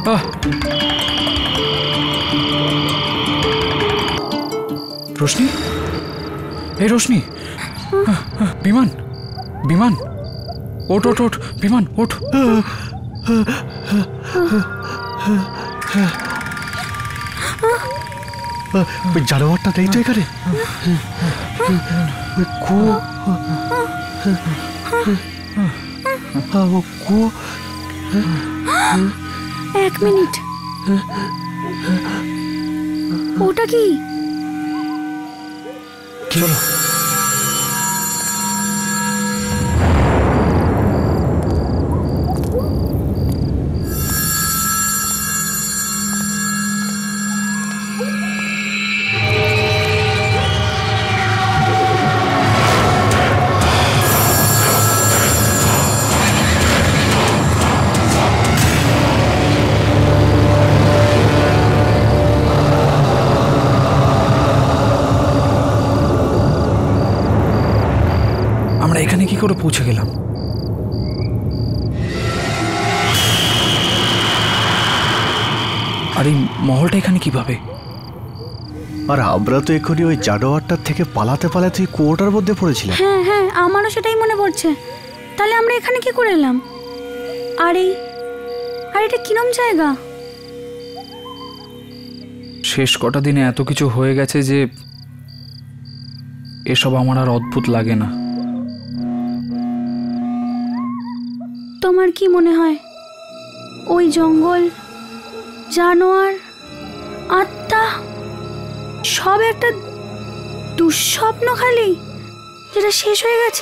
रोशनी, हे रोशनी, विमान, विमान, ओठ ओठ ओठ, विमान ओठ। জানোয়ারটা নেই তো এখানে। এক মিনিট, ওটা কি? চলো। আমরা এখানে কি করে পৌঁছে গেলাম? আর এই মহলটা এখানে কিভাবে? আর আমরা তো এখনই ওই জানোয়ারটার থেকে পালাতে পালাতে কুয়োটার মধ্যে পড়েছিলাম। হ্যাঁ হ্যাঁ, আমারও সেটাই মনে পড়ছে। তাহলে আমরা এখানে কি করে এলাম? আর এটা কিরম জায়গা? শেষ কটা দিনে এত কিছু হয়ে গেছে যে এসব আমার আর অদ্ভুত লাগে না। তোমার কি মনে হয় ওই জঙ্গল, জানোয়ার, আত্মা সব একটা দুঃস্বপ্ন খালি, যেটা শেষ হয়ে গেছে?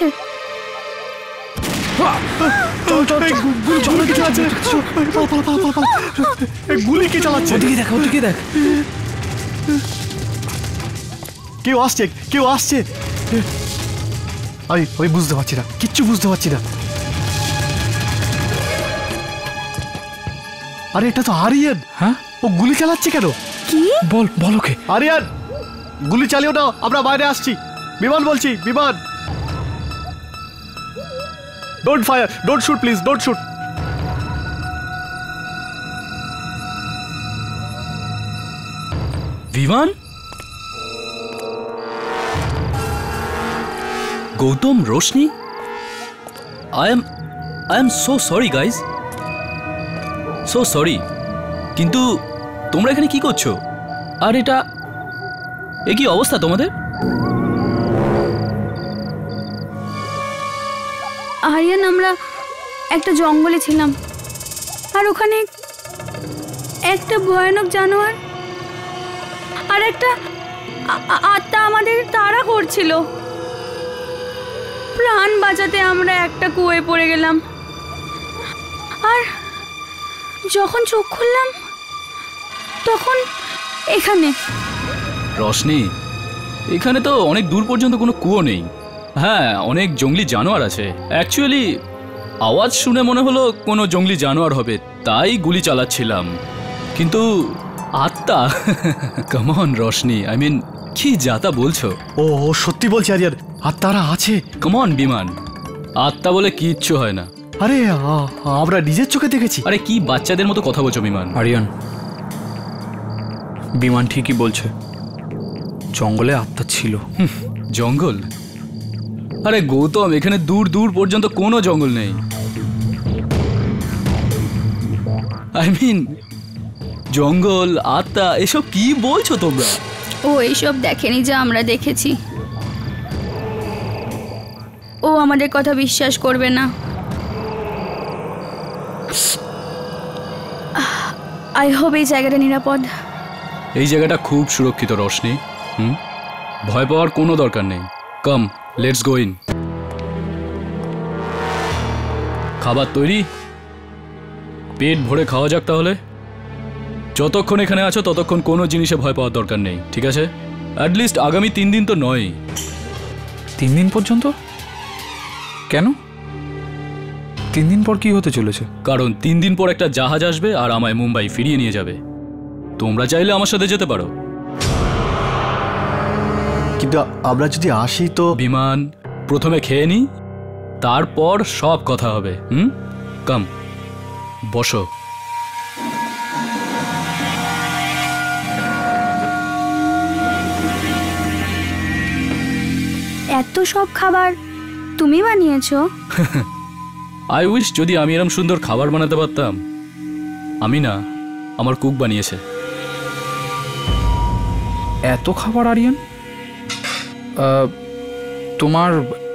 গুলি কে চালাচ্ছে? ওদিকে দেখ, ওদিকে দেখ। কেউ আসছে, কেউ আসছে। আমি বুঝতে পারছি না, কিচ্ছু বুঝতে পারছি না। আরে এটা তো আরিয়ান। হ্যাঁ, ও গুলি চালাচ্ছে কেন? কি? বল বল ওকে। আরিয়ান, গুলি চালিও না, আমরা বাইরে আসছি। বিমান বলছি, Biman. Don't fire, don't shoot please, don't shoot. Biman? Gautam, Roshni, I am so sorry guys, so sorry। কিন্তু তোমরা এখানে কি করছো? আর এটা কি অবস্থা তোমাদের? আরিয়ান, আমরা একটা জঙ্গলে ছিলাম, আর ওখানে একটা ভয়ানক জানোয়ার আর একটা আত্মা আমাদের তাড়া করছিল। প্রাণ বাঁচাতে আমরা একটা কুয়োয় পড়ে গেলাম, আর যখন চোখ খুললাম তখন এখানে। রোশনি, এখানে তো অনেক দূর পর্যন্ত কোনো কুয়ো নেই। হ্যাঁ, অনেক জঙ্গলি জানোয়ার আছে। অ্যাকচুয়ালি আওয়াজ শুনে মনে হলো কোনো জঙ্গলি জানোয়ার হবে, তাই গুলি চালাচ্ছিলাম। কিন্তু আত্মা, come on Roshni, I mean কি যাতা বলছো? ও সত্যি বলছি আরিয়ান, আত্মারা আছে। কাম অন বিমান, আত্মা বলে কিচ্ছু হয় না। আরে আমরা নিজের চোখে দেখেছি। আরে কি বাচ্চাদের মতো কথা বলছো বিমান? আরিয়ান, বিমান ঠিকই বলছে, জঙ্গলে আত্মা ছিল। জঙ্গল? আরে গৌতম, এখানে দূর দূর পর্যন্ত কোনো জঙ্গল নেই। আই মিন জঙ্গল, আত্মা, এসব কি বলছো তোমরা? ও এইসব দেখেনি যা আমরা দেখেছি। ও আমাদের কথা বিশ্বাস করবে না। আই হোপ এই জায়গাটা নিরাপদ। এই জায়গাটা খুব সুরক্ষিত রোশনি। ভয় পাওয়ার কোনো দরকার নেই। Come, let's go in. খাবার তৈরি? পেট ভরে খাওয়া যাক তাহলে। যতক্ষণ এখানে আছো ততক্ষণ কোনো জিনিসে ভয় পাওয়ার দরকার নেই, ঠিক আছে? অ্যাটলিস্ট আগামী 3 দিন তো নয়। 3 দিন পর্যন্ত? কেন? 3 দিন পর কি হতে চলেছে? কারণ 3 দিন পর একটা জাহাজ আসবে আর আমায় মুম্বাই ফিরিয়ে নিয়ে যাবে। তোমরা চাইলে আমার সাথে যেতে পারো। কিন্তু আমরা যদি আসি তো? বিমান, প্রথমে খেয়ে নি, তারপর সব কথা হবে। কাম, বসো। এত সব খাবার তুমি বানিয়েছো? আই উইশ যদি আমি এরম সুন্দর খাবার বানাতে পারতাম। আমি না, আমার কুক বানিয়েছে। এত খাবার আরিয়ান? তোমার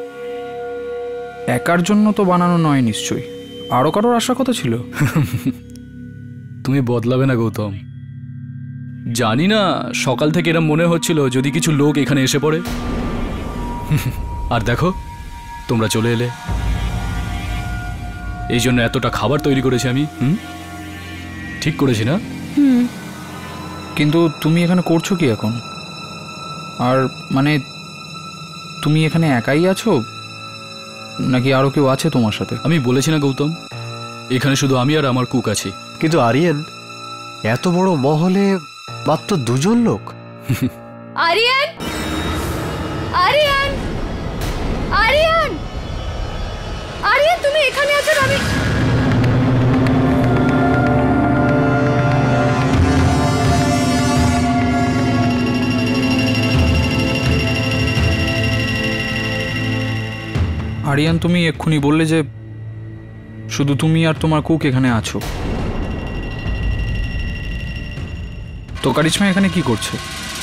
একার জন্য তো বানানো নয় নিশ্চয়ই, আরও কারোর আসার কথা ছিল। তুমি বদলাবে না গৌতম। জানি না সকাল থেকে এরম মনে হচ্ছিল যদি কিছু লোক এখানে এসে পড়ে। আর দেখো তোমরা চলে এলে। এই জন্য এতটা খাবার তৈরি করেছি আমি। ঠিক করেছি না? কিন্তু তুমি এখানে করছো কি এখন? আর মানে তুমি এখানে একাই আছো নাকি আরও কেউ আছে তোমার সাথে? আমি বলেছি না গৌতম, এখানে শুধু আমি আর আমার কুক আছি। কিন্তু আরিয়ান, এত বড় মহলে মাত্র 2 জন লোক? আরিয়ান, আরিয়ান, আরিয়ান, আরিয়ান, তুমি এখানে আছো? আমি আরিয়ান, তুমি এক্ষুনি বললে যে শুধু তুমি আর তোমার কুক এখানে আছো, তো কারিশমা এখানে কি করছে?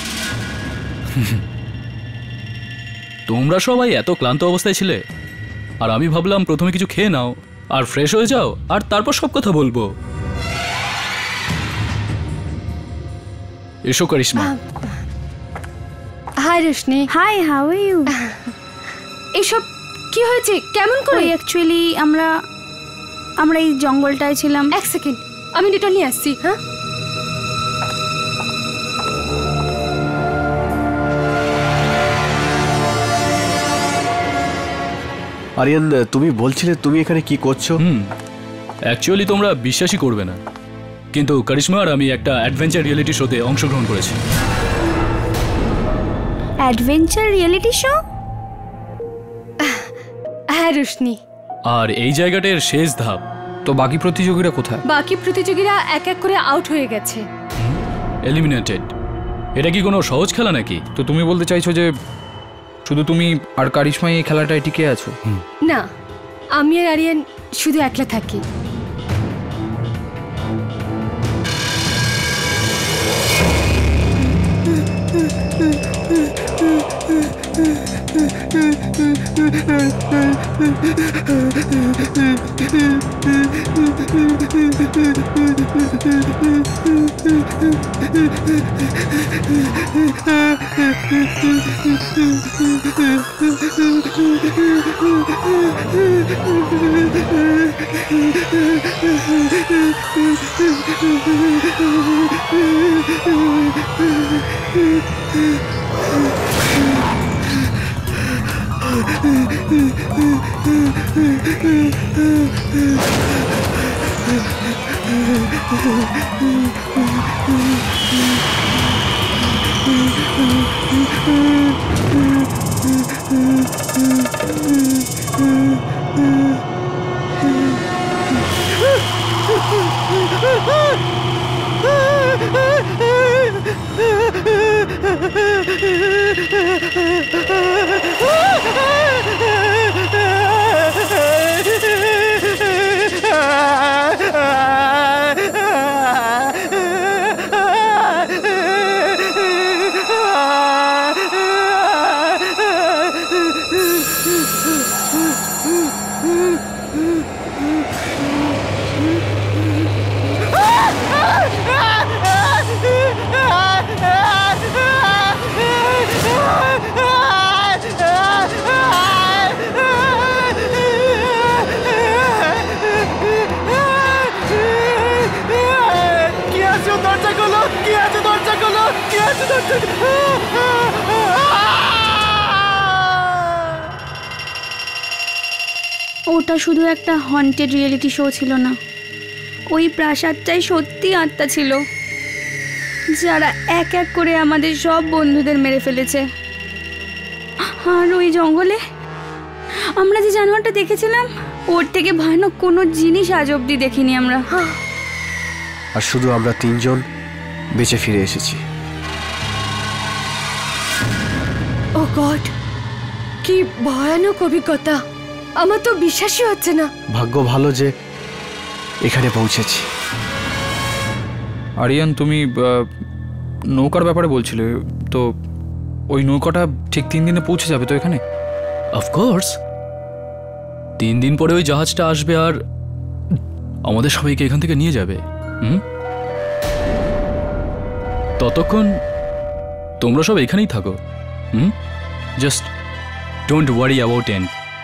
তোমরা সবাই এত ক্লান্ত অবস্থায় ছিলে, আর আমি ভাবলাম প্রথমে কিছু খেয়ে নাও আর ফ্রেশ হয়ে যাও, আর তারপর সব কথা বলবো। এসো Karishma. Hi Roshni. Hi, how are you? এসব কি হয়েছে? কেমন করে? অ্যাকচুয়ালি আমরা এই জঙ্গলটায় ছিলাম। এক সেকেন্ড, আমি ডেটল নিয়ে আসছি। হ্যাঁ, আরিয়ান, তুমি বলছিলে তুমি এখানে কি করছো? অ্যাকচুয়ালি তোমরা বিশ্বাসই করবে না, কিন্তু কারিশমা আর আমি একটা অ্যাডভেঞ্চার রিয়েলিটি শোতে অংশগ্রহণ করেছি। Adventure reality show? হ্যাঁ রোশনি। আর এই জায়গাটার শেষ ধাপ। তো বাকি প্রতিযোগীরা কোথায়? বাকি প্রতিযোগীরা এক এক করে আউট হয়ে গেছে। এলিমিনেটেড। এটা কি কোনো সহজ খেলা নাকি? তো তুমি বলতে চাইছো যে শুধু তুমি আর কারিশমাই এই খেলাটায় টিকে আছো? না, আমি আর আরিয়ান শুধু একলা থাকি। ওটা শুধু একটা হন্টেড রিয়েলিটি শো ছিল না, ওই প্রাসাদটাই সত্যি আত্মা ছিল, যারা এক এক করে আমাদের সব বন্ধুদের মেরে ফেলেছে। আর ওই জঙ্গলে আমরা যে জানোয়ারটা দেখেছিলাম, ওর থেকে ভয়ানক কোনো জিনিস আজ অব্দি দেখিনি আমরা। আর শুধু আমরা 3 জন বেঁচে ফিরে এসেছি। ও গড, কি ভয়ানক অভিজ্ঞতা, আমার তো বিশ্বাসই হচ্ছে না। ভাগ্য ভালো যে এখানে পৌঁছেছি। আরিয়ান, তুমি নৌকার ব্যাপারে বলছিলে তো, ওই নৌকাটা ঠিক 3 দিনে পৌঁছে যাবে তো এখানে? অফকোর্স 3 দিন পরে ওই জাহাজটা আসবে আর আমাদের সবাইকে এখান থেকে নিয়ে যাবে। ততক্ষণ তোমরা সব এখানেই থাকো। Just don't worry about end.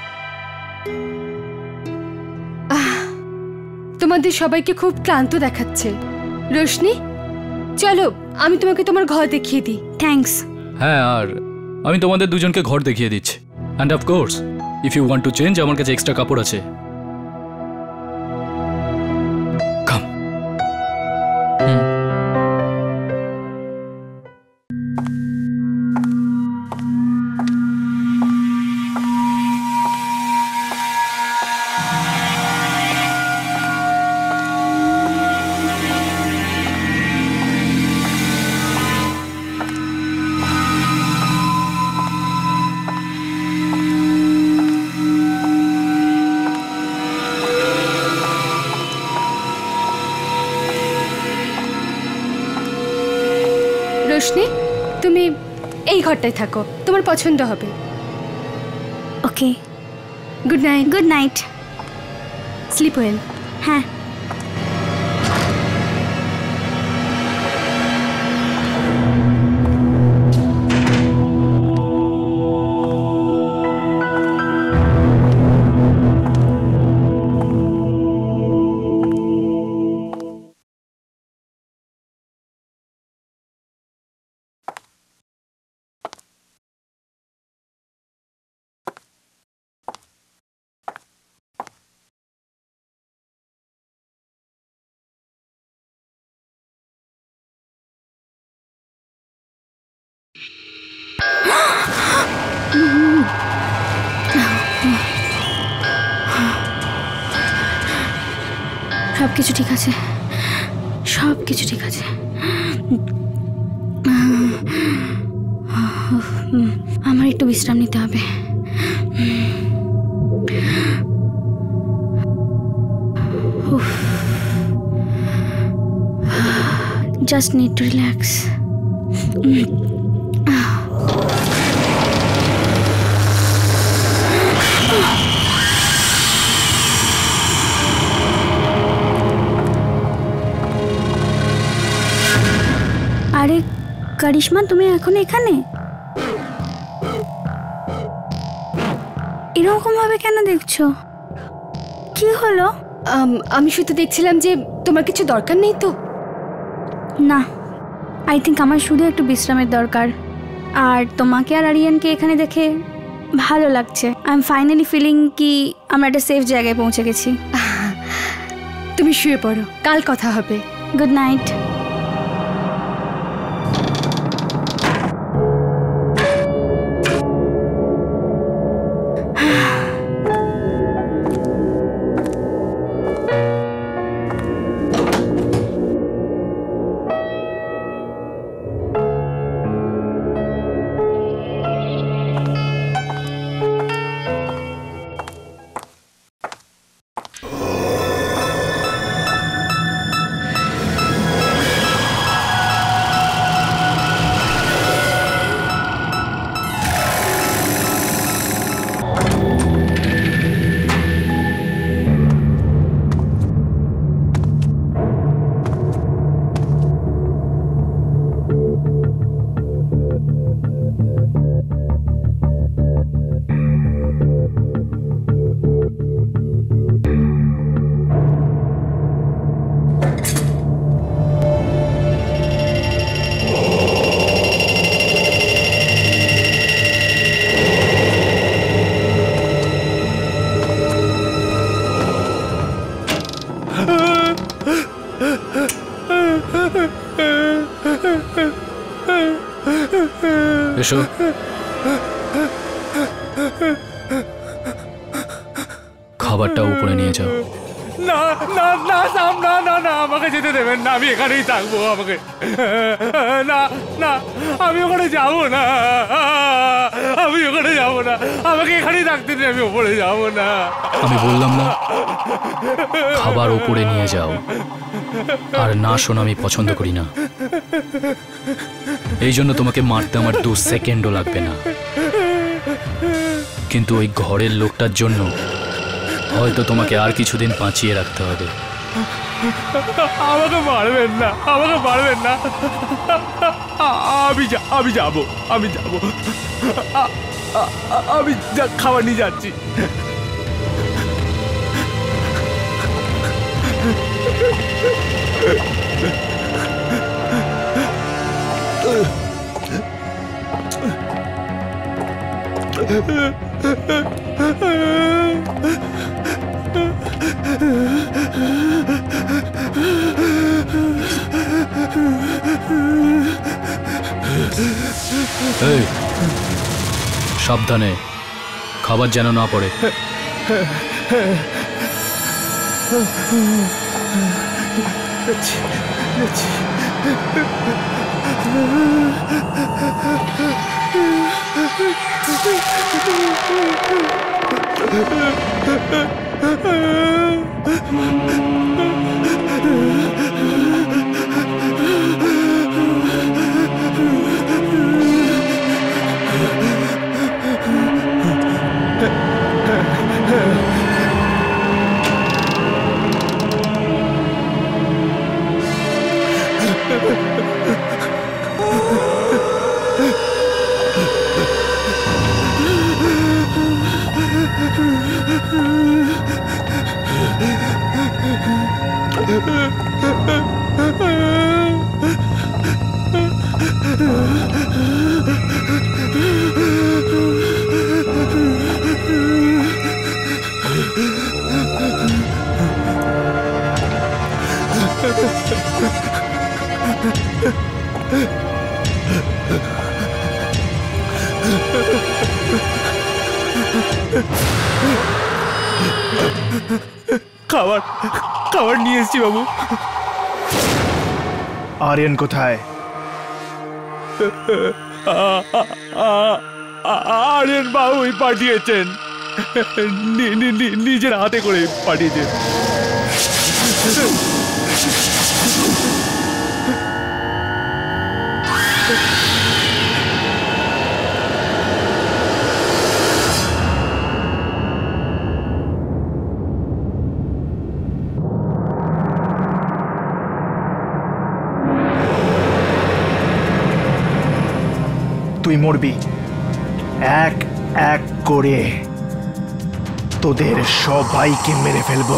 তোমাদের সবাইকে খুব ক্লান্ত দেখাচ্ছে। রোশনি, চলো আমি তোমাকে তোমার ঘর দেখিয়ে দিই। থ্যাঙ্কস। হ্যাঁ, আর আমি তোমাদের দুজনকে ঘর দেখিয়ে দিচ্ছি। And of course if you want to change, আমার কাছে এক্সট্রা কাপড় আছে। কাম। রোশনি, তুমি এই ঘরটায় থাকো, তোমার পছন্দ হবে। Okay, good night. Good night. Sleep well. হ্যাঁ। সব কিছু ঠিক আছে, সব কিছু ঠিক আছে। আমার একটু বিশ্রাম নিতে হবে। Just need to relax. আরে কারিশমা, তুমি এখন এখানে? এরকম ভাবে কেন দেখছো? কি হলো? আমি শুধু দেখছিলাম যে তোমার কিছু দরকার নেই তো। না, আই থিঙ্ক আমার শুধু একটু বিশ্রামের দরকার। আর তোমাকে আর আরিয়ানকে এখানে দেখে ভালো লাগছে। আই এম ফাইনালি ফিলিং কি আমরা একটা সেফ জায়গায় পৌঁছে গেছি। তুমি শুয়ে পড়ো, কাল কথা হবে। Good night. এসো। খাবারটা উপরে নিয়ে যাও। না না না সাম, না না না, আমাকে যেতে দেবেন না, আমি এখানেই থাকবো। আমাকে না না, আমি ওখানে যাবো না, আমি ওখানে যাবো না, আমাকে এখানেই থাকতে দিন, আমি ওপরে যাবো না। আমি বললাম না খাবার উপরে নিয়ে যাও, আর না শোনা আমি পছন্দ করি না। এই জন্য তোমাকে মারতে আমার 2 সেকেন্ডও লাগবে না, কিন্তু ওই ঘরের লোকটার জন্য হয়তো তোমাকে আর কিছুদিন বাঁচিয়ে রাখতে হবে। আমাকে মারবেন না, আমাকে মারবেন না, আমি যাবো, আমি যাবো, আমি খাবার নিয়ে যাচ্ছি। এই, সাবধানে, খাবার যেন না পড়ে। খাবার খাবার নিয়ে এসছি বাবু। আরিয়ান কোথায়? আরিয়ান বাবুই পাঠিয়েছেন, নিজের হাতে করে পাঠিয়েছেন। তুই মরবি এক এক করে, তোদের সবাইকে মেরে ফেলবো।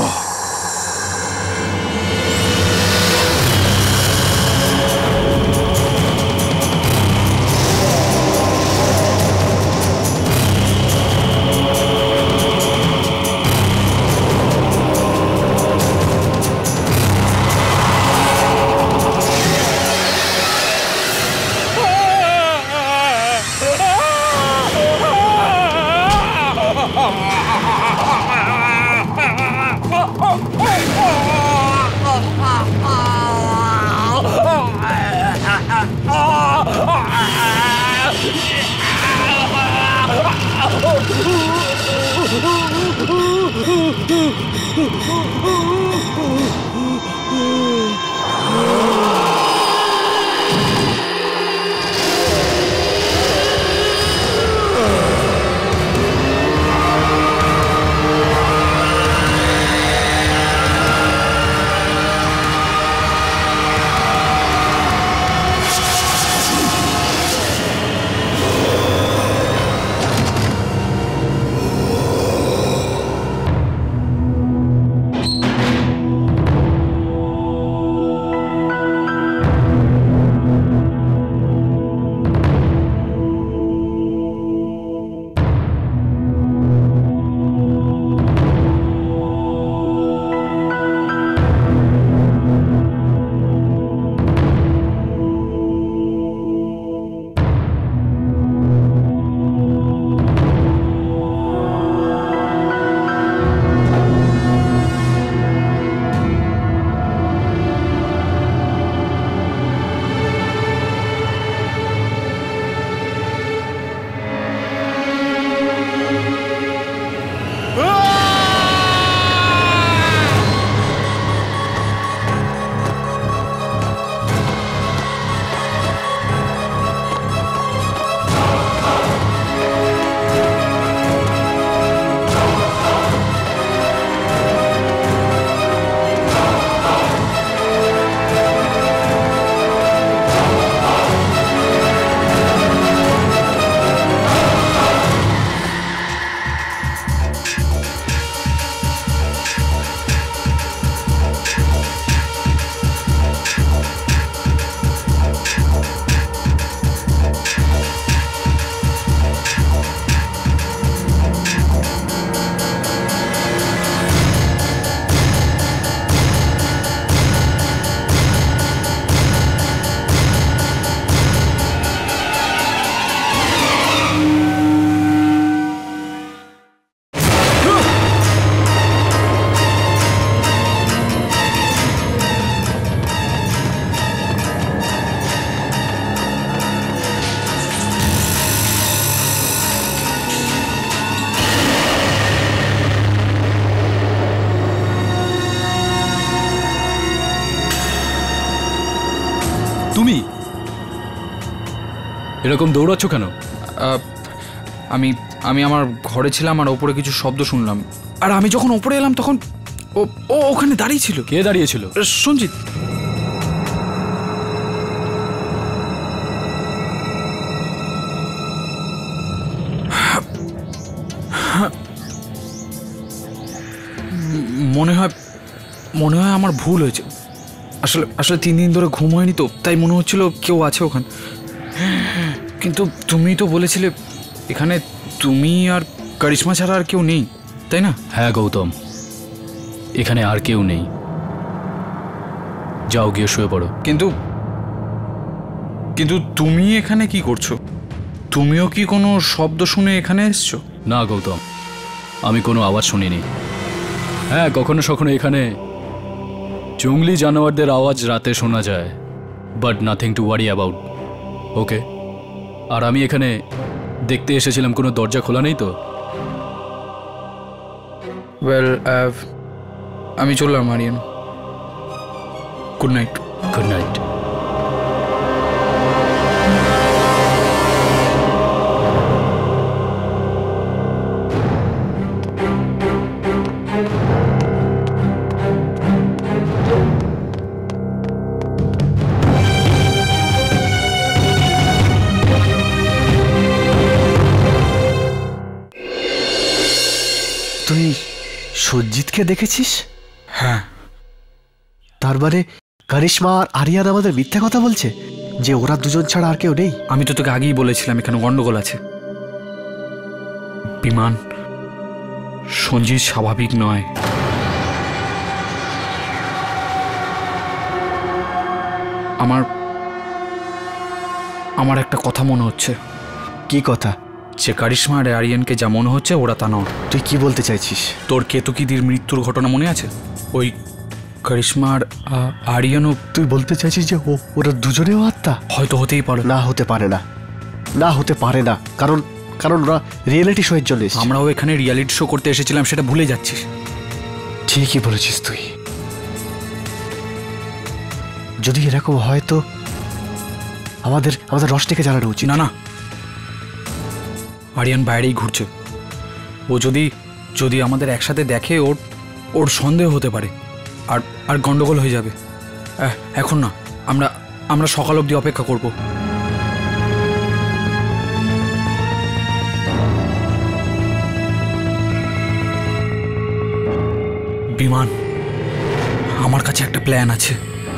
তুমি এরকম দৌড়াচ্ছ কেন? আহ, আমি আমি আমার ঘরে ছিলাম আর ওপরে কিছু শব্দ শুনলাম, আর আমি যখন ওপরে এলাম তখন ও ও ওখানে দাঁড়িয়ে ছিল। কে দাঁড়িয়েছিল? সঞ্জিত। মনে হয় আমার ভুল হয়েছে। আসলে আসলে 3 দিন ধরে ঘুম হয়নি তো, তাই মনে হচ্ছিল কেউ আছে ওখানে। কিন্তু তুমি তো বলেছিলে এখানে তুমি আর কারিশমা ছাড়া আর কেউ নেই, তাই না? হ্যাঁ গৌতম, এখানে আর কেউ নেই। যাও গিয়ে শুয়ে পড়ো। কিন্তু কিন্তু তুমি এখানে কি করছো? তুমিও কি কোনো শব্দ শুনে এখানে এসছো? না গৌতম, আমি কোনো আওয়াজ শুনিনি। হ্যাঁ, কখনো কখনো এখানে জঙ্গলি জানোয়ারদের আওয়াজ রাতে শোনা যায়, but nothing to worry about. Okay, আর আমি এখানে দেখতে এসেছিলাম, কোনো দরজা খোলা নেই তো? ওয়েল, আমি চললাম Aryan. Good night. Good night. তুই সঞ্জিতকে দেখেছিস? হ্যাঁ। তার মানে কারিশমা আর আরিয়ান আমাদের মিথ্যা কথা বলছে যে ওরা দুজন ছাড়া আর কেউ নেই? আমি তো তোকে আগেই বলেছিলাম এখানে গন্ডগোল আছে। বিমান, সঞ্জিত স্বাভাবিক নয়। আমার একটা কথা মনে হচ্ছে। কি কথা? যে কারিশমা আর আরিয়ানকে যা মনে হচ্ছে ওরা তা নয়। তুই কি বলতে চাইছিস? তোর কেতকীদির মৃত্যুর ঘটনা মনে আছে? ওই কারিশমা আর আরিয়ানও। তুই বলতে চাইছিস যে ওরা দুজনেও আত্মা? হয়তো হতেই পারে। না, হতে পারে না। না, হতে পারে না, কারণ ওরা রিয়েলিটি শো এর জন্য এসেছে। আমরাও এখানে রিয়েলিটি শো করতে এসেছিলাম, সেটা ভুলে যাচ্ছিস। ঠিকই বলেছিস তুই। যদি এরকম হয় তো আমাদের রশনিকে জানানো উচিত। না না, আরিয়ান বাইরেই ঘুরছে। ও যদি আমাদের একসাথে দেখে ওর সন্দেহ হতে পারে, আর গন্ডগোল হয়ে যাবে। এখন না, আমরা সকাল অবধি অপেক্ষা করব। বিমান, আমার কাছে একটা প্ল্যান আছে।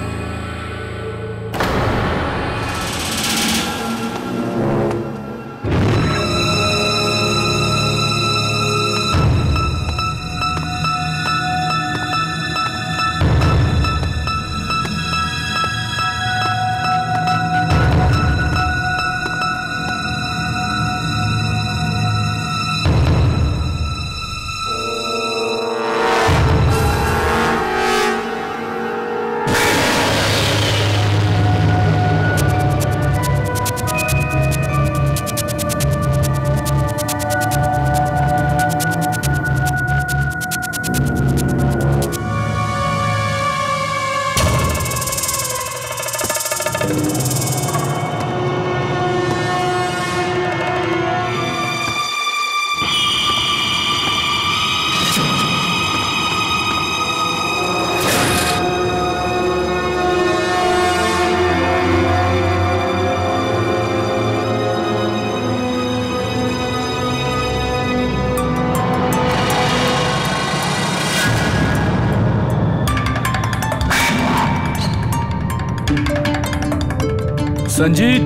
संजीत,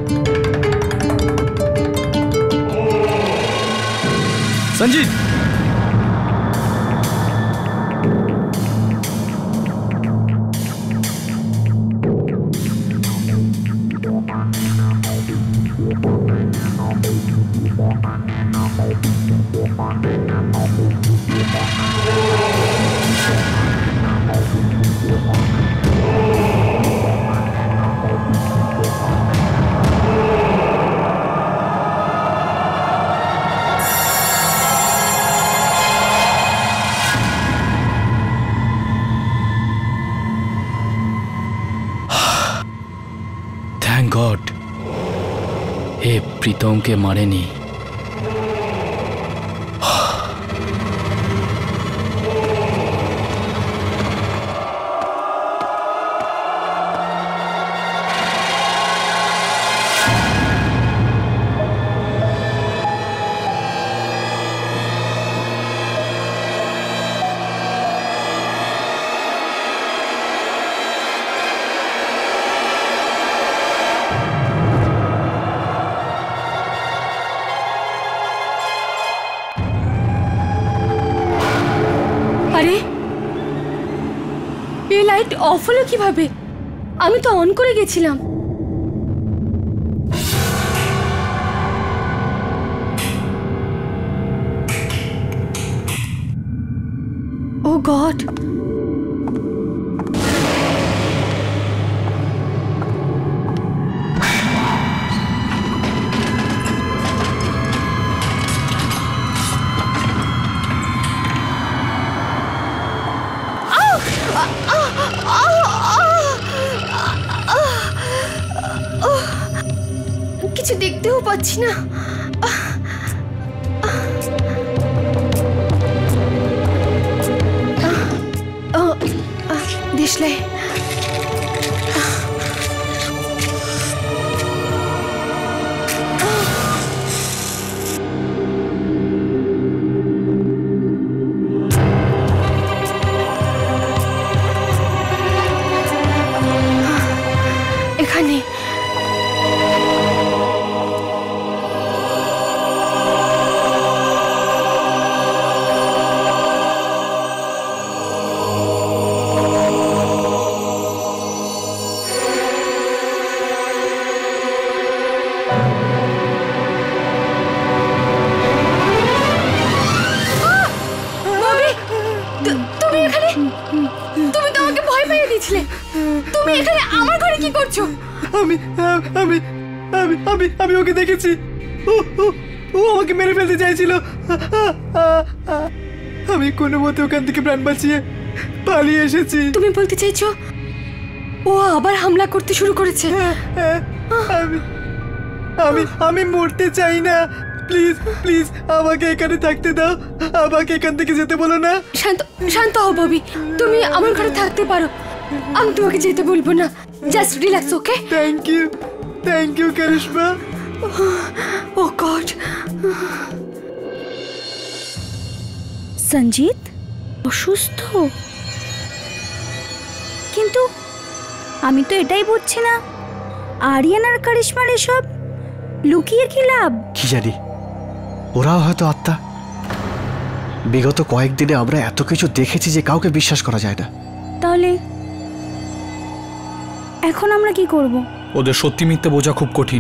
संजीत, গড, এ প্রীতমকে মারেনি। আরে এই লাইট অফ হলো কিভাবে? আমি তো অন করে গেছিলাম। ও গড, কিছু দেখতেও পাচ্ছি না। দেশলাই এখানে তুমি এখানে, তুমি তো আমাকে ভয় পেয়ে দিয়েছিলে। তুমি এখানে আমার ঘরে কি করছো? আমি আমি আমি আমি আমি ওকে দেখেছি। ও ও ও আমাকে মেরে ফেলতে চাইছিল। আমি কোনো মতে ওখান থেকে প্রাণ বাঁচিয়ে পালিয়ে এসেছি। তুমি বলতে চাইছো ও আবার হামলা করতে শুরু করেছে? আমি আমি আমি মরতে চাই না। প্লিজ প্লিজ আমাকে এখানে থাকতে দাও। আমাকে এখান থেকে যেতে বলো না। শান্ত শান্ত হও ববি, তুমি আমার ঘরে থাকতে পারো। আমি তোমাকে যেতে বলবো না। Just relax, okay? Thank you Karishma. Oh god, Sanjit অসুস্থ, কিন্তু আমি তো এটাই বুঝছি না আরিয়ান আর কারিশমার এসব লুকিয়ে কি লাভ? কি জানি, ওরাও হয়তো আত্মা। বিগত কয়েকদিনে আমরা এত কিছু দেখেছি যে কাউকে বিশ্বাস করা যায় না। তাহলে এখন আমরা কি করব? ওদের সত্যি মিথ্যে বোঝা খুব কঠিন।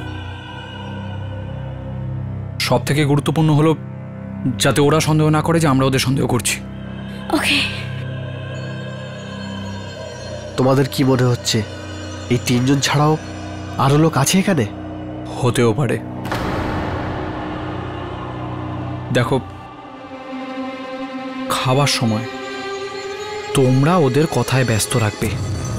সব থেকে গুরুত্বপূর্ণ হলো যাতে ওরা সন্দেহ না করে যে আমরা ওদের সন্দেহ করছি। ওকে, তোমাদের কি মনে হচ্ছে এই তিনজন ছাড়াও আরো লোক আছে এখানে? হতেও পারে। দেখো, খাবার সময় তোমরা ওদের কথায় ব্যস্ত রাখবে।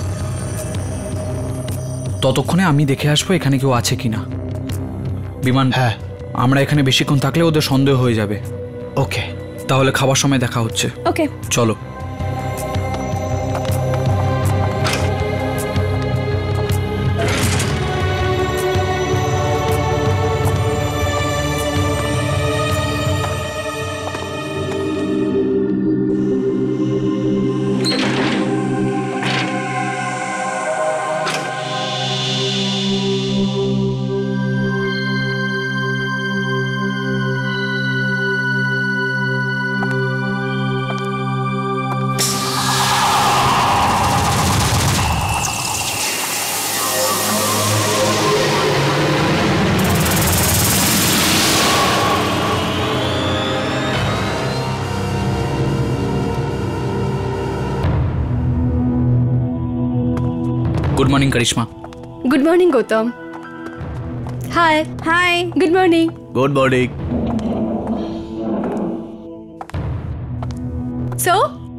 ততক্ষণে আমি দেখে আসবো এখানে কেউ আছে কিনা। বিমান, হ্যাঁ, আমরা এখানে বেশিক্ষণ থাকলে ওদের সন্দেহ হয়ে যাবে। ওকে। তাহলে খাবার সময় দেখা হচ্ছে। ওকে। চলো। Good morning Karishma. Good morning Gautam. Hi hi, good morning. Good morning. So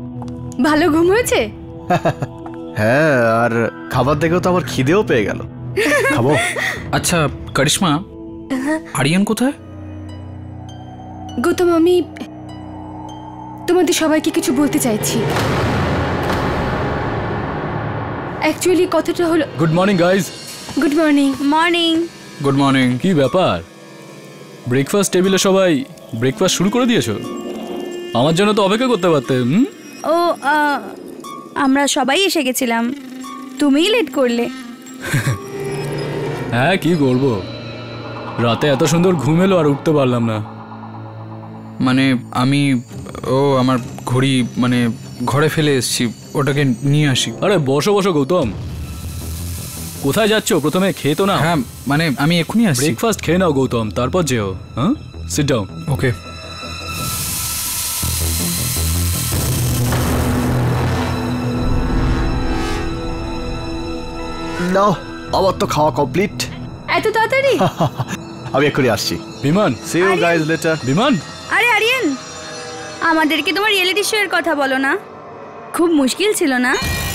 ভালো ঘুম হয়েছে? হ্যাঁ, আর খাবার দেখেও তো আমার খিদেও পেয়ে গেল। খাবো? আচ্ছা করিশ্মা, আরিয়ান কোথায়? গৌতম, আমি তোমাদের সবাইকে কিছু বলতে চাইছি। অ্যাকচুয়ালি কথাটা হলো, good morning guys. Good morning. Morning. Good morning. কি ব্যাপার, ব্রেকফাস্ট টেবিলে সবাই ব্রেকফাস্ট শুরু করে দিয়েছো? আমার জন্য তো অপেক্ষা করতে পারতে। ও আমরা সবাই এসে গেছিলাম, তুমিই লেট করলে। হ্যাঁ, কি করবো, রাতে এত সুন্দর ঘুম এলো আর উঠতে পারলাম না। মানে আমার ঘড়ি মানে ঘরে ফেলে এসেছি, ওটাকে নিয়ে আসি। আরে বসো বসো গৌতম, কোথায় যাচ্ছো? প্রথমে খেয়ে তো না। হ্যাঁ মানে আমি এক্ষুনি আসছি। ব্রেকফাস্ট খেয়ে নাও গৌতম, তারপর যেও। হ্যাঁ, সিট ডাউন। ওকে। নাও, আমার তো খাওয়া কমপ্লিট। এত তাড়াতাড়ি? আমি এক্ষুনি আসছি। বিমান, সি ইউ গাইজ লেটার। বিমান, আরে আরিয়ান, আমাদেরকে তোমার রিয়েলিটি শো এর কথা বলো না, খুব মুশকিল ছিল না?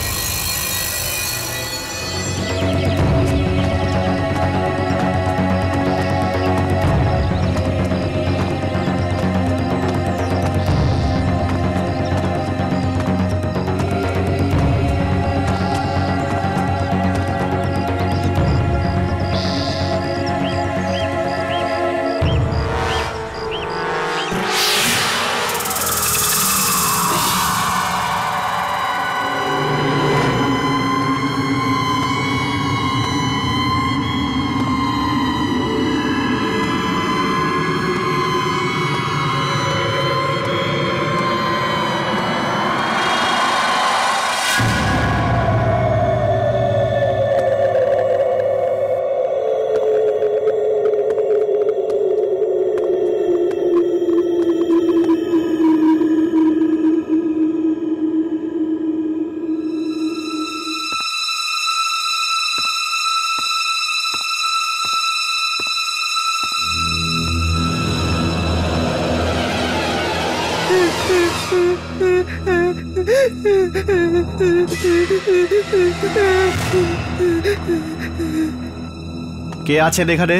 কে আছেন এখানে?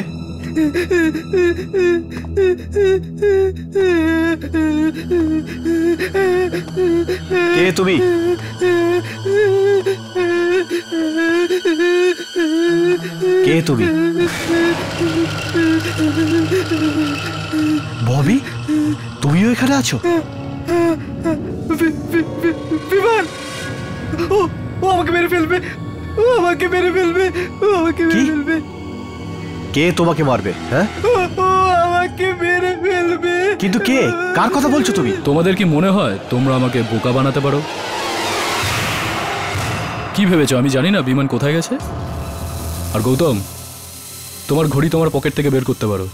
কে তুমি? কে তুমি? ববি, তুমিও এখানে আছো? বিমান, ও ও আমাকে মেরে ফেলবে, ও আমাকে মেরে ফেলবে, ও আমাকে মেরে ফেলবে। কে তোমাকে মারবে? হ্যাঁ, ও আমাকে মেরে ফেলবে। কিন্তু কে? কার কথা বলছো তুমি? তোমাদের কি মনে হয় তোমরা আমাকে বোকা বানাতে পারো? কি ভেবেছো আমি জানি না বিমান কোথায় গেছে? আর গৌতম, তোমার ঘড়ি তোমার পকেট থেকে বের করতে পারো।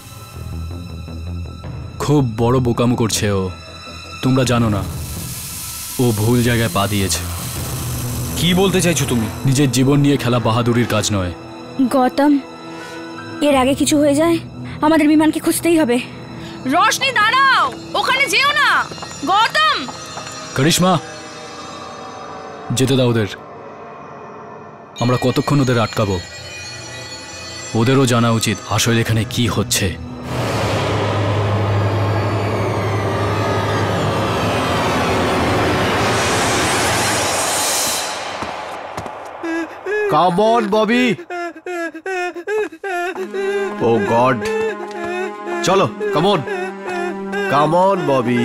খুব বড় বোকামো করছে ও, তোমরা জানো না ও ভুল জায়গায় পা দিয়েছে। কি বলতে চাইছো তুমি? নিজের জীবন নিয়ে খেলা বাহাদুরির কাজ নয়। গৌতম, এর আগে কিছু হয়ে যায় আমাদের বিমানকে খুঁজতেই হবে। রোশনি দাঁড়াও, ওখানে যেও না। গৌতম, করিশ্মা, যেতে দাও ওদের। আমরা কতক্ষণ ওদের আটকাবো? ওদেরও জানা উচিত আসলে এখানে কি হচ্ছে। Come on Bobby. Oh god, চলো, come on, come on Bobby.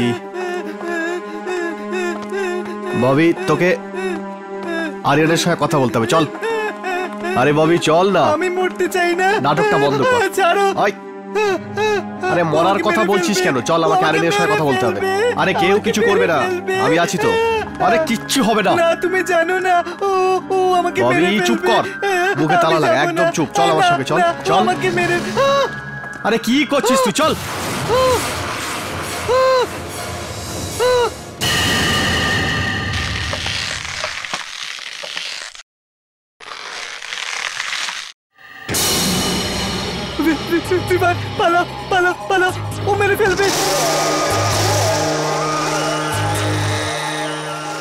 Bobby, তোকে আরিয়ানের সঙ্গে কথা বলতে হবে, চল। আরে ববি চল না। আমি মরতে চাই না। নাটকটা বন্ধ কর। ছাড়ো। আয়। আরে মরার কথা বলছিস কেন? চল, আমাকে আরিয়ানের সঙ্গে কথা বলতে হবে। আরে কেউ কিছু করবে না, আমি আছি তো। আরে কিচ্ছু হবে না। না, তুমি জানো না, ও ও আমাকে ববি মেরে ফেলবে। চুপ কর, মুখে তালা লাগা, একদম চুপ। চল আমার সঙ্গে, চল চল। আমাকে মেরে আরে কি করছিস তুই? চল। বিমান, পালা পালা পালা, ও মেরে ফেলবে।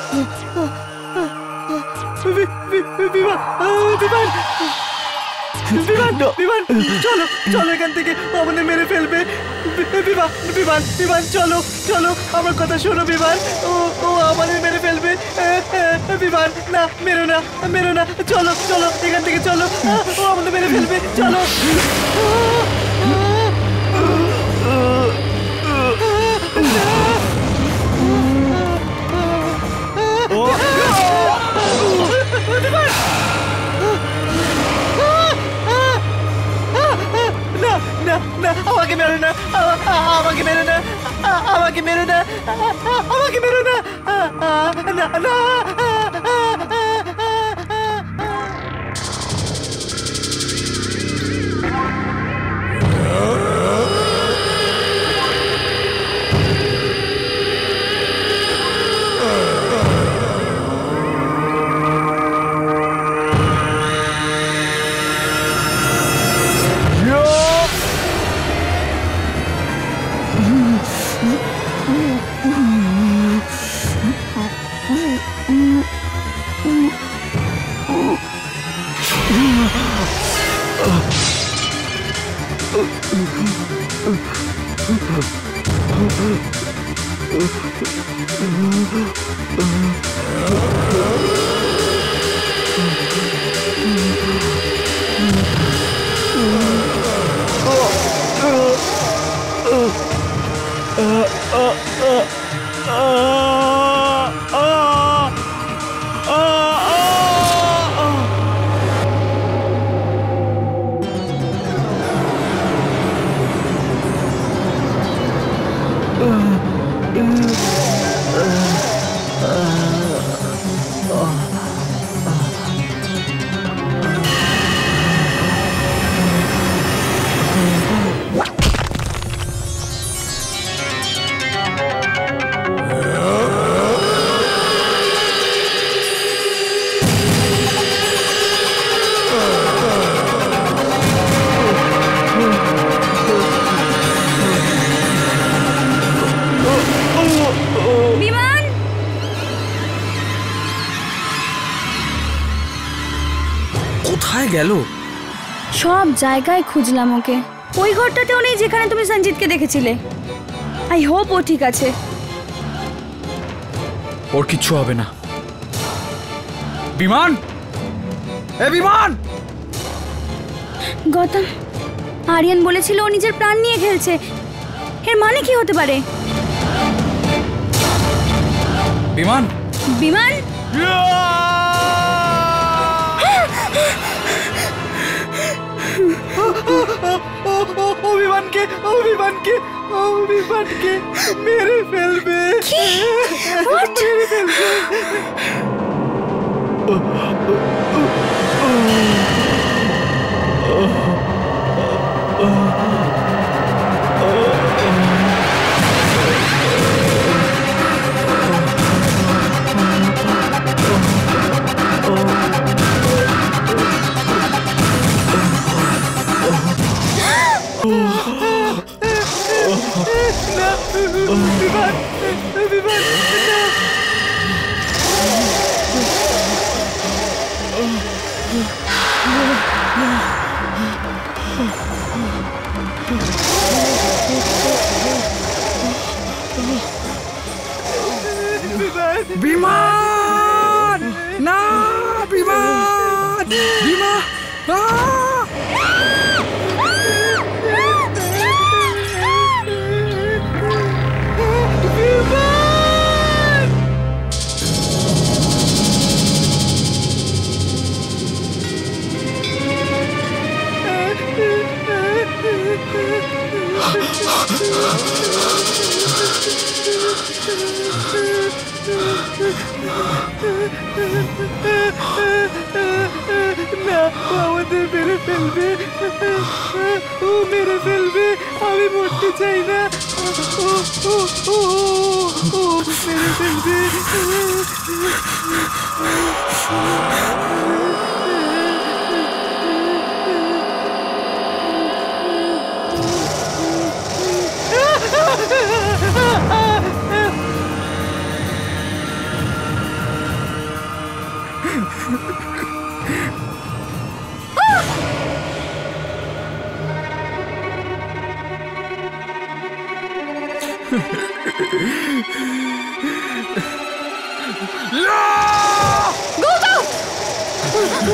বিমান, বিমান, বিমান বিমান চলো চলো এখান থেকে, ও আমাদের মেরে ফেলবে। বিমান বিমান বিমান চলো চলো, আমার কথা শোনো বিমান, ও ও আমাদের মেরে ফেলবে। বিমান না, মেরো না মেরো না, চলো চলো এখান থেকে চলো, ও আমাদের মেরে ফেলবে, চলো। না না না, আমাকে মেরো না, আমাকে মেরো না, আমাকে মেরো না, আমাকে মেরো না, না না। কোথায় গেল? সব জায়গায় খুঁজলাম ওকে, ওই ঘরটাতেও নেই যেখানে তুমি সঞ্জিতকে দেখেছিলে। আই হোপ ও ঠিক আছে। ওর কিচ্ছু হবে না। বিমান, এ বিমান! গৌতম, আরিয়ান বলেছিল ও নিজের প্রাণ নিয়ে খেলছে, এর মানে কি হতে পারে? বিমান, বিমান, অভিমানকে অভিমানকে অভিমানকে মেরে ফেলবে, মেরে ফেলবে। বিমান বিমান বিমান না, বিমান, বিমান না! না, আমাদের মেরে ফেলবে, ও মেরে ফেলবে, আমি মরতে চাই না, ও ও ও ও মেরে ফেলবে।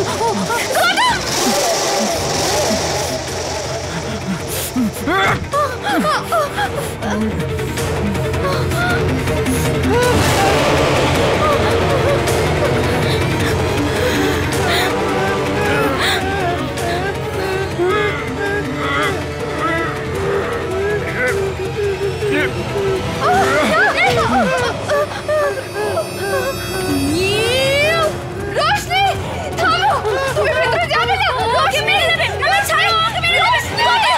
রোশনি থামো, তুমি ভেতরে যাবে না, ওকে মেরে দেবে। আমি ছাড়ো, ওকে মেরে দেবে।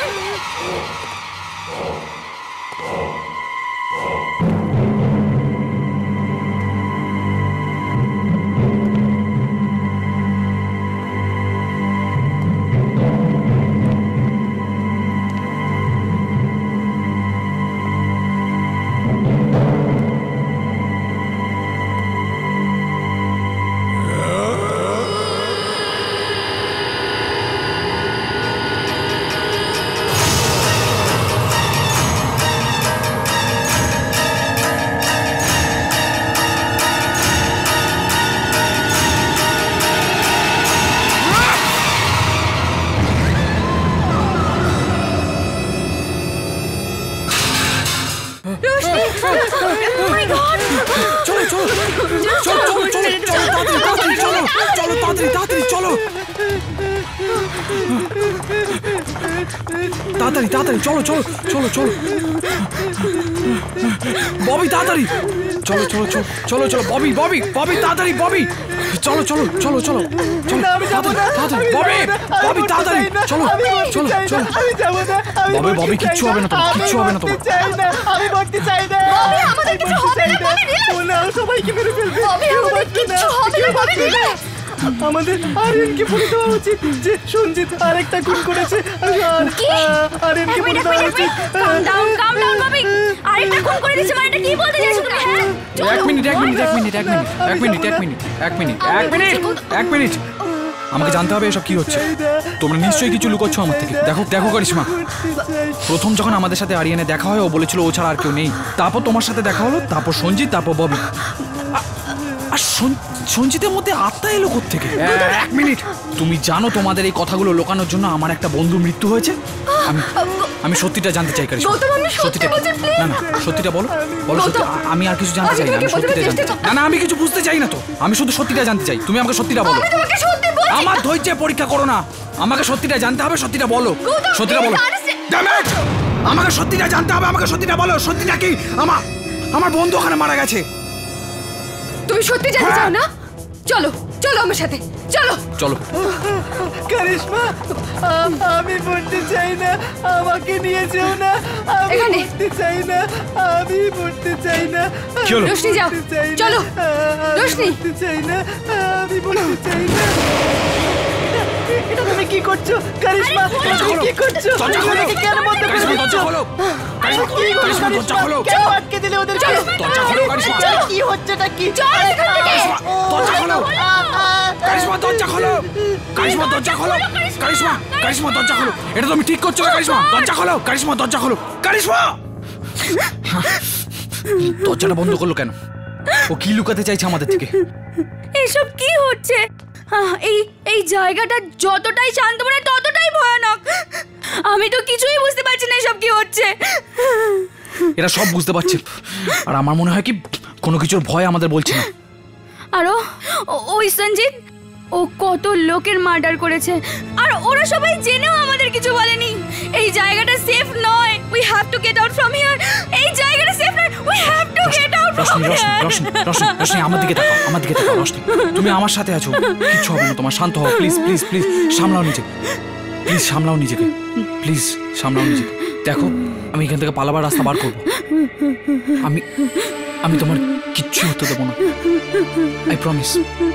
তাড়াতাড়ি তাড়াতাড়ি চলো চলো চলো চলো ববি তাড়াতাড়ি চলো চলো চলো চলো চলো ববি ববি ববি তাড়াতাড়ি ববি চলো চলো চলো চলো চলো আমি যাবো না, তাড়াতাড়ি আমি ববি যাবো না, ববি আমি তাড়াতাড়ি চাই না, চলো আমি মরতে চলো চাই না, চলো আমি যাবো না, আমি ববি, মরতে ববি, চাই কিচ্ছু হবে না তোমার, আমি কিচ্ছু হবে না তোমার। মরতে চাই না, আমি মরতে চাই না। আমাদের কিছু হবে না, ববি, relax। ও না, সবাইকে মেরে ফেলবে। ববি, কেউ আমাদের বাঁচবে না, কিচ্ছু হবে না, কেউ ববি, বাঁচবে না। relax। আমাদের আরিয়ানকে বলে দেওয়া উচিত যে সঞ্জিত আরেকটা খুন করেছে। কি? আরিয়ানকে বলে দেওয়া উচিত। Come down Bobby. আরেকটা খুন করে দিয়েছে মানে এটা কি বলতে চাইছো তুমি? হ্যাঁ এক মিনিট এক মিনিট এক মিনিট এক মিনিট এক মিনিট এক মিনিট এক মিনিট এক মিনিট এক মিনিট আমাকে জানতে হবে এসব কি হচ্ছে। তোমরা নিশ্চয়ই কিছু লুকোচ্ছ আমার থেকে। দেখো দেখো করিশ্মা, প্রথম যখন আমাদের সাথে আরিয়ানে দেখা হয় ও বলেছিল ও ছাড়া আর কেউ নেই। তারপর তোমার সাথে দেখা হলো, তারপর সঞ্জিত, তারপর ববি। আর সঞ্জিতের মধ্যে আত্মা এলো কোত্থেকে? এক মিনিট, তুমি জানো তোমাদের এই কথাগুলো লোকানোর জন্য আমার একটা বন্ধুর মৃত্যু হয়েছে? আমি সত্যিটা জানতে চাই করিশ্মা। গৌতম, আপনি সত্যি সত্যিটা কি? বলছেন, please। না না সত্যিটা বলো বলো সত্যি। গৌতম, আমি আর কিছু জানতে আমি চাই না, আমি তোমাকে সত্যিটা বোঝানোর জানতে চেষ্টা চাই। না না আমি কিছু বুঝতে চাই না তো, আমি শুধু সত্যিটা জানতে চাই। তুমি আমাকে সত্যিটা বলো। আমি তোমাকে সত্যি বলছি। আমার ধৈর্যের পরীক্ষা করো না, আমাকে সত্যিটা জানতে হবে। সত্যিটা বলো, গৌতম, সত্যিটা বলো। please, understand- Damn it! আমাকে সত্যিটা জানতে হবে, আমাকে সত্যিটা বলো। সত্যিটা কি? আমার বন্ধু ওখানে মারা গেছে। তুমি সত্যি জানতে চাও না? চলো চলো আমার সাথে, চলো। চলো। করিশ্মা, আমি মরতে চাই না, আমাকে নিয়ে যেও না। আমি এখানে। মরতে চাই না, আমি মরতে চাই না। কি হলো? রোশনি, যাও। মরতে চাই না, চলো। আমি রোশনি। মরতে চাই না, আমি মরতে চাই না। এটা তুমি কি করছো করিশ্মা? তুমি কি করছো? দরজা খোলো। ওদেরকে কেন বন্ধ করে করিশ্মা, দিচ্ছ? দরজা খোলো। আরে কি হলো করিশ্মা, দরজা খোলো। কেন আটকে দিলে ওদেরকে? দরজা খোলো, করিশ্মা। আরে কি হচ্ছেটা কি? দরজা খোলো। কারিশমা দরজা খোলো। কারিশমা দরজা খোলো। কারিশমা, কারিশমা দরজা খোলো। এটা তুমি ঠিক করছো না কারিশমা। দরজা খোলো। কারিশমা দরজা খোলো। কারিশমা! দরজাটা বন্ধ করলো কেন? ও কি লুকাতে চাইছে আমাদের থেকে? এসব কি হচ্ছে? এই জায়গাটা যতটাই শান্ত মনে হয় ততটাই ভয়ানক। আমি তো কিছুই বুঝতে পারছি না এসব কি হচ্ছে। এরা সব বুঝতে পারছে, আর আমার মনে হয় কি কোনো কিছুর ভয় আমাদের বলছে না। আরো ওই সঞ্জিত, ও কত লোকের মার্ডার করেছে, আর ওরা সবাই জেনেও আমাদের কিছু বলেনি। এই জায়গাটা সেফ নয়। We have to get out from here. এই জায়গাটা সেফ নয়। We have to get out from Roshni, Roshni, here. Roshni, Roshni, Roshni, আমার দিকে তাকাও, আমার দিকে তাকাও রশনি। তুমি আমার সাথে আছো, কিচ্ছু হবে না তোমার। শান্ত হও প্লিজ, প্লিজ, প্লিজ। সামলাও নিজেকে, প্লিজ সামলাও নিজেকে, প্লিজ সামলাও নিজেকে। দেখো, আমি এখান থেকে পালাবার রাস্তা বার করবো। আমি তোমার কিচ্ছু হতে দেবো না, আই প্রমিস।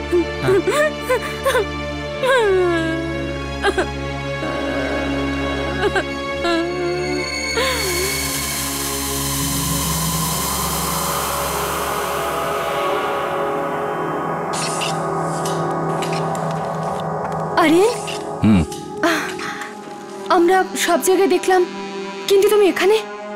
আরিয়ান, আমরা সব জায়গায় দেখলাম, কিন্তু তুমি এখানে?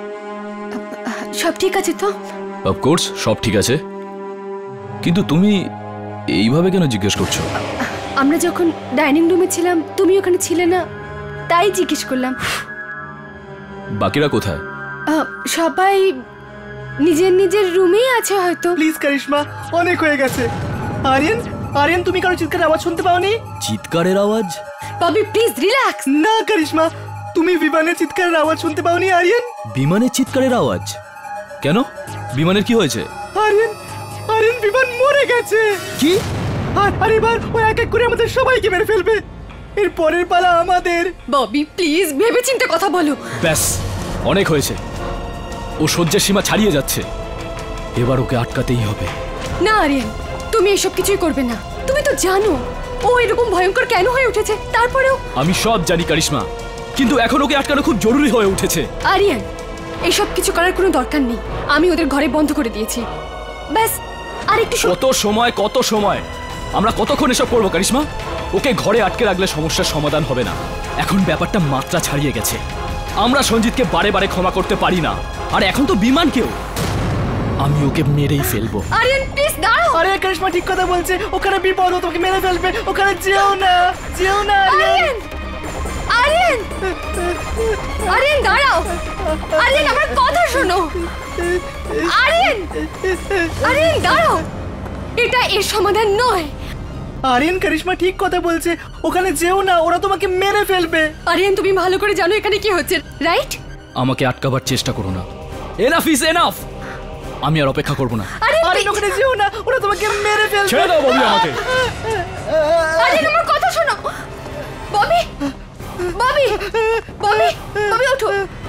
সব ঠিক আছে তো? অফকোর্স সব ঠিক আছে, কিন্তু তুমি এইভাবে কেন জিজ্ঞেস করছো? আমরা যখন ডাইনিং রুমে ছিলাম তুমি ওখানে ছিলে না, তাই জিজ্ঞেস করলাম। বাকিরা কোথায়? সবাই নিজের নিজের রুমেই আছে হয়তো। প্লিজ কারিশমা, অনেক হয়ে গেছে। আরিয়ান, আরিয়ান তুমি কারো চিৎকারের আওয়াজ শুনতে পাওনি? চিৎকারের আওয়াজ? Bobby please relax. না কারিশমা, তুমি বিমানের চিৎকারের আওয়াজ শুনতে পাওনি আরিয়ান? বিমানের চিৎকারের আওয়াজ? কেন, বিমানের কি হয়েছে? আরিয়ান, আরিয়ান বিমান মরে গেছে। কি? আর এবার ও এক এক করে আমাদের সবাইকে মেরে ফেলবে। এর পরের পালা আমাদের। ববি প্লিজ ভেবেচিন্তে কথা বলো। ব্যাস, অনেক হয়েছে। ও সহ্যের সীমা ছাড়িয়ে যাচ্ছে, এবার ওকে আটকাতেই হবে। না আরিয়ান, তুমি এসব কিছুই করবে না। তুমি তো জানো ও এরকম ভয়ঙ্কর কেন হয়ে উঠেছে। তারপরেও আমি সব জানি কারিশমা, কিন্তু এখন ওকে আটকানো খুব জরুরি হয়ে উঠেছে। আরিয়ান, এসব কিছু করার কোনো দরকার নেই। আমি ওদের ঘরে বন্ধ করে দিয়েছি। ব্যাস আর একটু কত সময় আমরা কতক্ষণ এসব করবো কারিশমা? ওকে ঘরে আটকে রাখলে সমস্যার সমাধান হবে না। এখন ব্যাপারটা মাত্রা ছাড়িয়ে গেছে। আমরা সঞ্জিতকে বারে বারে ক্ষমা করতে পারি না, আর এখন তো বিমানকেও। আমি ওকে মেরেই ফেলবো। আরিয়ান প্লিজ দাঁড়াও। আরে কারিশমা ঠিক কথা বলছে, ওখানে বিপদ, ও তোমাকে মেরে ফেলবে। ওখানে যেও না, যেও না আরিয়ান। আরিয়ান, আরিয়ান দাঁড়াও। আরিয়ান আমার কথা শোনো। আরিয়ান, আরিয়ান দাঁড়াও। এটা এর সমাধান নয়। আরিয়ান, কারিশমা ঠিক কথা বলছে, ওখানে যেও না, ওরা তোমাকে মেরে ফেলবে। আরিয়ান তুমি ভালো করে জানো এখানে কি হচ্ছে, রাইট? আমাকে আটকাবার চেষ্টা করো না। Enough is enough. আমি আর অপেক্ষা করব না। আরিয়ান ওখানে যেও না, ওরা তোমাকে মেরে ফেলবে। ছেড়ে দাও ববি আমাকে। আরিয়ান আমার কথা শোনো। ববি, ববি, ববি, ববি ওঠো।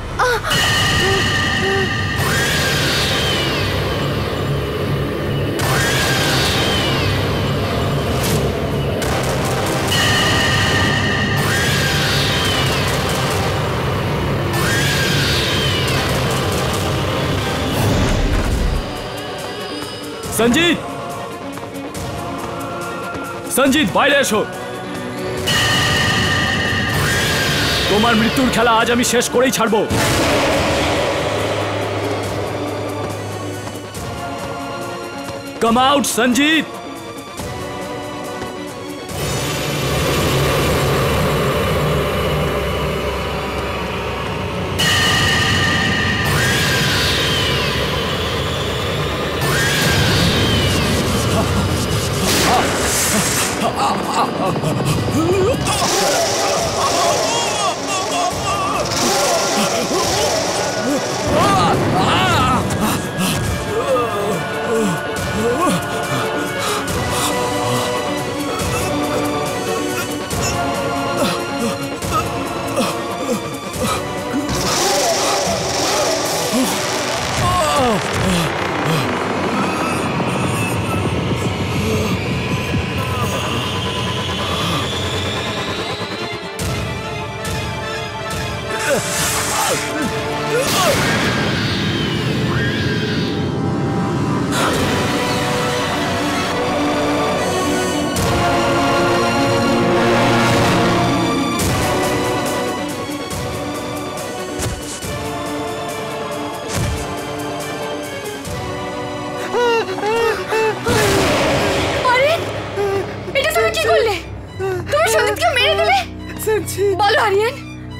সঞ্জিত, সঞ্জিত বাইরে এসো। তোমার মৃত্যুর খেলা আজ আমি শেষ করেই ছাড়বো। Come out Sanjit. বলো আরিয়ান।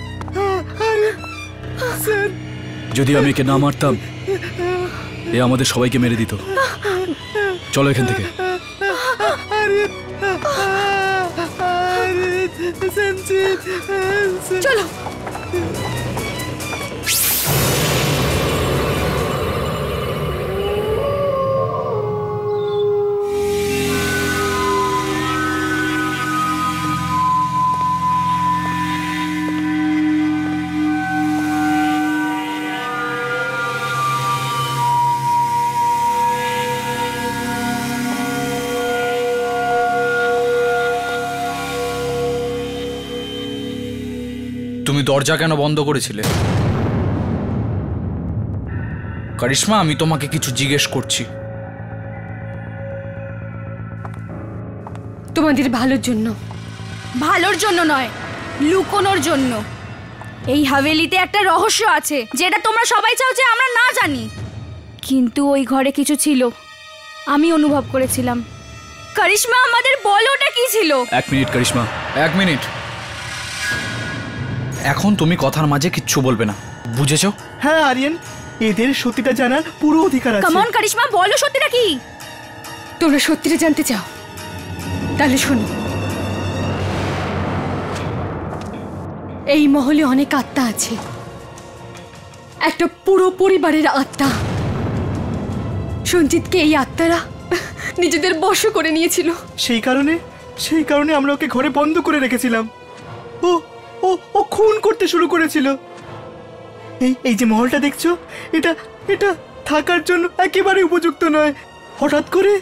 যদি আমি একে না মারতাম, এ আমাদের সবাইকে মেরে দিত। চলো এখান থেকে। চলো। তুমি দরজা কেন বন্ধ করেছিলে? কারিশমা, আমি তোমাকে কিছু জিজ্ঞেস করছি। তোমাদের ভালোর জন্য। ভালোর জন্য নয়, লুকোনোর জন্য। এই হাভেলিতে একটা রহস্য আছে যেটা তোমরা সবাই চাও যে আমরা না জানি, কিন্তু ওই ঘরে কিছু ছিল, আমি অনুভব করেছিলাম। করিশ্মা আমাদের বলো ওটা কি ছিল? 1 মিনিট করিশ্মা। 1 মিনিট। এখন তুমি কথার মাঝে কিচ্ছু বলবে না, বুঝেছো? হ্যাঁ আরিয়ান, এদের সত্যিটা জানার পুরো অধিকার আছে। কাম অন করিশ্মা, বলো সত্যিটা কি? তোমরা সত্যিটা জানতে চাও? তাহলে শোনো, এই মহলে অনেক আত্মা আছে, একটা পুরো পরিবারের আত্মা। সঞ্জিতকে এই আত্মারা নিজেদের বশ করে নিয়েছিল। সেই কারণে আমরা ওকে ঘরে বন্ধ করে রেখেছিলাম। ও ও ও খুন করতে শুরু করেছিল। এই যে মহলটা দেখছো, এটা থাকার জন্য একেবারে উপযুক্ত নয়। হঠাৎ করে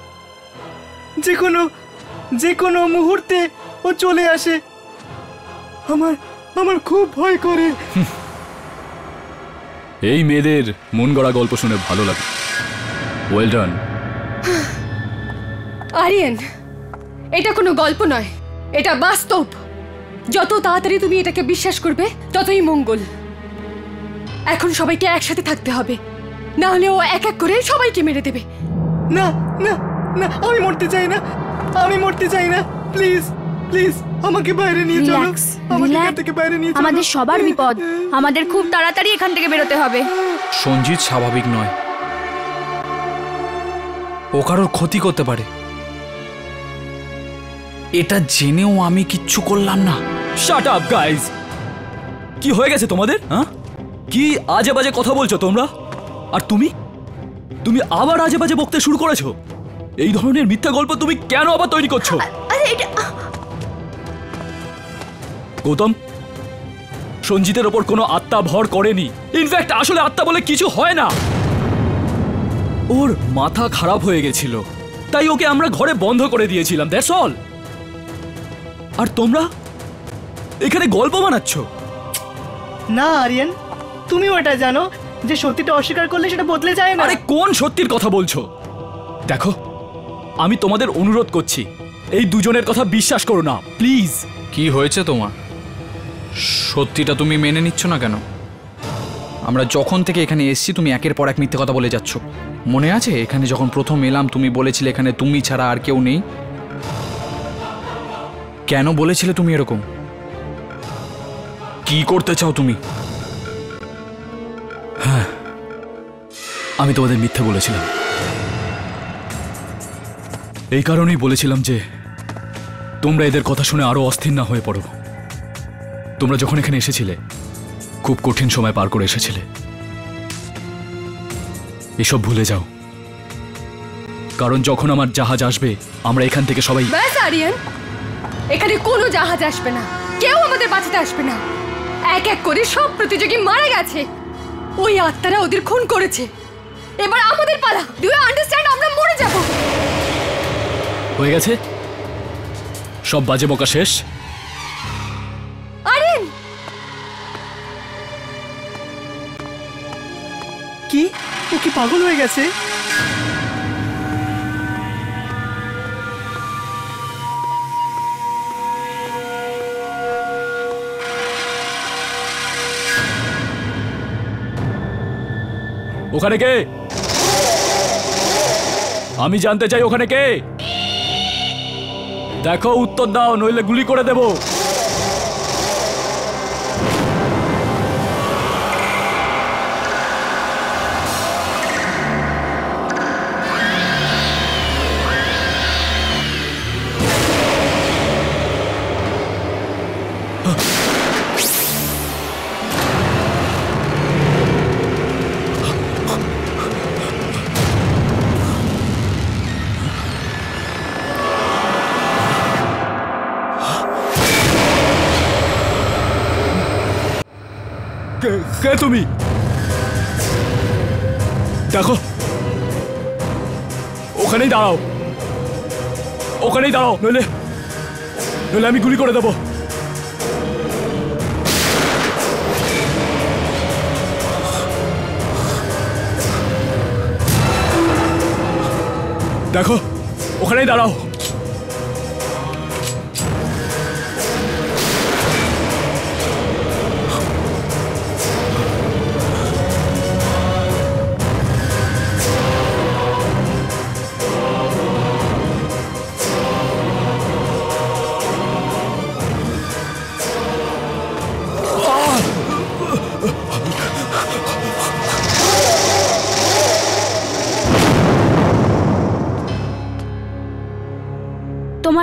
যে কোনো মুহূর্তে ও চলে আসে। আমার খুব ভয় করে। এই মেয়েদের মন গড়া গল্প শুনে ভালো লাগে। Well done. আরিয়ান, এটা কোনো গল্প নয়, এটা বাস্তব। যত তাড়াতাড়ি তুমি এটাকে বিশ্বাস করবে ততই মঙ্গল। এখন সবাইকে একসাথে থাকতে হবে, না হলে ও এক এক করে সবাইকে মেরে দেবে। না না না, আমি মরতে চাই না। প্লিজ প্লিজ আমাকে বাইরে নিয়ে চলো। রিল্যাক্স, আমাকে এখান থেকে বাইরে নিয়ে চলো। আমাদের সবার বিপদ, আমাদের খুব তাড়াতাড়ি এখান থেকে বেরোতে হবে। সঞ্জিত স্বাভাবিক নয়, ও কারোর ক্ষতি করতে পারে। এটা জেনেও আমি কিচ্ছু করলাম না। Shut up guys! কি হয়ে গেছে তোমাদের? হ্যাঁ, কি আজে বাজে কথা বলছো তোমরা? আর তুমি আবার আজে বাজে বকতে শুরু করেছো। এই ধরনের মিথ্যা গল্প তুমি কেন আবার তৈরি করছো? আরে এটা গৌতম, সঞ্জিতের ওপর কোনো আত্মা ভর করেনি। ইনফ্যাক্ট আসলে আত্মা বলে কিছু হয় না। ওর মাথা খারাপ হয়ে গেছিল, তাই ওকে আমরা ঘরে বন্ধ করে দিয়েছিলাম, দ্যাটস অল। আর তোমরা এখানে গল্প বানাচ্ছ। না আরিয়ান, তুমিও এটা জানো যে সত্যিটা অস্বীকার করলে সেটা বদলে যায় না। আরে কোন সত্যির কথা বলছো? দেখো, আমি তোমাদের অনুরোধ করছি, এই দুজনের কথা বিশ্বাস করো না, প্লিজ। কি হয়েছে তোমার? সত্যিটা তুমি মেনে নিচ্ছ না কেন? আমরা যখন থেকে এখানে এসেছি তুমি একের পর এক মিথ্যে কথা বলে যাচ্ছ। মনে আছে এখানে যখন প্রথম এলাম তুমি বলেছিলে এখানে তুমি ছাড়া আর কেউ নেই? কেন বলেছিলে তুমি এরকম? কি করতে চাও তুমি? হ্যাঁ, আমি তোমাদের মিথ্যে বলেছিলাম। এই কারণেই বলেছিলাম যে তোমরা এদের কথা শুনে আরো অস্থির না হয়ে পড়ো। তোমরা যখন এখানে এসেছিলে খুব কঠিন সময় পার করে এসেছিলে। এসব ভুলে যাও, কারণ যখন আমার জাহাজ আসবে আমরা এখান থেকে সবাই। ব্যাস আরিয়ান, এখানে কোনো জাহাজ আসবে না, কেউ আমাদের বাঁচাতে আসবে না। এক এক করে সব প্রতিযোগী মারা গেছে, ওই আত্মারা ওদের খুন করেছে। এবার আমাদের পালা। Do you understand? আমরা মরে যাব। হয়ে গেছে, সব বাজে বকা শেষ। আরিয়ান, কি ও কি পাগল হয়ে গেছে? ওখানে কে? আমি জানতে চাই ওখানে কে। দেখো, উত্তর দাও, নইলে গুলি করে দেব। কে তুমি? দেখো, ওখানেই দাঁড়াও, নইলে আমি গুলি করে দেবো। দেখো, ওখানেই দাঁড়াও।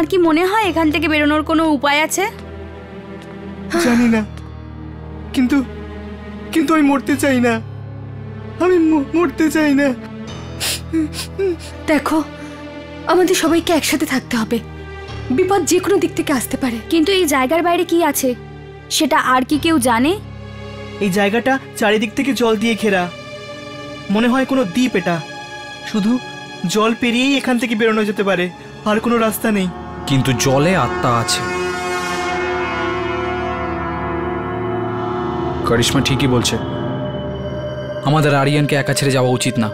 তোমার কি মনে হয় এখান থেকে বেরোনোর কোনো উপায় আছে? জানি না, কিন্তু কিন্তু আমি মরতে চাই না, আমি মরতে চাই না। দেখো, আমাদের সবাইকে একসাথে থাকতে হবে, বিপদ যে কোনো দিক থেকে আসতে পারে। কিন্তু এই জায়গার বাইরে কি আছে সেটা আর কি কেউ জানে? এই জায়গাটা চারিদিক থেকে জল দিয়ে ঘেরা, মনে হয় কোনো দ্বীপ এটা। শুধু জল পেরিয়েই এখান থেকে বেরোনো যেতে পারে, আর কোনো রাস্তা নেই। কিন্তু জলে আত্মা আছে। করিশ্মা ঠিকই বলছে, আমাদের আরিয়ানকে একা ছেড়ে যাওয়া উচিত না।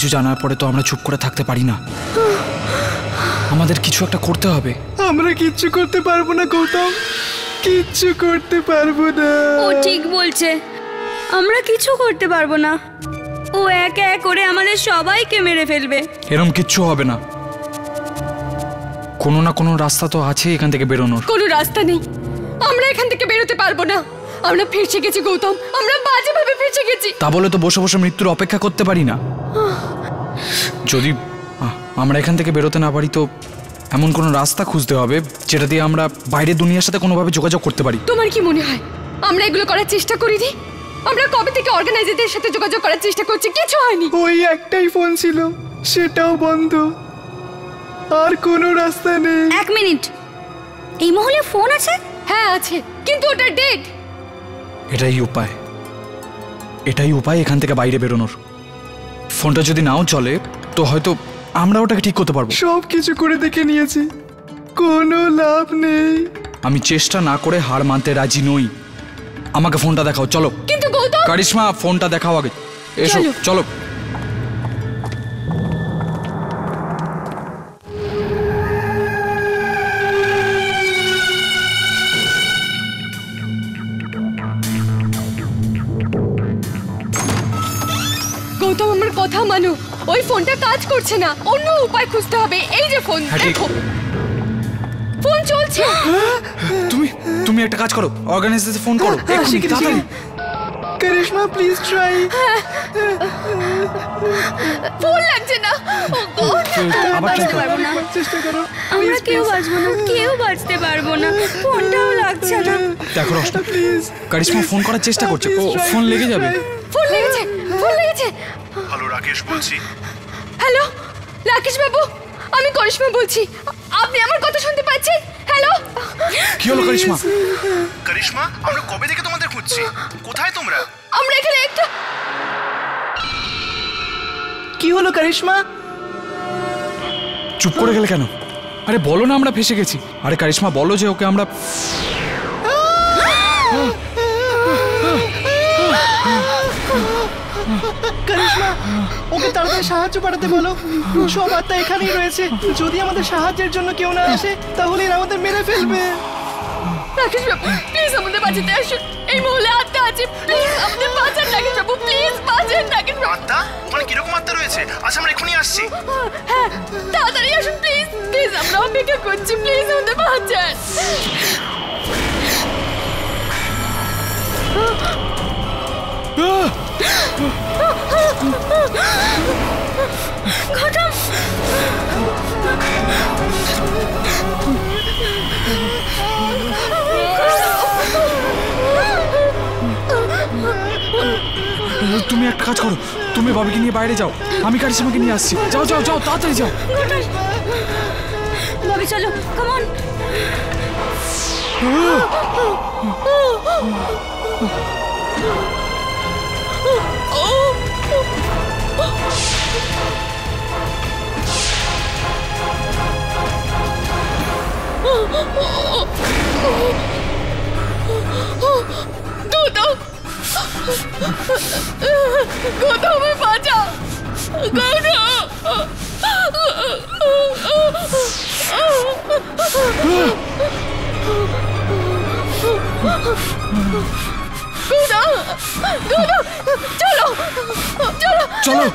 কিছু জানার পরে তো আমরা চুপ করে থাকতে পারি না। আমাদের কিছু একটা করতে হবে। আমরা কিচ্ছু করতে পারবো না গৌতম, কিচ্ছু করতে পারবো না। ও ঠিক বলছে, আমরা কিছু করতে পারবো না। ও এক এক করে আমাদের সবাইকে মেরে ফেলবে। এরম কিচ্ছু হবে না। কোনো না কোনো রাস্তা তো আছে এখান থেকে বেরোনোর। কোনো রাস্তা নেই, আমরা এখান থেকে বেরোতে পারবো না। আমরা ফিরছে গেছি গৌতম, আমরা বাজেভাবে ফিরছে গেছি। তা বলে তো বসে বসে মৃত্যুর অপেক্ষা করতে পারি না। যদি আমরা এখান থেকে বেরোতে না পারি তো এমন কোনো রাস্তা খুঁজতে হবে যেটা দিয়ে আমরা বাইরের দুনিয়ার সাথে কোনোভাবে যোগাযোগ করতে পারি। তোমার কি মনে হয় আমরা এগুলো করার চেষ্টা করিনি? আমরা কবে থেকে অর্গানাইজারদের সাথে যোগাযোগ করার চেষ্টা করছি, কিছু হয়নি। ওই একটাই ফোন ছিল, সেটাও বন্ধ। আর কোনো রাস্তা নেই। এক মিনিট, এই মহলে ফোন আছে? হ্যাঁ আছে, কিন্তু ওটা ডেড। এটাই উপায় এখান থেকে বাইরে বেরোনোর। ফোনটা যদি নাও চলে তো হয়তো আমরা ওটাকে ঠিক করতে পারবো। সব কিছু করে দেখে নিয়েছি, কোনো লাভ নেই। আমি চেষ্টা না করে হার মানতে রাজি নই। আমাকে ফোনটা দেখাও, চলো। কিন্তু গৌতম, কারিশমা ফোনটা দেখাও আগে। এসো, চলো। চলো। গৌতম আমার কথা মানো, ওই ফোনটা কাজ করছে না, অন্য উপায় খুঁজতে হবে। এই যে ফোন, হ্যাঁ, ঠিক। দেখো ফোন চলছে। তুমি একটা কাজ করো, অর্গানাইজারে ফোন করো এক্ষুনি, তাড়াতাড়ি। করিশ্মা প্লিজ ট্রাই। ফোন লাগছে না। ও গড, আবার ট্রাই বাঁচতে করো। পারবো না, চেষ্টা করো। আমরা কেউ বাঁচবো না, কেউ বাঁচতে পারবো না। ফোনটাও লাগছে না। দেখো রোশনি, প্লিজ। কারিশমা ফোন করার চেষ্টা করছে। ও ফোন লেগে যাবে। ফোন লেগেছে, ফোন লেগেছে। হ্যালো রাকেশ বলছি। হ্যালো রাকেশ বাবু, আমি করিশ্মা বলছি। আপনি আমার কথা শুনতে পাচ্ছেন? হ্যালো, কি হলো কারিশমা? করিশ্মা, আমরা কবে থেকে তোমাদের খুঁজছি, কোথায় তোমরা? আমরা এখানে একটা কি হলো করিশ্মা? চুপ করে গেলে কেন? আরে বলো না আমরা ফেসে গেছি। আরে কারিশমা বলো যে ওকে আমরা করিশ্মা, ওকে তাড়াতাড়ি সাহায্য পাঠাতে বলো। সব আত্মা এখানেই রয়েছে। যদি আমাদের সাহায্যের জন্য কেউ না আসে তাহলে এরা আমাদের মেরে ফেলবে। রাকেশ বাবু প্লিজ আমাদের বাঁচাতে আসুন। এই মহলে আত্মা আছে, প্লিজ আমাদের বাঁচান রাকেশ বাবু, প্লিজ বাঁচান রাকেশ বাবু। আত্মা? মানে কিরকম আত্মা রয়েছে? আচ্ছা আমরা এখনই আসছি। হ্যাঁ তাড়াতাড়ি আসুন প্লিজ, প্লিজ আমরা অপেক্ষা করছি, প্লিজ আমাদের বাঁচান। ঘটম, তুমি একটা কাজ করো, তুমি বাবিকে নিয়ে বাইরে যাও, আমি কারিশমাকে নিয়ে আসছি। যাও যাও যাও, তাড়াতাড়ি যাও। ভাবি চলো, কাম অন। গৌতম, গৌতম বাঁচাও, গৌতম, গৌতম, চলো চলো চলো।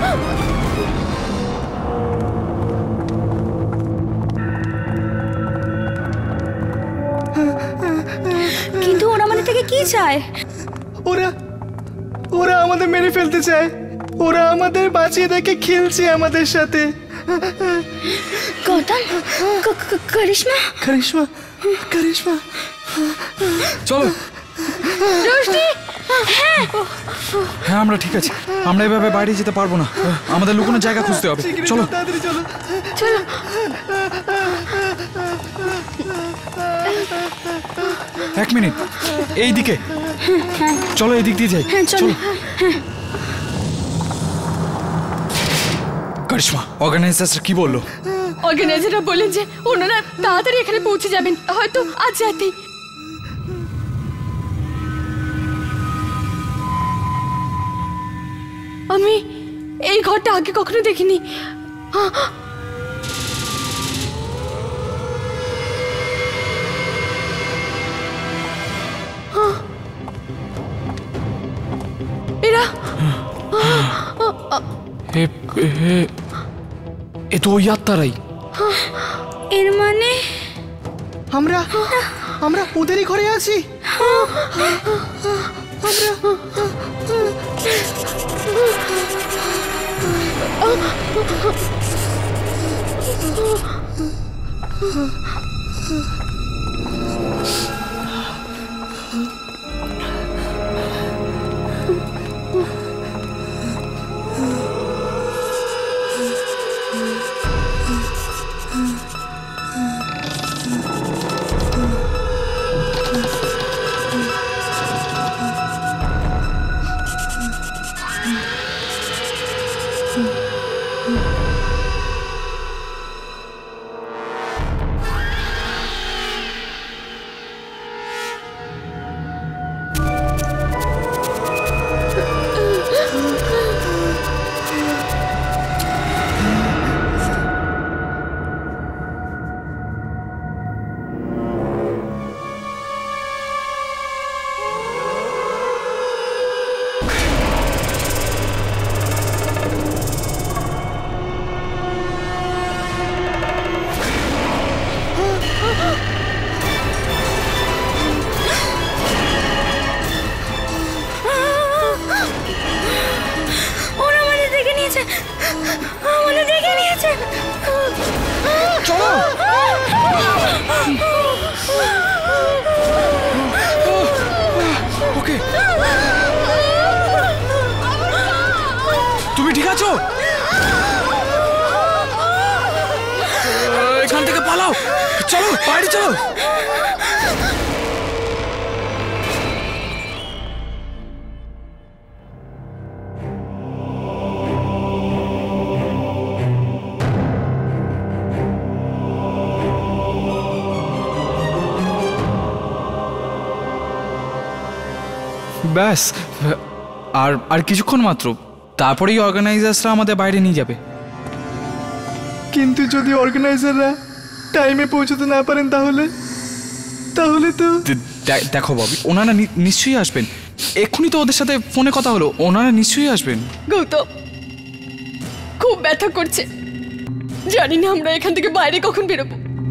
কিন্তু ওরা আমাদের থেকে কি চায়? ওরা ওরা আমাদের মেরে ফেলতে চায়। ওরা আমাদের বাঁচিয়ে দেখে খেলছে আমাদের সাথে। গৌতম, করিশ্মা, করিশ্মা, করিশ্মা, চলো। রোশনি, হ্যাঁ আমরা ঠিক আছি। আমরা এভাবে বাইরে যেতে পারবো না, আমাদের লুকোনোর জায়গা খুঁজতে হবে। শীঘ্রই চলো। তাড়াতাড়ি চলো। চলো। এক মিনিট, এই দিকে চলো, এই দিক দিয়ে যাই। হ্যাঁ চলো। কারিশমা, অর্গানাইজার কি বললো? অর্গানাইজাররা বললেন যে ওনারা তাড়াতাড়ি এখানে পৌঁছে যাবেন, হয়তো আজ রাতেই। আমি এই ঘরটা আগে কখনো দেখিনি। এরা এ তো ওই আত্মারাই। এর মানে আমরা আমরা ওদেরই ঘরে আছি। ওরা আমাদের দেখে নিয়েছে, আমাদের দেখে নিয়েছে। চলো। ওকে, তুমি ঠিক আছো? এখান থেকে পালাও, চলো বাইরে চলো। ব্যাস, আর আর কিছুক্ষণ মাত্র, তারপরেই অর্গানাইজার্সরা আমাদের বাইরে নিয়ে যাবে। কিন্তু যদি অর্গানাইজাররা টাইমে পৌঁছতে না পারেন তাহলে তাহলে তো দেখো ববি, ওনারা নিশ্চয়ই আসবেন। এক্ষুনি তো ওদের সাথে ফোনে কথা হলো, ওনারা নিশ্চয়ই আসবেন। গৌতম, খুব ব্যথা করছে, জানি না আমরা এখান থেকে বাইরে কখন বেরোবো।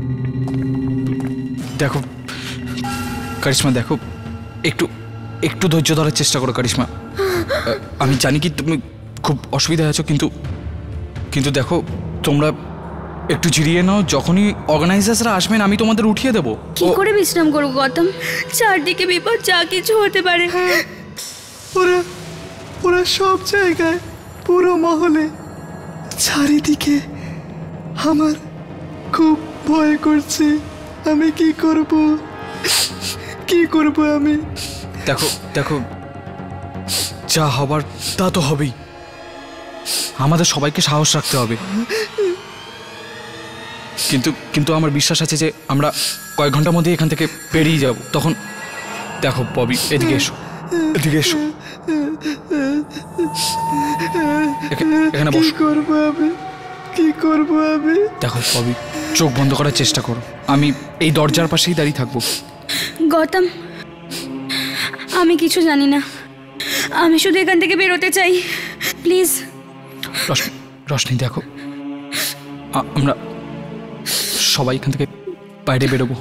দেখো কারিশমা, দেখো একটু একটু ধৈর্য ধরার চেষ্টা করো কারিশমা। আমি জানি কি তুমি খুব অসুবিধায় আছো, কিন্তু কিন্তু দেখো তোমরা একটু জিরিয়ে নাও। যখনই অর্গানাইজার্সরা আসবেন আমি তোমাদের উঠিয়ে দেবো। কি করে বিশ্রাম করবো গৌতম? চারদিকে বিপদ, যা কিছু হতে পারে। ওরা ওরা সব জায়গায়, পুরো মহলে, চারিদিকে। আমার খুব ভয় করছে। আমি কি করব, কি করব আমি? দেখো দেখো, যা হবার তা তো হবেই। আমাদের সবাইকে সাহস রাখতে হবে। কিন্তু কিন্তু আমার বিশ্বাস আছে যে আমরা কয়েক ঘন্টার মধ্যে এখান থেকে বেরিয়ে যাব। তখন দেখো ববি, এদিকে এসো, এদিকে এসো, এখানে কি বসো। করব আমি, কি করব আমি? দেখো ববি, চোখ বন্ধ করার চেষ্টা করো। আমি এই দরজার পাশেই দাঁড়িয়ে থাকবো। গৌতম, আমি কিছু জানি না, আমি শুধু এখান থেকে বেরোতে চাই, প্লিজ। রশনি দেখো, আমরা সবাই এখান থেকে বাইরে বেরোবো।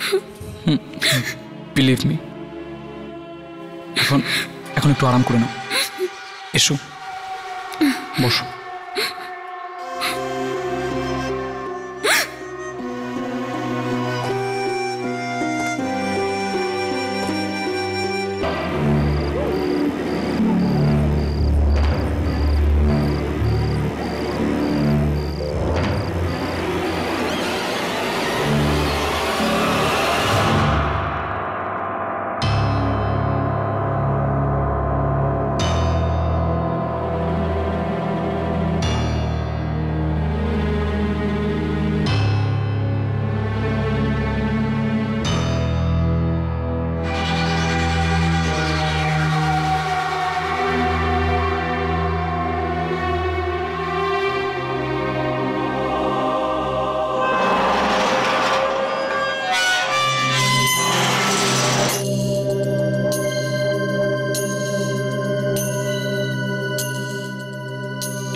Believe me. এখন এখন একটু আরাম করে নাও, এসো বসো।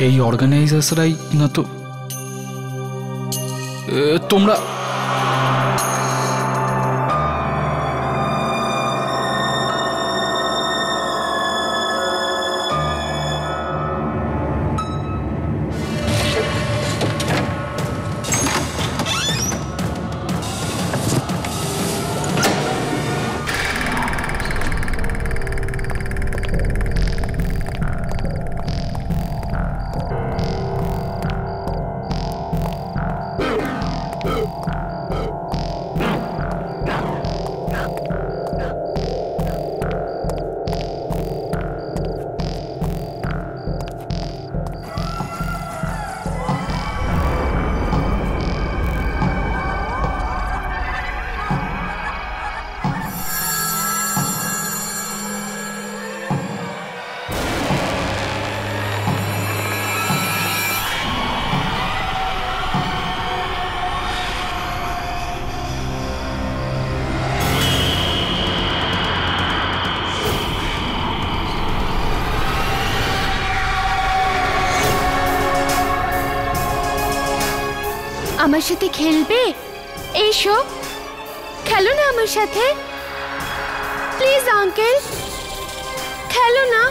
এই অর্গানাইজার্সরাই না তো তোমরা আমার সাথে খেলবে? এসো খেলো না আমার সাথে, প্লিজ আঙ্কেল, খেলো না।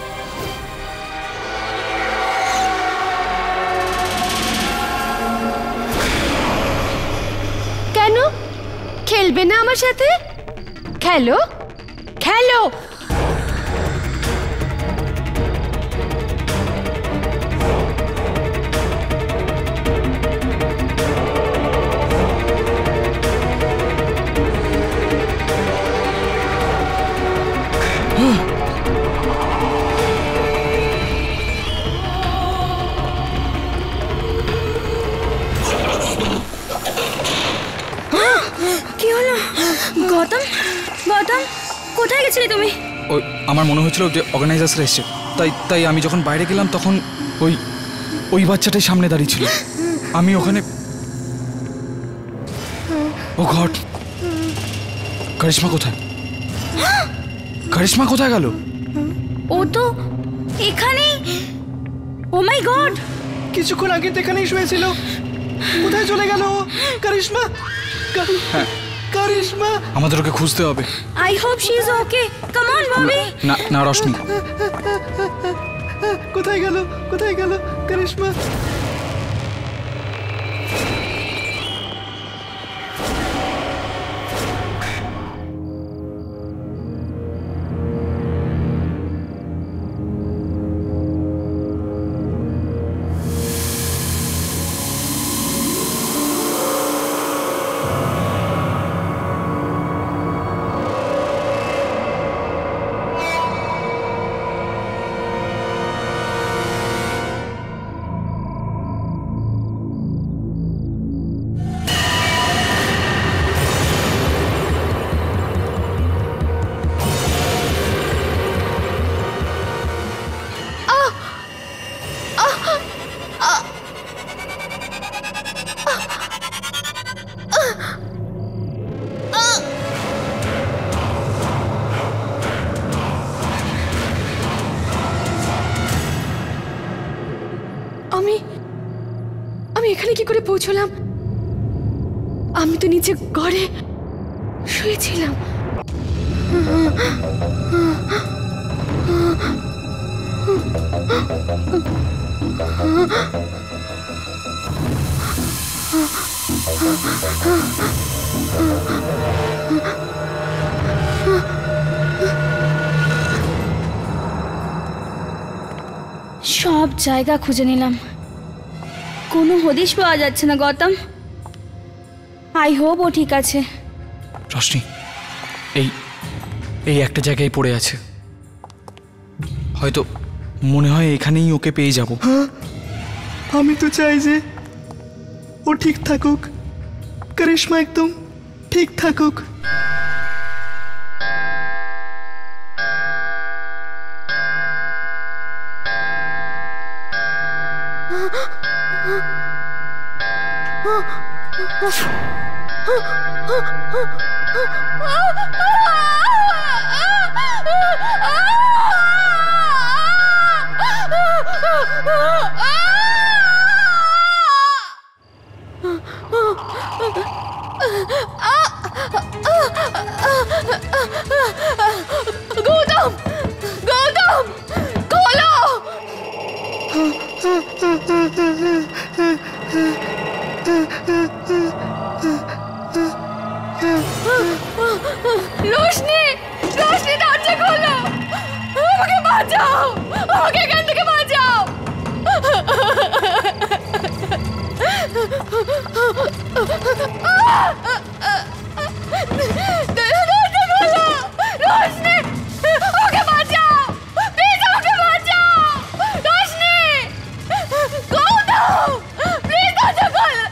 কেন খেলবে না আমার সাথে? খেলো খেলো। কি হলো? গৌতম, গৌতম, কোথায় গেছিলে তুমি? ওই আমার মনে হয়েছিল যে অর্গানাইজার্সরা এসছে, তাই আমি যখন বাইরে গেলাম তখন ওই বাচ্চাটাই সামনে দাঁড়িয়ে ছিল। আমি ওখানে ও গড, কারিশমা কোথায়? কারিশমা কোথায় গেল? ও তো এখানেই। ও মাই গড, কিছুক্ষণ আগে তো এখানেই শুয়েছিল, কোথায় চলে গেল? কারিশমা, কারিশমা, আমাদের ওকে খুঁজতে হবে। I hope she is okay. Come on Bobby. না না রশ্মি, কোথায় গেল? কোথায় গেল কারিশমা? আমি এখানে কি করে পৌঁছলাম? আমি তো নিচে ঘরে শুয়েছিলাম। সব জায়গা খুঁজে নিলাম, কোনো হদিশ পাওয়া যাচ্ছে না গৌতম। আই হোপ ও ঠিক আছে। রশ্মি, এই একটা জায়গায় পড়ে আছে, হয়তো মনে হয় এখানেই ওকে পেয়ে যাব। আমি তো চাই যে ও ঠিক থাকুক, কারিশমা একদম ঠিক থাকুক। গৌতম, গৌতম, খোলো। রোশনি, রোশনি, দরজা খোলো। আমাকে বাঁচাও, আমাকে এখান থেকে বাঁচাও। দরজা খোলো। রোশনি, আমাকে বাঁচাও, প্লিজ আমাকে বাঁচাও। রোশনি, গৌতম, প্লিজ দরজা খোলো।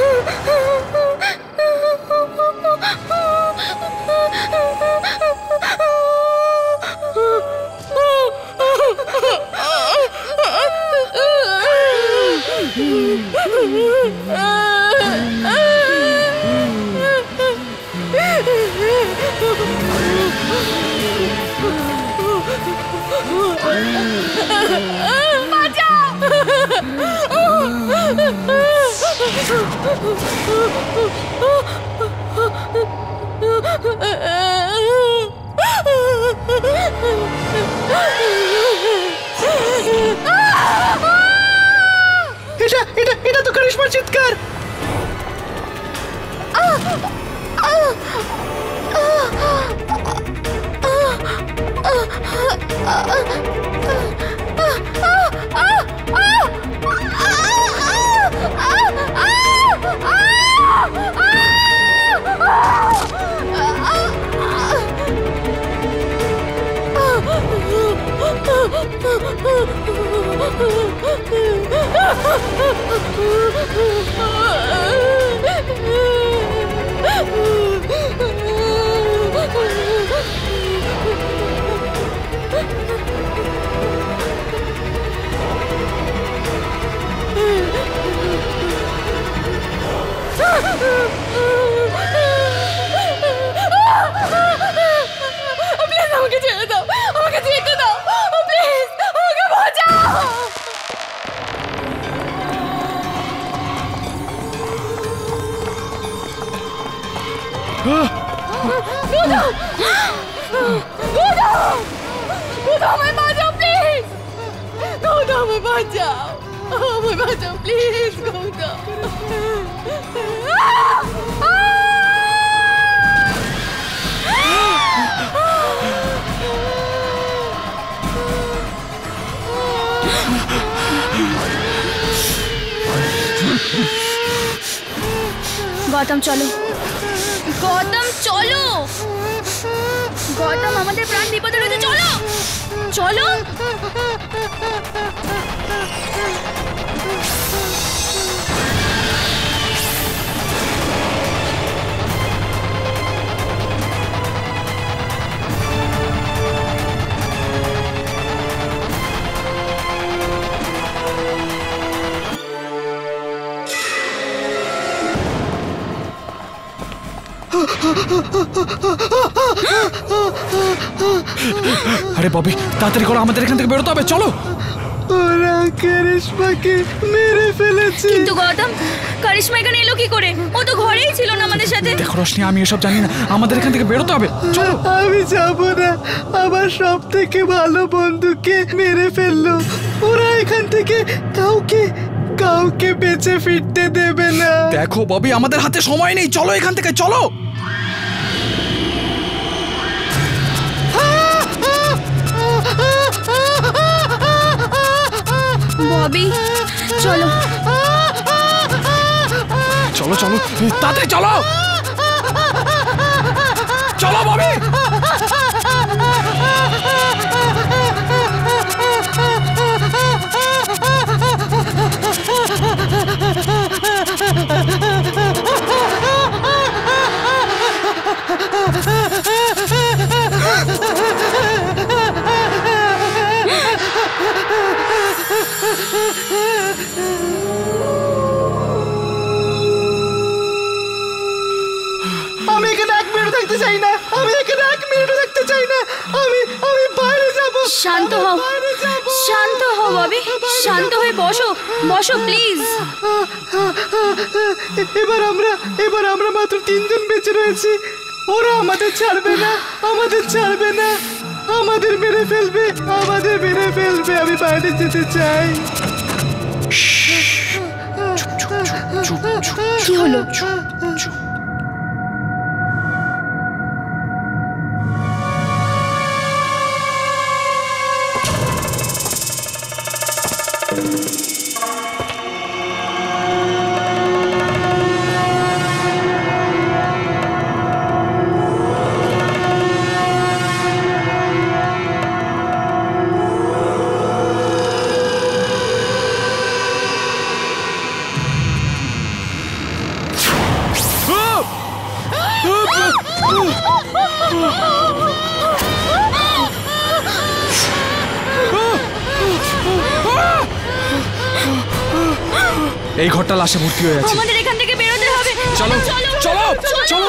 এটা এটা এটা তো করিশ্মার চিৎকার। প্লিজ আমাকে ছেড়ে দাও, আমাকে যেতে দাও, প্লিজ আমাকে বাঁচাও। আমায় বাঁচাও প্লিজ, গৌতম, আমায় বাঁচাও, আমায় বাঁচাও প্লিজ গৌতম। গৌতম চলো, গৌতম চলো, গৌতম আমাদের প্রাণ বিপদে রয়েছে, চলো চলো। আরে ববি, তাড়াতাড়ি করো, আমাদের এখান থেকে বেরোতে হবে, চলো। ওরা করিশ্মাকে মেরে ফেলেছে। কিন্তু গৌতম, করিশ্মা এখানে এলো কি করে? ও তো ঘরেই ছিল না আমাদের সাথে। দেখো রোশনি, আমি এসব জানি না, আমাদের এখান থেকে বেরোতে হবে, চলো। আমি যাব না, আমার সব থেকে ভালো বন্ধুকে মেরে ফেললো। ওরা এখান থেকে কাউকে কাউকে বেঁচে ফিরতে দেবে না। দেখো ববি, আমাদের হাতে সময় নেই, চলো এখান থেকে, চলো। ববি চলো, চলো চলো, তাড়াতাড়ি চলো, চলো ববি। আমি এখানে এক মিনিট থাকতে চাই না, আমি এখানে এক মিনিট থাকতে চাই না, আমি আমি বাইরে যাব। শান্ত হও, শান্ত হও ববি, শান্ত হয়ে বসো, বসো প্লিজ। এবার আমরা মাত্র 3 জন বেঁচে রয়েছি। ওরা আমাদের ছাড়বে না, আমাদের ছাড়বে না, আমাদের মেরে ফেলবে, আমাদের মেরে ফেলবে। আমি বাইরে যেতে চাই। কি হলো? এই ঘরটা লাশে ভর্তি হয়ে আছে। আমাদের এখান থেকে বেরোতে হবে। চলো চলো চলো।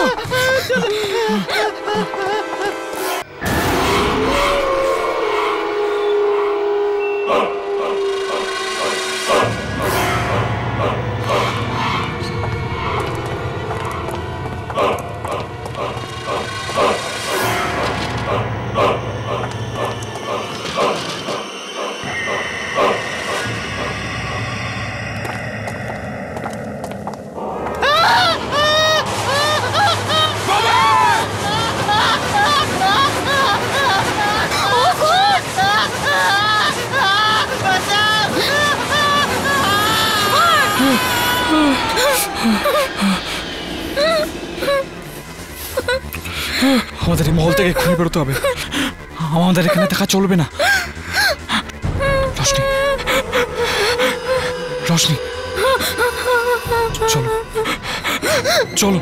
আমাদের এই মহল থেকে খুঁজে বেরোতে হবে। আমাদের এখানে থাকা চলবে না। রোশনি, রোশনি, চলো চলো।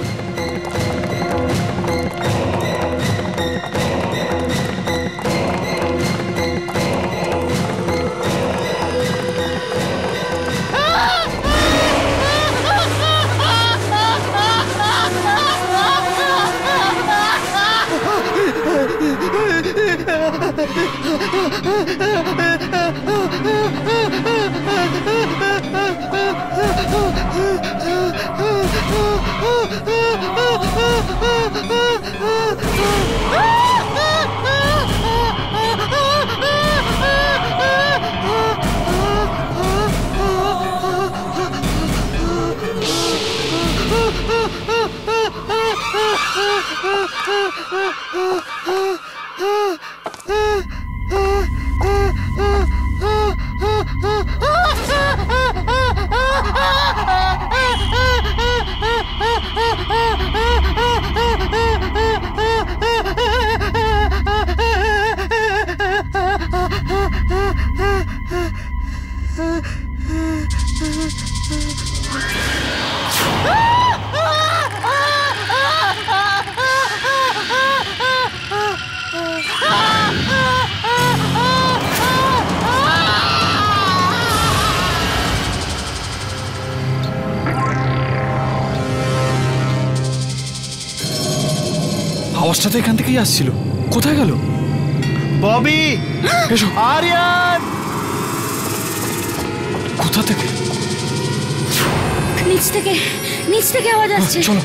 আওয়াজটা তো এখান থেকেই আসছিল। কোথায় গেল? ববি, এসো। আরিয়ান, কোথা থেকে? নিচ থেকে আওয়াজ আসছে। চলো।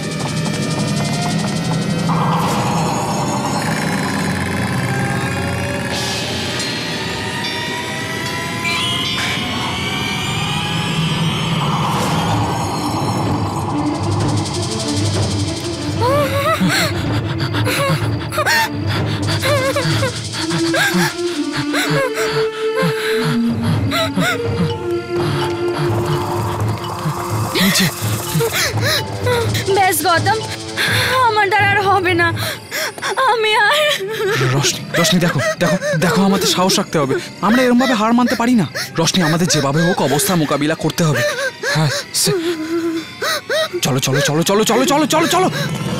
নিচে। ব্যাস গৌতম, আমার দ্বারা আর হবে না। আমি আর রোশনি, রোশনি, দেখো দেখো দেখো, আমাদের সাহস রাখতে হবে। আমরা এরকম ভাবে হার মানতে পারি না। রোশনি, আমাদের যেভাবে হোক অবস্থা মোকাবিলা করতে হবে। হ্যাঁ, চলো চলো চলো চলো চলো চলো চলো চলো।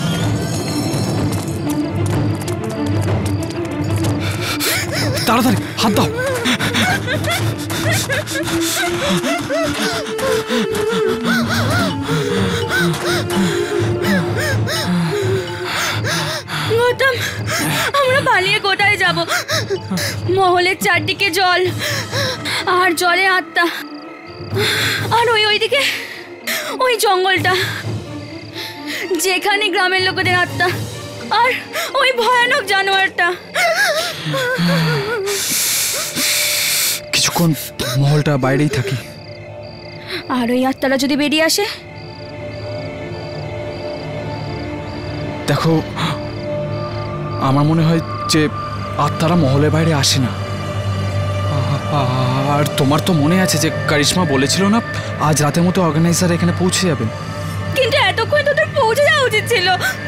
তাড়াতাড়ি হাত দাও। গৌতম, আমরা পালিয়ে কোথায় যাব? মহলের চারদিকে জল, আর জলে আত্মা, আর ওইদিকে ওই জঙ্গলটা যেখানে গ্রামের লোকেদের আত্মা, আর ওই ভয়ানক জানোয়ারটা। কিছুক্ষণ মহলটা বাইরেই থাকি। আর ওই আত্মারা যদি বেরিয়ে আসে? দেখো, আমার মনে হয় যে আত্মারা মহলের বাইরে আসে না। আর তোমার তো মনে আছে যে কারিশমা বলেছিল না আজ রাতের মতো অর্গানাইজার এখানে পৌঁছে যাবেন। কিন্তু এতক্ষণ তোদের পৌঁছে যাওয়া উচিত ছিল।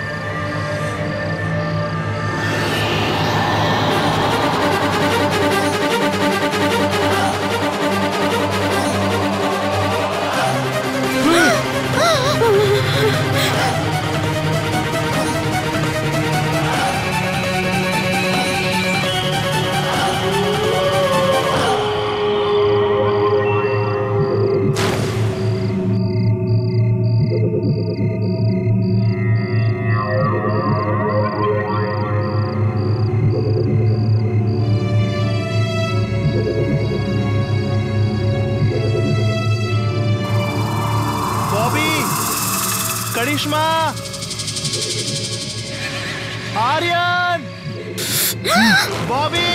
बॉबी, करिश्मा, आर्यन, बॉबी,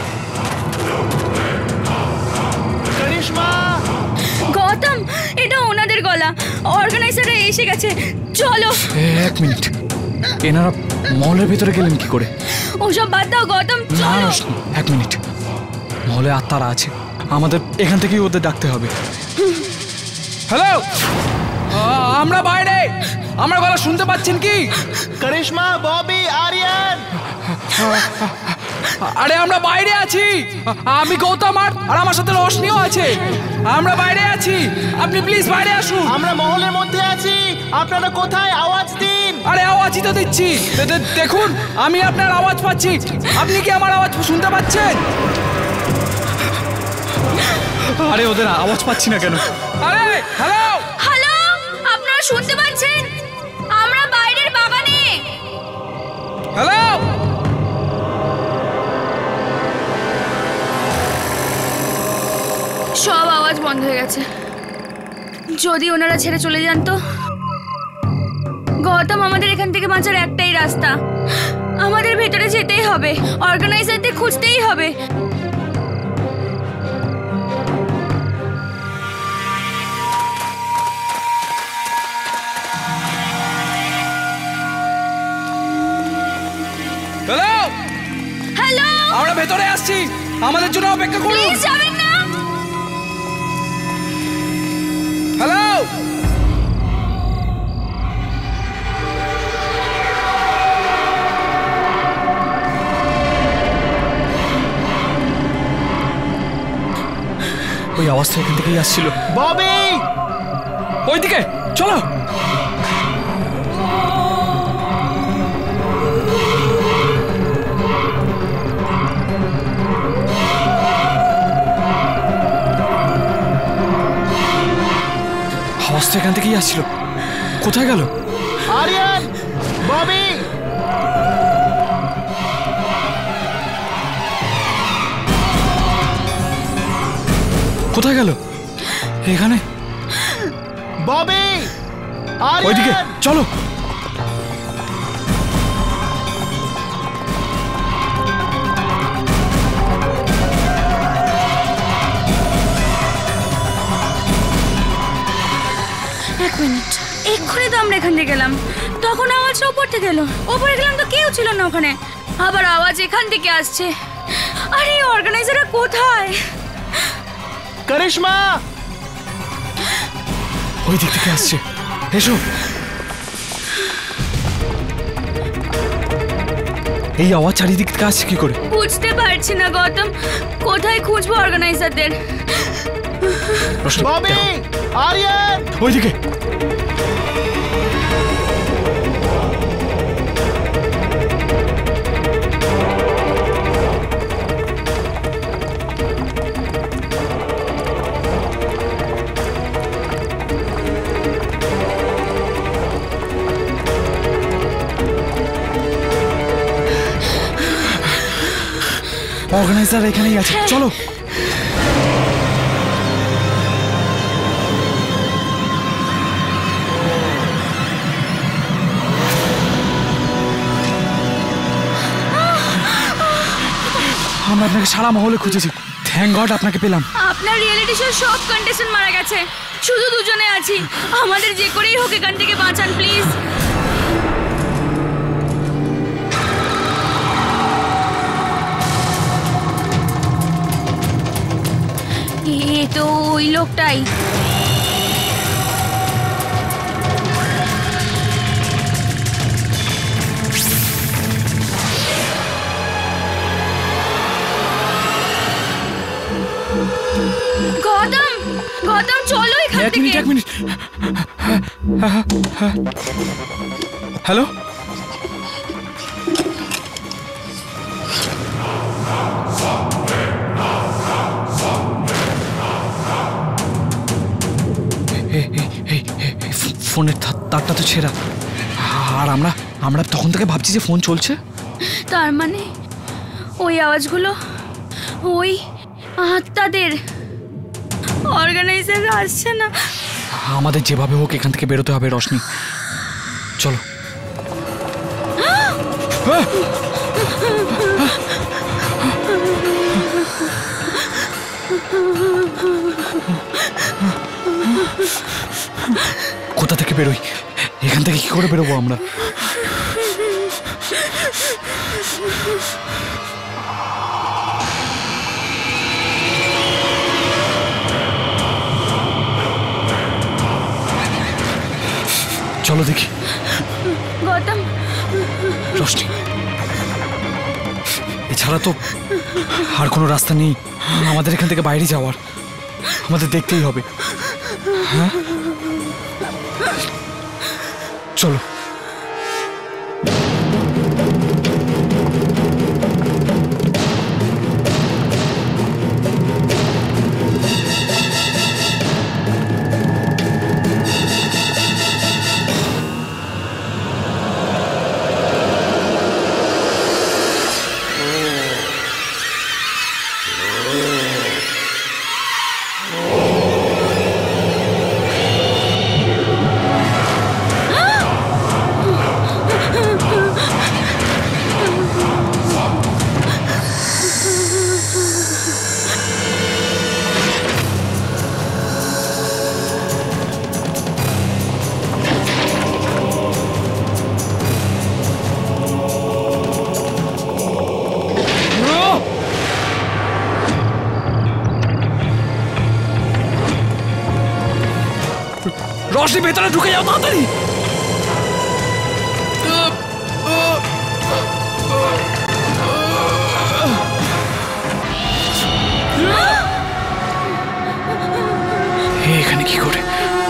करिश्मा। গৌতম, এটা ওনাদের গলা। অর্গানাইজাররা এসে গেছে, চলো। এক মিনিট, এনারা মহলের ভিতরে গেলেন কি করে? ওসব বাদ দাও গৌতম, না চলো। রোশনি, এক মিনিট। মহলে আত্মারা আছে, আমাদের এখান থেকেই ওদের ডাকতে হবে। হ্যালো, আমরা বাইরে। আমার গলা শুনতে পাচ্ছেন কি? करिश्मा, बॉबी, आर्यन। আরে আমরা বাইরে আছি। আমি গৌতম আর আমার সাথে রোশনিও আছে। আমরা বাইরে আছি, আপনি প্লিজ বাইরে আসুন। আমরা মহলের মধ্যে আছি, আপনারা কোথায়? আওয়াজ দিন। আরে আওয়াজই তো দিচ্ছি। দেখুন, আমি আপনার আওয়াজ পাচ্ছি। আপনি কি আমার আওয়াজ শুনতে পাচ্ছেন? আরে ওদের আওয়াজ পাচ্ছি না কেন? আরে হ্যালো হ্যালো, আপনারা শুনতে পাচ্ছেন? আমরা বাইরের বাগানে। হ্যালো, সব আওয়াজ বন্ধ হয়ে গেছে। যদি ওনারা ছেড়ে চলে যান তো? গৌতম, আমাদের এখান থেকে বাঁচার একটাই রাস্তা। আমাদের ভেতরে যেতেই হবে, অর্গানাইজারদের খুঁজতেই হবে। হ্যালো, হ্যালো, আমরা ভেতরে আসছি, আমাদের জন্য অপেক্ষা করুন। প্লিজ যাবেন না। হ্যালো, ওই আওয়াজটা এখান থেকেই আসছিল। बॉबी, ওইদিকে চলো। আওয়াজটা এখান থেকেই আসছিল, কোথায় গেল? आर्यन, बॉबी। কোথায় গেল? এখানে, बॉबी, ওইদিকে आर्यन। চলো। এক মিনিট, এক্ষুনি তো আমরা এখান থেকে গেলাম, তখন আওয়াজটা উপর থেকে এলো। ওপরে গেলাম তো কেউ ছিল না ওখানে, আবার আওয়াজ এখান থেকে আসছে। আরে অর্গানাইজাররা কোথায়? करिश्मा, ওই দিক থেকে আসছে, এসো। এই আওয়াজ চারিদিক থেকে আসছে কি করে? বুঝতে পারছি না গৌতম, কোথায় খুঁজবো অর্গানাইজারদের? রোশনি, बॉबी, দেখো, आर्यन। ওইদিকে। অর্গানাইজার এখানেই আছে, চলো। আমরা আপনাকে সারা মহলে খুঁজেছি, থ্যাংক গড আপনাকে পেলাম। আপনার রিয়েলিটি শো সব কন্টেস্টেন্ট মারা গেছে, শুধু দুজনে আছি। আমাদের যে করেই হোক এখান থেকে বাঁচান প্লিজ। এ তো ওই লোকটাই। গৌতম, গৌতম চলো এখান থেকে। এক মিনিট। হ্যালো, ফোনের তারটা তো ছেঁড়া, আর আমরা তখন থেকে ভাবছি যে ফোন চলছে। তার মানে ওই আওয়াজগুলো ওই আত্মাদের। অর্গানাইজার আসছে না। আমাদের যেভাবে হোক এখান থেকে বেরোতে হবে রশনি, চলো। কোথা থেকে বেরোই? এখান থেকে কি করে বেরোবো আমরা? চলো দেখি। গৌতম, রশনি, এছাড়া তো আর কোনো রাস্তা নেই আমাদের এখান থেকে বাইরে যাওয়ার। আমাদের দেখতেই হবে। হ্যাঁ, চলো। রশনি, ভেতরে ঢুকে যাও তাড়াতাড়ি। এখানে কি করে?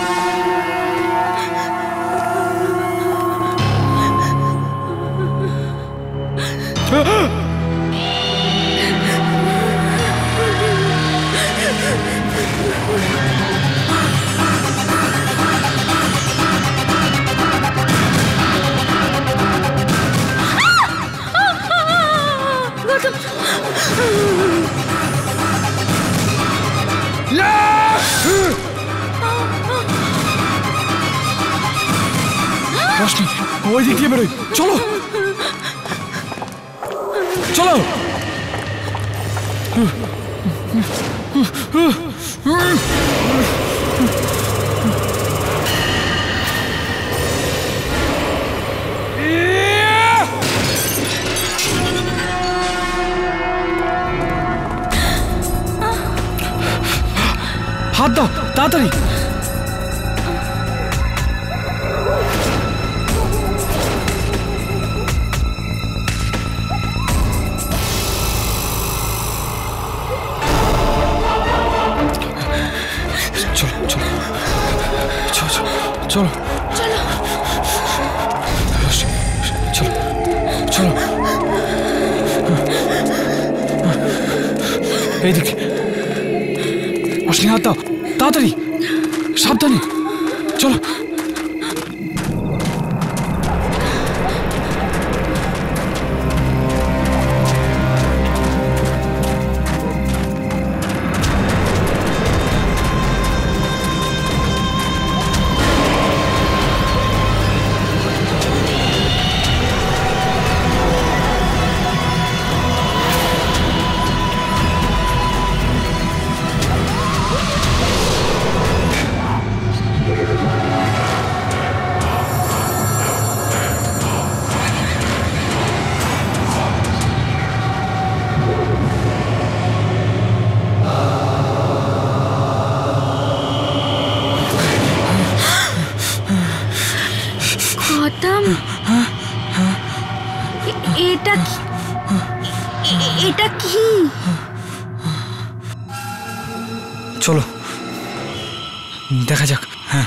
রশনি, ওই দিক দিয়ে বেরোই, চলো চলো। হাত দাও তাড়াতাড়ি। চলো চলো চলো চলো এইদিকে। রশনি, হাত দাও তাড়াতাড়ি, সাবধানে চলো। গৌতম, এটা এটা কি? চলো দেখা যাক। হ্যাঁ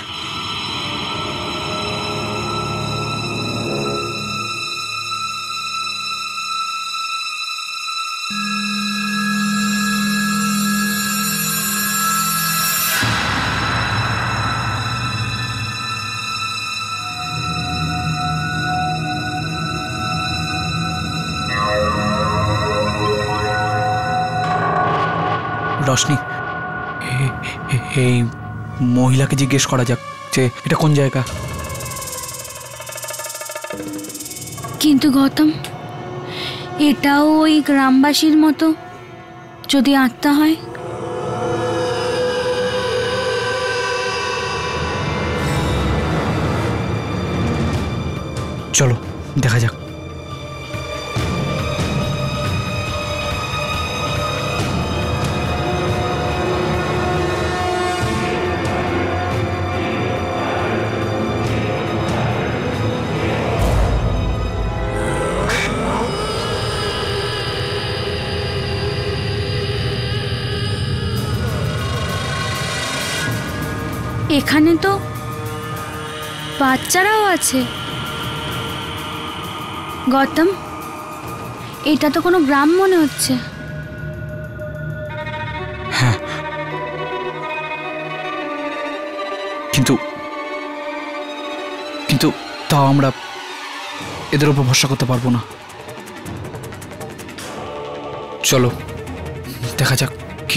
রশনি, এই মহিলাকে জিজ্ঞেস করা যাক যে এটা কোন জায়গা। কিন্তু গৌতম, এটাও ওই গ্রামবাসীর মতো যদি আত্মা হয়? চলো দেখা যাক। এখানে তো বাচ্চারাও আছে। গৌতম, এটা তো কোনো গ্রাম মনে হচ্ছে। হ্যাঁ, কিন্তু কিন্তু তাও আমরা এদের উপর ভরসা করতে পারবো না। চলো দেখা যাক কি।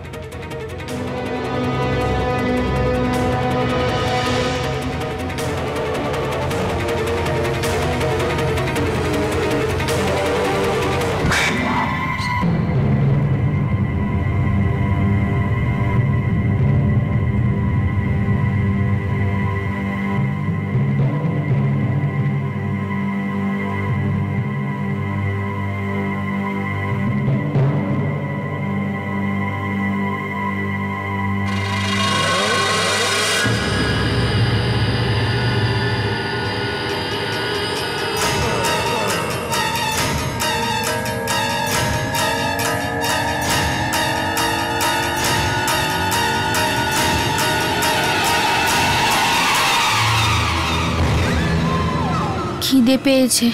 খিদে পেয়েছে।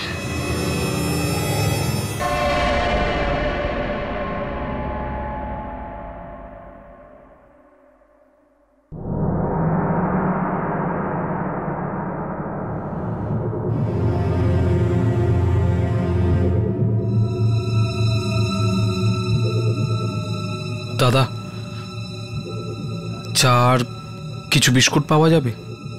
দাদা, চার কিছু বিস্কুট পাওয়া যাবে?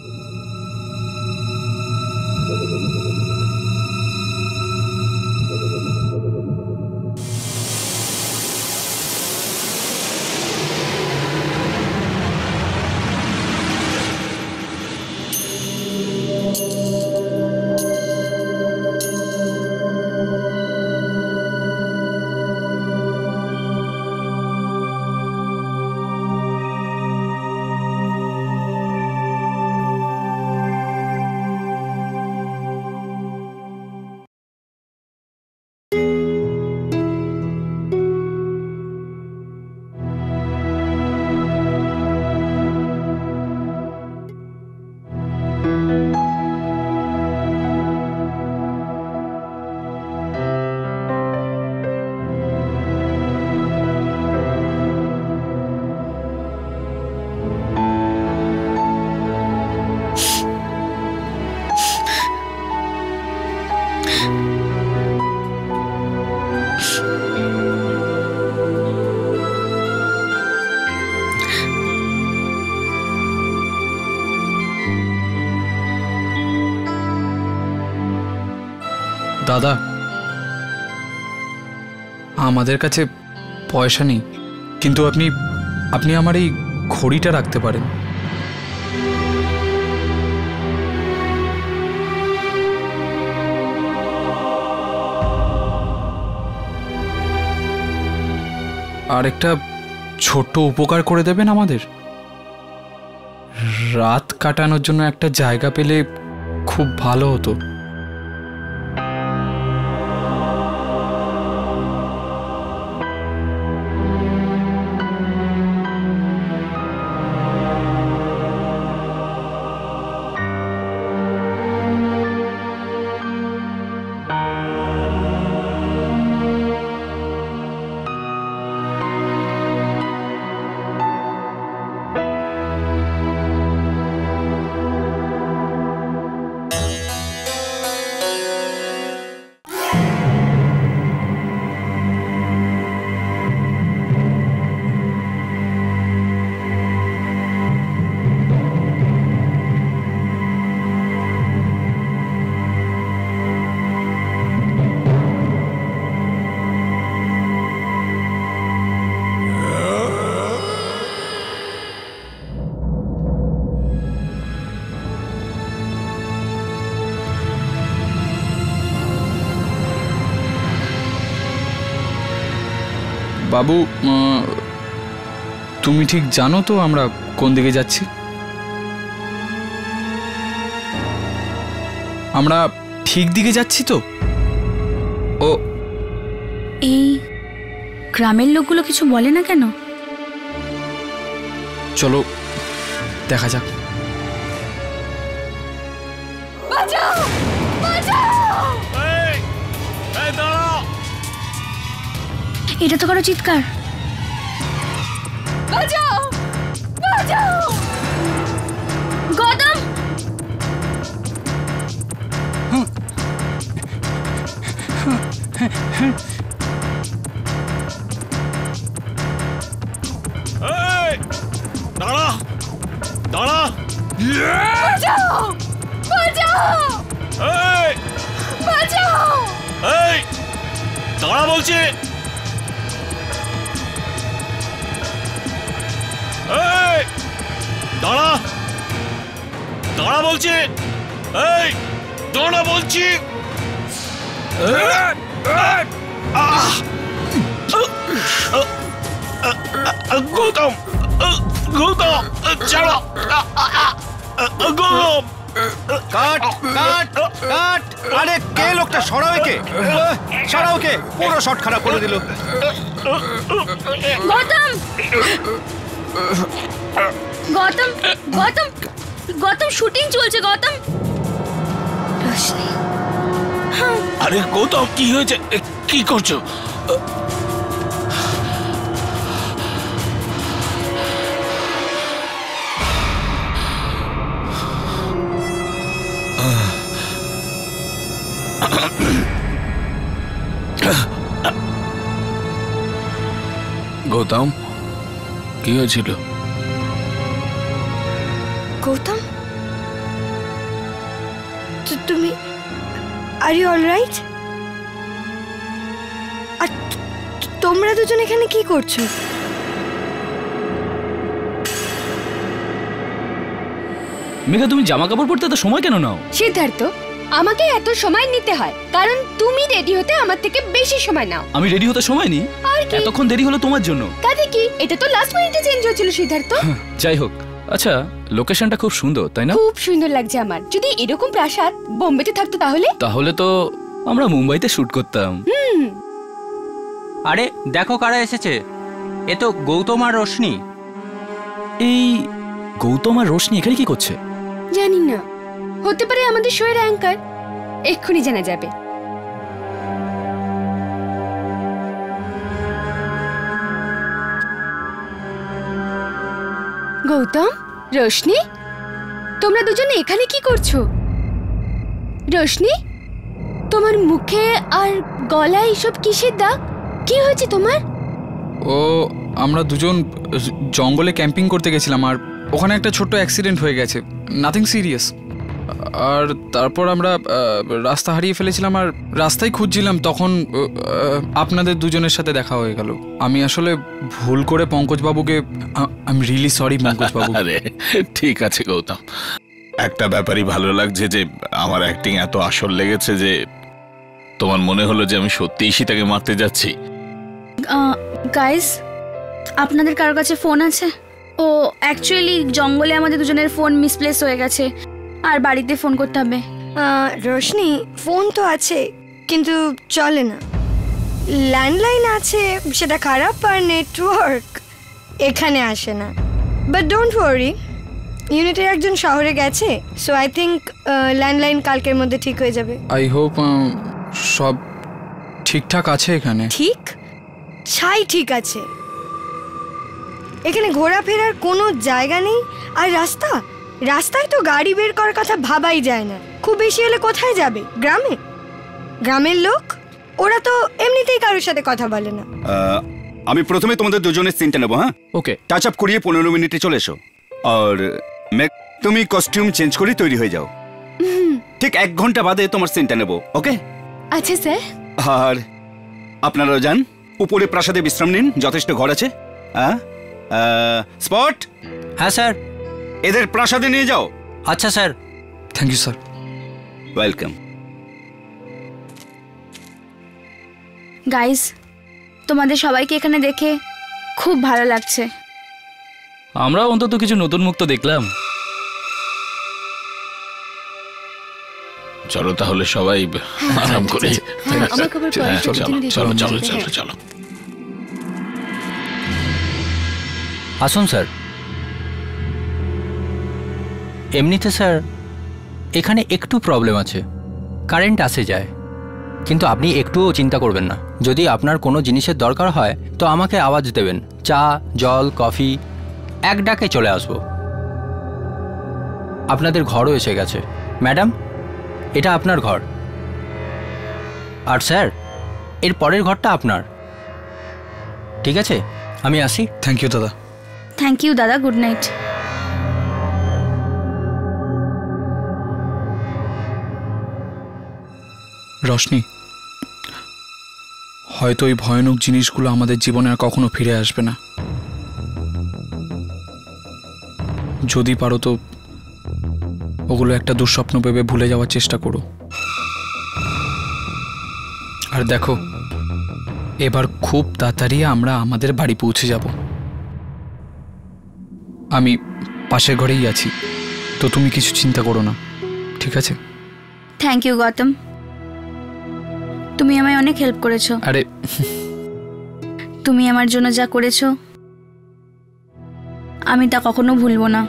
দাদা, আমাদের কাছে পয়সা নেই, কিন্তু আপনি আমার এই ঘড়িটা রাখতে পারেন। আর একটা ছোট্ট উপকার করে দেবেন আমাদের। রাত কাটানোর জন্য একটা জায়গা পেলে খুব ভালো হতো। বাবু, তুমি ঠিক জানো তো আমরা কোন দিকে যাচ্ছি? আমরা ঠিক দিকে যাচ্ছি তো? ও, এই গ্রামের লোকগুলো কিছু বলে না কেন? চলো দেখা যাক। বাঁচাও, বাঁচাও! এটা তো কারো চিৎকার। বাঁচাও, বাঁচাও! গৌতম, দাঁড়া দাঁড়া! বাঁচাও, বাঁচাও, এই বাঁচাও! এই দাঁড়া বলছি! এই দাঁড়া দাঁড়া বলছি! এই দাঁড়া বলছি! গৌতম, গৌতম ছাড়ো! গৌতম! কাট কাট কাট! আরে কে লোকটা? সরাও একে, সরাও একে! পুরো শট খারাপ করে দিল। গৌতম, গৌতম, গৌতম, গৌতম, শুটিং চলছে গৌতম। রোশনি, আরে গৌতম, কি হয়েছে? কি করছো? গৌতম, কি হয়েছিল? গৌতম, তুমি আর ইউ অল রাইট? আর তোমরা দুজন এখানে কি করছো? মেঘা, তুমি জামা কাপড় পরতে এত সময় কেন নাও? সিদ্ধার্থ, আমাকে এত সময় নিতে হয় কারণ তুমি রেডি হতে আমার থেকে বেশি সময় নাও। আমি রেডি হতে সময় নিই? আর কি? এতক্ষণ দেরি হলো তোমার জন্য। তাতে কি? এটা তো লাস্ট মিনিটে চেঞ্জ হয়েছিল সিদ্ধার্থ। যাই হোক, আচ্ছা লোকেশনটা খুব সুন্দর, তাই না? খুব সুন্দর লাগছে আমার। যদি এরকম প্রাসাদ বোম্বেতে থাকতো তাহলে? তাহলে তো আমরা মুম্বাইতে শুট করতাম। আরে দেখো কারা এসেছে। এ তো গৌতম আর রোশনি। এই গৌতম আর রোশনি এখানে কি করছে? জানি না, হতে পারে আমাদের শোয়ের অ্যাঙ্কার। এক্ষুনি জানা যাবে। গৌতম, রোশনি, তোমরা দুজনে এখানে কি করছো? রোশনি, তোমার মুখে আর গলায় এসব কিসের দাগ? কি হয়েছে তোমার? ও, আমরা দুজন জঙ্গলে ক্যাম্পিং করতে গেছিলাম আর ওখানে একটা ছোট্ট অ্যাক্সিডেন্ট হয়ে গেছে, নাথিং সিরিয়াস। আর তারপর আমরা রাস্তা হারিয়ে ফেলেছিলাম আর রাস্তায় খুঁজছিলাম, তখন আপনাদের দুজনের সাথে দেখা হয়ে গেল। আমি আসলে ভুল করে পঙ্কজবাবুকে, আই এম রিয়েলি সরি পঙ্কজবাবু। আরে ঠিক আছে গৌতম, একটা ব্যাপারই ভালো লাগছে যে আমার অ্যাক্টিং এত আসল লেগেছে যে তোমার মনে হলো যে আমি সত্যিই সীতাকে মারতে যাচ্ছি। গাইস, আপনাদের কারোর কাছে ফোন আছে? ও অ্যাকচুয়ালি জঙ্গলে আমাদের দুজনের ফোন মিসপ্লেস হয়ে গেছে। আর বাড়িতে ফোন করতে হবে। রোশনি, ফোন তো আছে কিন্তু চলে না। ল্যান্ডলাইন আছে, সেটা খারাপ, আর নেটওয়ার্ক এখানে আসে না। বাট ডোন্ট ওয়ারি, ইউনিটের একজন শহরে গেছে, সো আই থিঙ্ক ল্যান্ডলাইন কালকের মধ্যে ঠিক হয়ে যাবে। আই হোপ সব ঠিকঠাক আছে এখানে। ঠিক? ছাই ঠিক আছে। এখানে ঘোরাফেরার কোনো জায়গা নেই। আর রাস্তায় তো গাড়ি বের করার কথা ভাবাই যায় না। খুব বেশি হলে কোথায় যাবে? গ্রামে? গ্রামের লোক ওরা তো এমনিতেই কারোর সাথে কথা বলে না। আমি প্রথমে তোমাদের দুজনের সিনটা নেবো। হ্যাঁ, ওকে। টাচ আপ করিয়ে 15 মিনিটে চলে এসো। আর তুমি কস্টিউম চেঞ্জ করে তৈরি হয়ে যাও। ঠিক 1 ঘন্টা বাদে তোমার সিনটা নেবো। ওকে? আচ্ছা স্যার। আর আপনারাও যান, উপরে প্রাসাদে বিশ্রাম নিন, যথেষ্ট ঘর আছে। হ্যাঁ, স্পট। হ্যাঁ স্যার। এদের প্রাসাদে নিয়ে যাও। আচ্ছা sir. Thank you sir. Welcome. Guys, তোমাদের সবাইকে এখানে দেখে খুব ভালো লাগছে। আমরা অন্তত কিছু নতুন মুখ তো দেখলাম। চলো তাহলে সবাই আরাম করি। চলো চলো চলো চলো। আসুন স্যার। এমনিতে স্যার এখানে একটু প্রবলেম আছে, কারেন্ট আসে যায়, কিন্তু আপনি একটুও চিন্তা করবেন না। যদি আপনার কোনো জিনিসের দরকার হয় তো আমাকে আওয়াজ দেবেন, চা, জল, কফি এক ডাকে চলে আসবো। আপনাদের ঘরও এসে গেছে। ম্যাডাম, এটা আপনার ঘর। আর স্যার, এর পরের ঘরটা আপনার। ঠিক আছে, আমি আসি। থ্যাংক ইউ দাদা। থ্যাংক ইউ দাদা, গুড নাইট। রশনি, হয়তো ওই ভয়ানক জিনিসগুলো আমাদের জীবনে আর কখনো ফিরে আসবে না। যদি পারো তো ওগুলো একটা দুঃস্বপ্ন ভেবে ভুলে যাওয়ার চেষ্টা করো। আর দেখো, এবার খুব তাড়াতাড়ি আমরা আমাদের বাড়ি পৌঁছে যাব। আমি পাশের ঘরেই আছি, তো তুমি কিছু চিন্তা করো না, ঠিক আছে? থ্যাংক ইউ গৌতম, তুমি আমায় অনেক হেল্প করেছো। আরে তুমি আমার জন্য যা করেছো আমি তা কখনো ভুলবো না।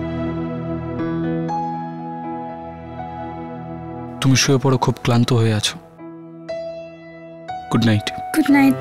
তুমি শুয়ে পড়ো, খুব ক্লান্ত হয়ে আছো। Good night. Good night.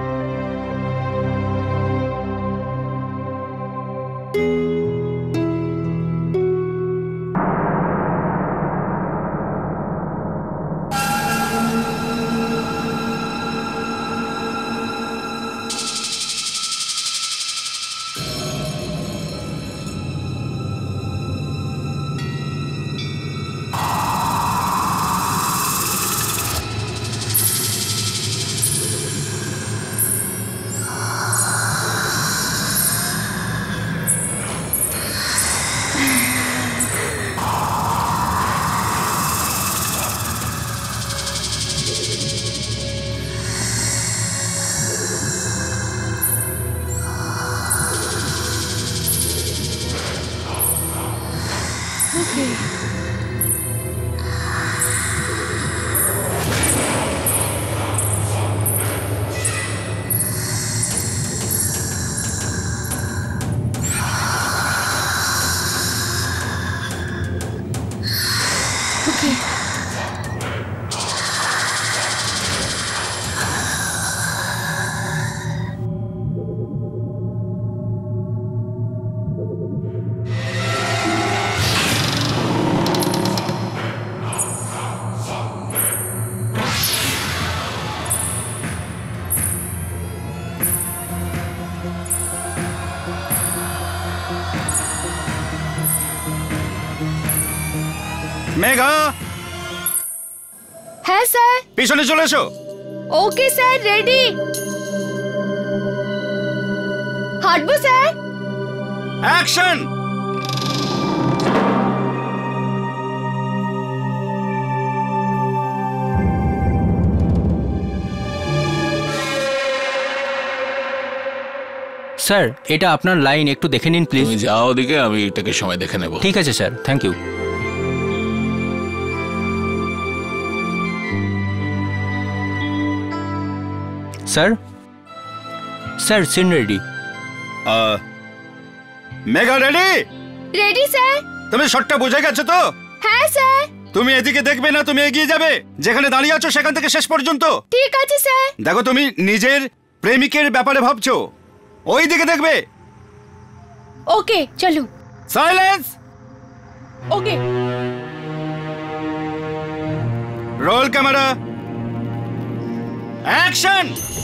Megha, হ্যাঁ স্যার। পিছনে চলে এসো। Okay sir, ready. হাঁটবো স্যার। অ্যাকশন। স্যার, এটা আপনার লাইন, একটু দেখে নিন প্লিজ। তুমি যাও ওদিকে, আমি এটাকে সময় দেখে নেব। ঠিক আছে sir, thank you. Sir sir scene ready. Megha ready? Ready sir. তুমি শটটা বুঝে গেছো তো? হ্যাঁ স্যার। তুমি এদিকে দেখবে না, তুমি এগিয়ে যাবে, যেখানে দাঁড়িয়ে আছো সেখান থেকে শেষ পর্যন্ত। ঠিক আছে স্যার। দেখো তুমি নিজের প্রেমিকের ব্যাপারে ভাবছো, ওই দিকে দেখবে। ওকে চলো। Silence. Okay roll camera, action.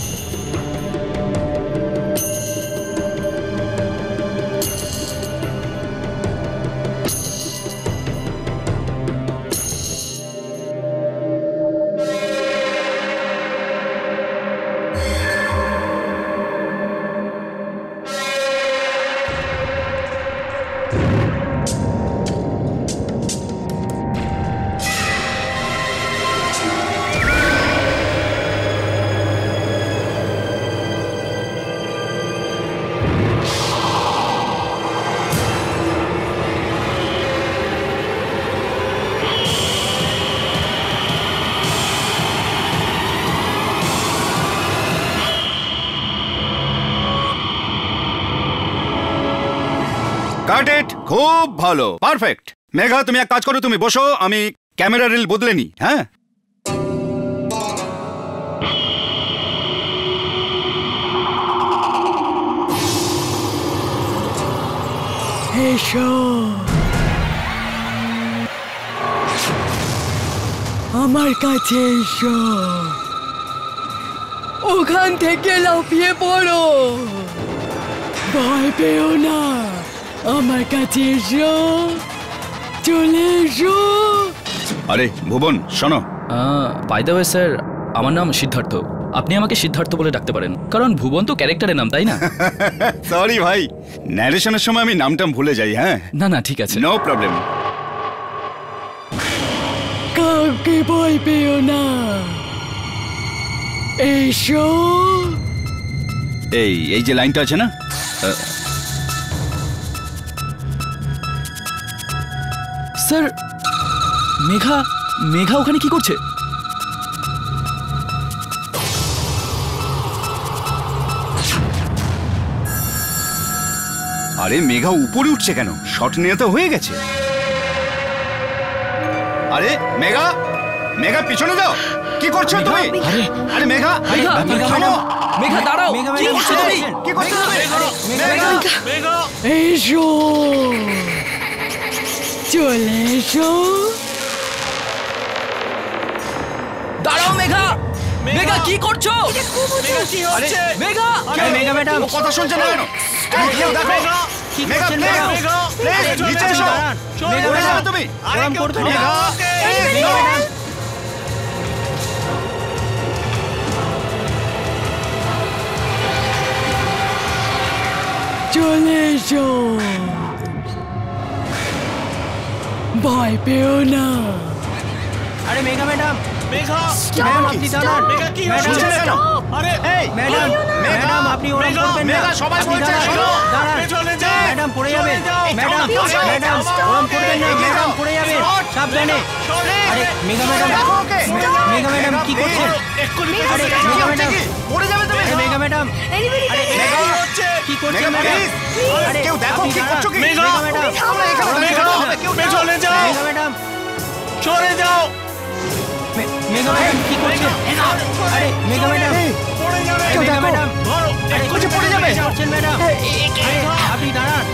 Cut it. খুব ভালো, পারফেক্ট। মেঘা তুমি এক কাজ করো, তুমি বসো, আমি ক্যামেরা রিল বদলে নি। হ্যাঁ এসো, আমার কাছে এসো, ওখান থেকে লাফিয়ে পড়ো, ভয় পেও না, আমার কাছে এসো, চলে এসো। আরে ভুবন শোনো। বাই দ্য ওয়ে স্যার, আমার নাম সিদ্ধার্থ। আপনি আমাকে সিদ্ধার্থ বলে ডাকতে পারেন, কারণ ভুবন তো ক্যারেক্টারের নাম, তাই না? সরি ভাই, ন্যারেশনের সময় আমি নামটাম ভুলে যাই। হ্যাঁ না না ঠিক আছে, নো প্রবলেম। কাউকে ভয় পেও না, এসো। এই যে লাইনটা আছে না, স্যার মেঘা মেঘা ওখানে কি করছে? আরে মেঘা উপরে উঠছে কেন? শট নিয়ে তো হয়ে গেছে। আরে মেঘা, মেঘা পিছনে যাও, কি করছো তুমি? আরে মেঘা, থামো। মেঘা দাঁড়াও, কি করছো তুমি? কি করছো তুমি? মেঘা এসো, চলে এসো। দাঁড়াও মেঘা, মেঘা কি করছো? মেঘা, মেঘা ম্যাডাম কথা শুনছে না কেন? কেউ দেখো। মেঘা প্লিজ নিচে এসো, পড়ে যাবে তুমি। মেঘা চলে এসো, ভয় পেও না। আরে মেঘা ম্যাডাম, মেঘা ম্যাম আপনি দাঁড়ান। মেঘা কি হচ্ছে কেন? আরে এই ম্যাডাম ম্যাডাম আপনি ওরকম করবেন না। মেঘা সবাই আপনি বলছে দাঁড়ান, শোনো, দাঁড়ান। পেছনে যাও। ম্যাডাম পড়ে যাবেন, ম্যাডাম চলো, ম্যাডাম ওরকম করবেন না, ম্যাডাম পড়ে যাবেন, সাবধানে। আরে মেঘা ম্যাডাম, মেঘা ম্যাডাম কি করছেন? আরে মেঘা ম্যাডাম পড়ে যাবে তুমি। আরে মেঘা ম্যাডাম, আরে মেঘা কি করছেন ম্যাডাম? আরে কেউ দেখো আপনি কি দাঁড়ান। করছো কি? মেঘা ম্যাডাম, মেঘা কেউ পেছনে যাও, মেঘা ম্যাডাম, সরে যাও। মেঘা ম্যাডাম কি করছেন? আরে মেঘা ম্যাডাম, পড়ে যাবে। আরে মেঘা ম্যাডাম, আরে কোচে পড়ে যাবে। কি করছেন ম্যাডাম? আরে আপনি দাঁড়ান।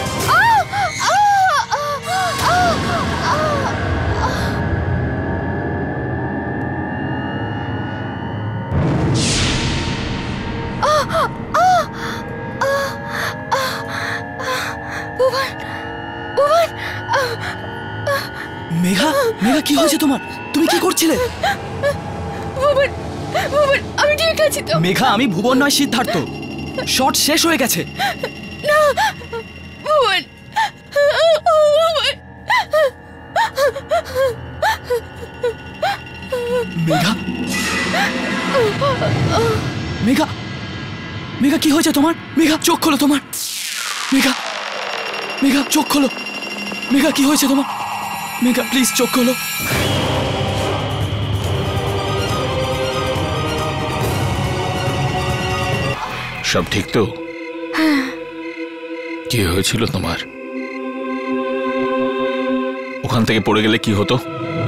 মেঘা, মেঘা কি হয়েছে তোমার? তুমি কি করছিলে? ভুবন, ভুবন আমি ঠিক আছি তো? মেঘা আমি ভুবন নয়, সিদ্ধার্থ। শট শেষ হয়ে গেছে। না ভুবন, ভুবন। মেঘা, মেঘা, মেঘা কি হয়েছে তোমার? মেঘা চোখ খোলো তোমার। মেঘা, মেঘা চোখ খোলো। মেঘা কি হয়েছে তোমার? মেঘা প্লিজ চোখ খোলো। সব ঠিক তো? কি হয়েছিল তোমার? ওখান থেকে পড়ে গেলে কি হতো?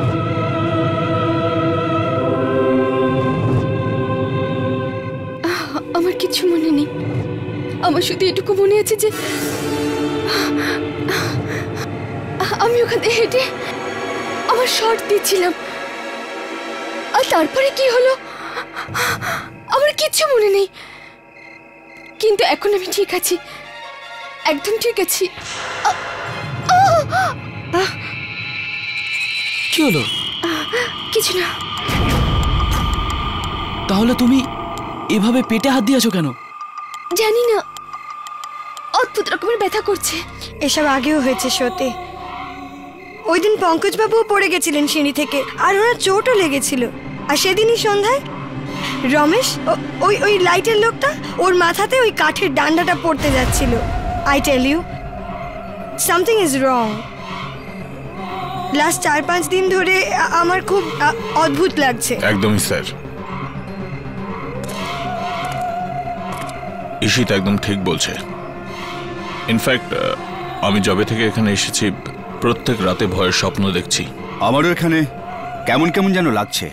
আমার কিছু মনে নেই। আমার শুধু এটুকু মনে আছে যে আমি ওখান থেকে হেঁটে আমার শর্ট দিচ্ছিলাম, আর তারপরে কি হলো আমার কিচ্ছু মনে নেই। কিন্তু এখন আমি ঠিক আছি, একদম ঠিক আছি। কি হলো? কিছু না। তাহলে তুমি এভাবে পেটে হাত দিয়েছো কেন? জানি না, অদ্ভুত রকমের ব্যথা করছে। এসব আগেও হয়েছে সত্যি। ওই দিন পঙ্কজবাবুও পড়ে গেছিলেন সিঁড়ি থেকে, আর ওনার চোটও লেগেছিল। আর সেদিনই সন্ধ্যায় রমেশ, ওই ওই লাইটের লোকটা, ওর মাথাতে ওই কাঠের ডান্ডাটা পড়তে যাচ্ছিল। I tell you, something is wrong. Last 4-5 দিন ধরে আমার খুব অদ্ভুত লাগছে। একদমই স্যার, ঈশিত একদম ঠিক বলছে। ইনফ্যাক্ট আমি যবে থেকে এখানে এসেছি প্রত্যেক রাতে ভয়ের স্বপ্ন দেখছি। আমারও এখানে কেমন কেমন যেন লাগছে।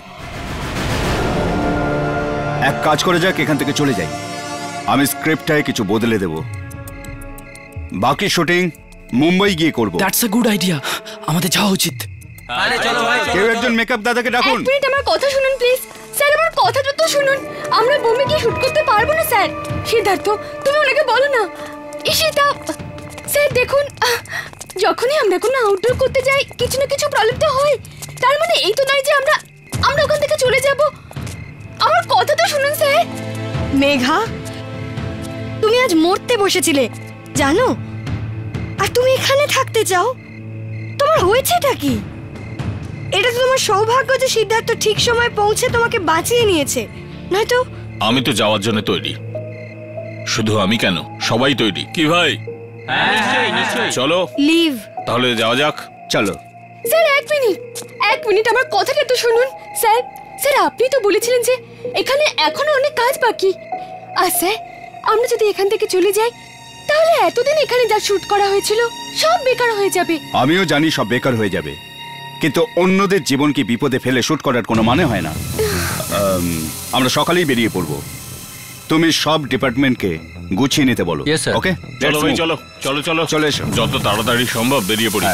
এক কাজ করে যাক, এখান থেকে চলে যাই। আমি স্ক্রিপ্টটায় কিছু বদলে দেব, বাকি শুটিং মুম্বাই গিয়ে করব। দ্যাটস আ গুড আইডিয়া, আমাদের যাওয়া উচিত। কেউ একজন মেকআপ দাদাকে ডাকুন। এক মিনিট আমার কথা শুনুন প্লিজ। স্যার আমার কথাটা তো শুনুন। আমরা বোম্বে গিয়ে শুট করতে পারবো না স্যার। সিদ্ধার্থ, তুমি ওনাকে বলো না। ঈশিতা স্যার দেখুন, যখনই আমরা কোনো আউটডোর করতে যাই কিছু না কিছু প্রবলেম তো হয়। তার মানে এই তো নয় যে আমরা ওখান থেকে চলে যাব। আমার কথা তো শুনুন স্যার। মেঘা, তুমি আজ মরতে বসেছিলে জানো, আর তুমি এখানে থাকতে চাও? তোমার হয়েছেটা কি? এটা তো তোমার সৌভাগ্য যে সিদ্ধার্থ ঠিক সময় পৌঁছে তোমাকে বাঁচিয়ে নিয়েছে, নয়তো। আমি তো যাওয়ার জন্য তৈরি। শুধু আমি কেন, সবাই তৈরি। কি ভাই? চলো লিভ। তাহলে যাওয়া যাক। চলো স্যার এক মিনিট আমার কথাটা তো শুনুন। স্যার আপনি তো বলেছিলেন যে এখানে এখনো অনেক কাজ বাকি। আর স্যার আমরা যদি এখান থেকে চলে যাই তাহলে এতদিন এখানে যা শুট করা হয়েছিল সব বেকার হয়ে যাবে। আমিও জানি সব বেকার হয়ে যাবে, কিন্তু অন্যদের জীবনকে বিপদে ফেলে শুট করার কোনো মানে হয় না। আমরা সকালেই বেরিয়ে পড়ব। তুমি সব ডিপার্টমেন্টকে গুছিয়ে নিতে বলো। ওকে চলো ভাই, চলো চলো চলো চলে এসো। যত তাড়াতাড়ি সম্ভব বেরিয়ে পড়ি।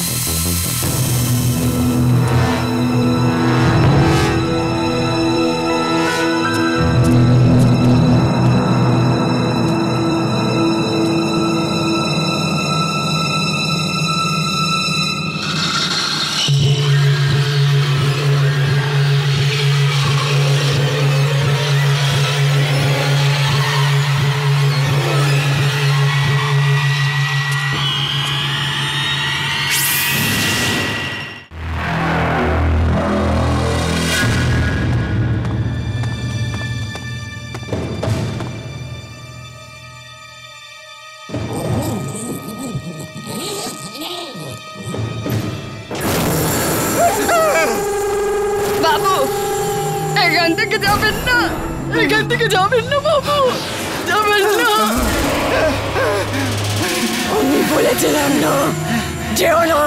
বাবু এখান থেকে যাবেন না, এখান থেকে যাবেন না বাবু, যাবেন না। আমি বলেছিলাম না, যেও না।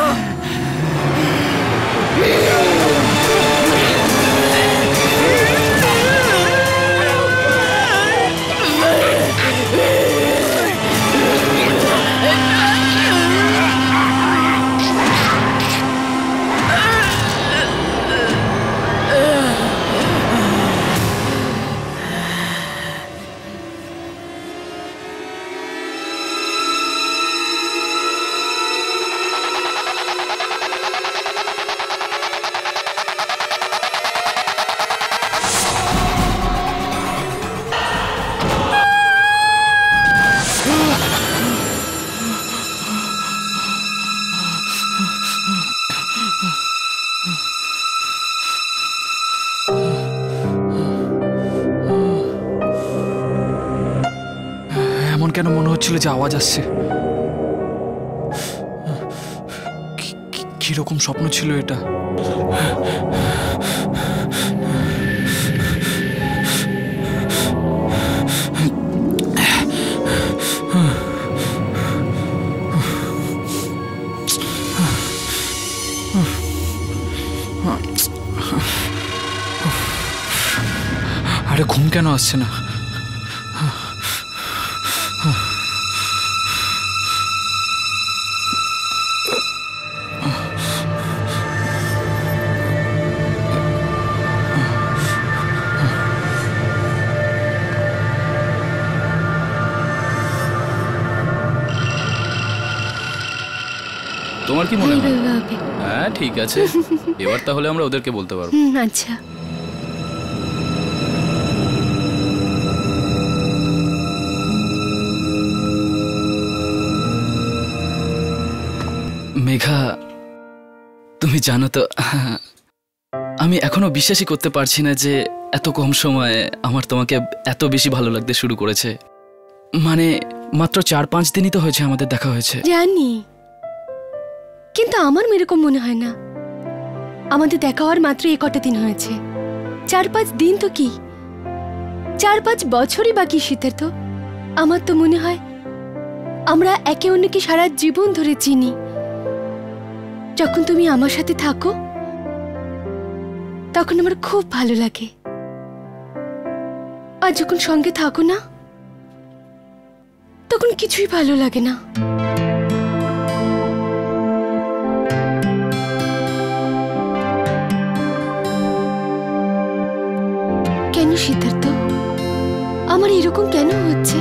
এমন কেন মনে হচ্ছিল যে আওয়াজ আসছে? কিরকম স্বপ্ন ছিল এটা? আরে ঘুম কেন আসছে না? তোমার কি মনে হয়? এইভাবে হবে। হ্যাঁ ঠিক আছে, এবার তাহলে আমরা ওদেরকে বলতে পারবো। আচ্ছা। মেঘা, তুমি জানো তো, আমি এখনো বিশ্বাসই করতে পারছি না যে এত কম সময়ে আমার তোমাকে এত বেশি ভালো লাগতে শুরু করেছে। মানে মাত্র 4-5 দিনই তো হয়েছে আমাদের দেখা হয়েছে। জানি, কিন্তু আমার এরকম মনে হয় না। আমাদের দেখা হওয়ার মাত্র কটা দিন হয়েছে। 4-5 দিন তো কি, 4-5 বছরই বাকি সিদ্ধার্থ। আমার তো মনে হয় আমরা একে অন্যকে সারা জীবন ধরে চিনি। যখন তুমি আমার সাথে থাকো তখন আমার খুব ভালো লাগে, আর যখন সঙ্গে থাকো না তখন কিছুই ভালো লাগে না। কেন সিদ্ধার্থ, আমার এরকম কেন হচ্ছে?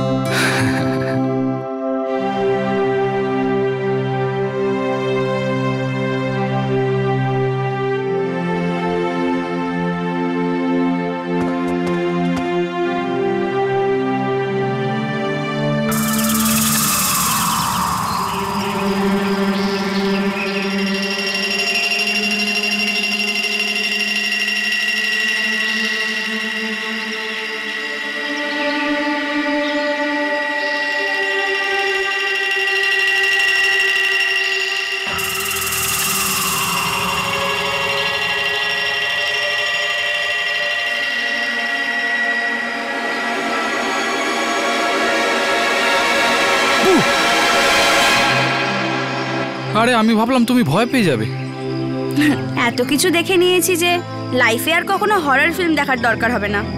আরে আমি ভাবলাম তুমি ভয় পেয়ে যাবে। এত কিছু দেখে নিয়েছি যে লাইফে আর কখনো হরর ফিল্ম দেখার দরকার হবে না।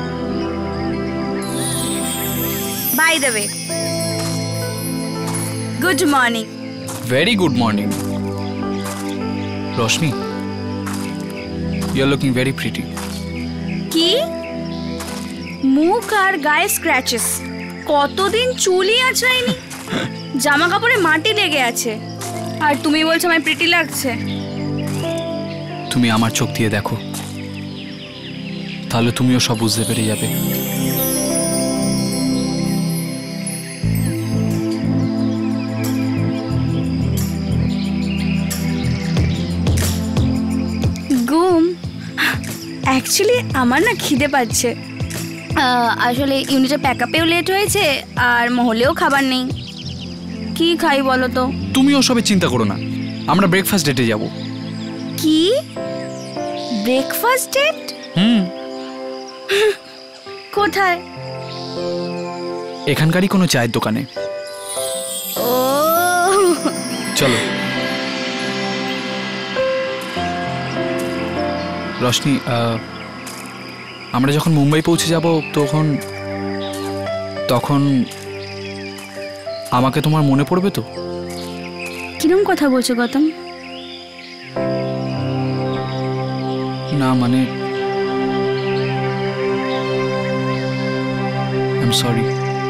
By the way, good morning. Very good morning Rashmi, you are looking very pretty. কি মুখ আর গায়ে স্ক্র্যাচেস, কতদিন চুলই আঁচড়াইনি, জামা কাপড়ে মাটি লেগে আছে, আর তুমি বলছো আমার প্রিটি লাগছে। তুমি আমার চোখ দিয়ে দেখো, তাহলে তুমিও সব বুঝতে পেরে যাবে। ঘুম অ্যাকচুয়ালি আমার না খিদে পাচ্ছে। আসলে ইউনিটের প্যাকআপেও লেট হয়েছে আর মহলেও খাবার নেই। কি খাই বলো তো? তুমিও সবে চিন্তা করো না, আমরা ব্রেকফাস্ট ডেটে যাব। কি ব্রেকফাস্ট ডেট? কোথায়? এখানকারই কোনো চায়ের দোকানে। ও চলো। রশ্মি, আমরা যখন মুম্বাই পৌঁছে যাব তখন আমাকে তোমার মনে পড়বে তো? কিরম কথা বলছো গৌতম? না মানে আই এম সরি।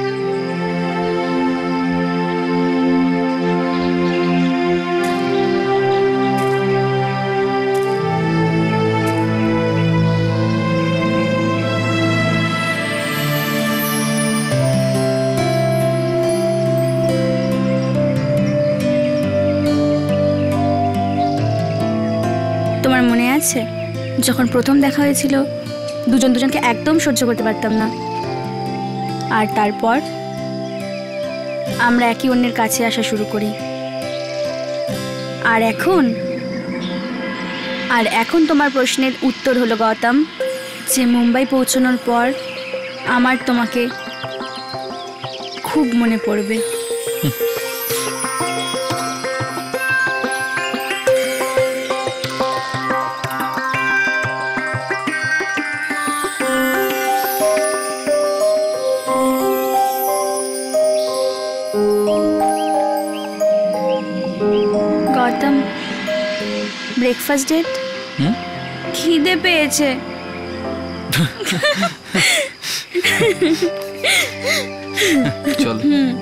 তোমার মনে আছে যখন প্রথম দেখা হয়েছিল দুজনকে একদম সহ্য করতে পারতাম না, আর তারপর আমরা একে অন্যের কাছে আসা শুরু করি। আর এখন তোমার প্রশ্নের উত্তর হলো গৌতম, যে মুম্বাই পৌঁছানোর পর আমার তোমাকে খুব মনে পড়বে। Breakfast date? খিদে পেয়েছে। চল।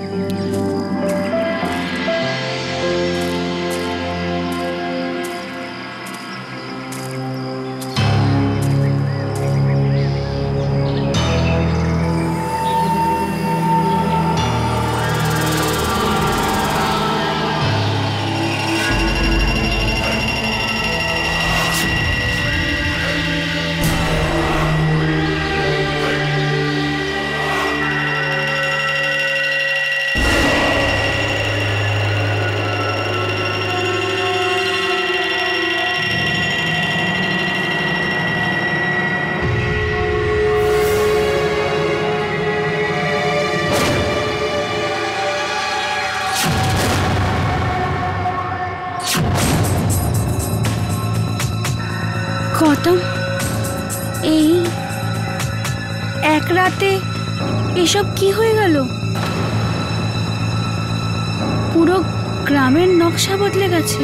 গৌতম, এই এক রাতে এসব কি হয়ে গেল? পুরো গ্রামের নকশা বদলে গেছে।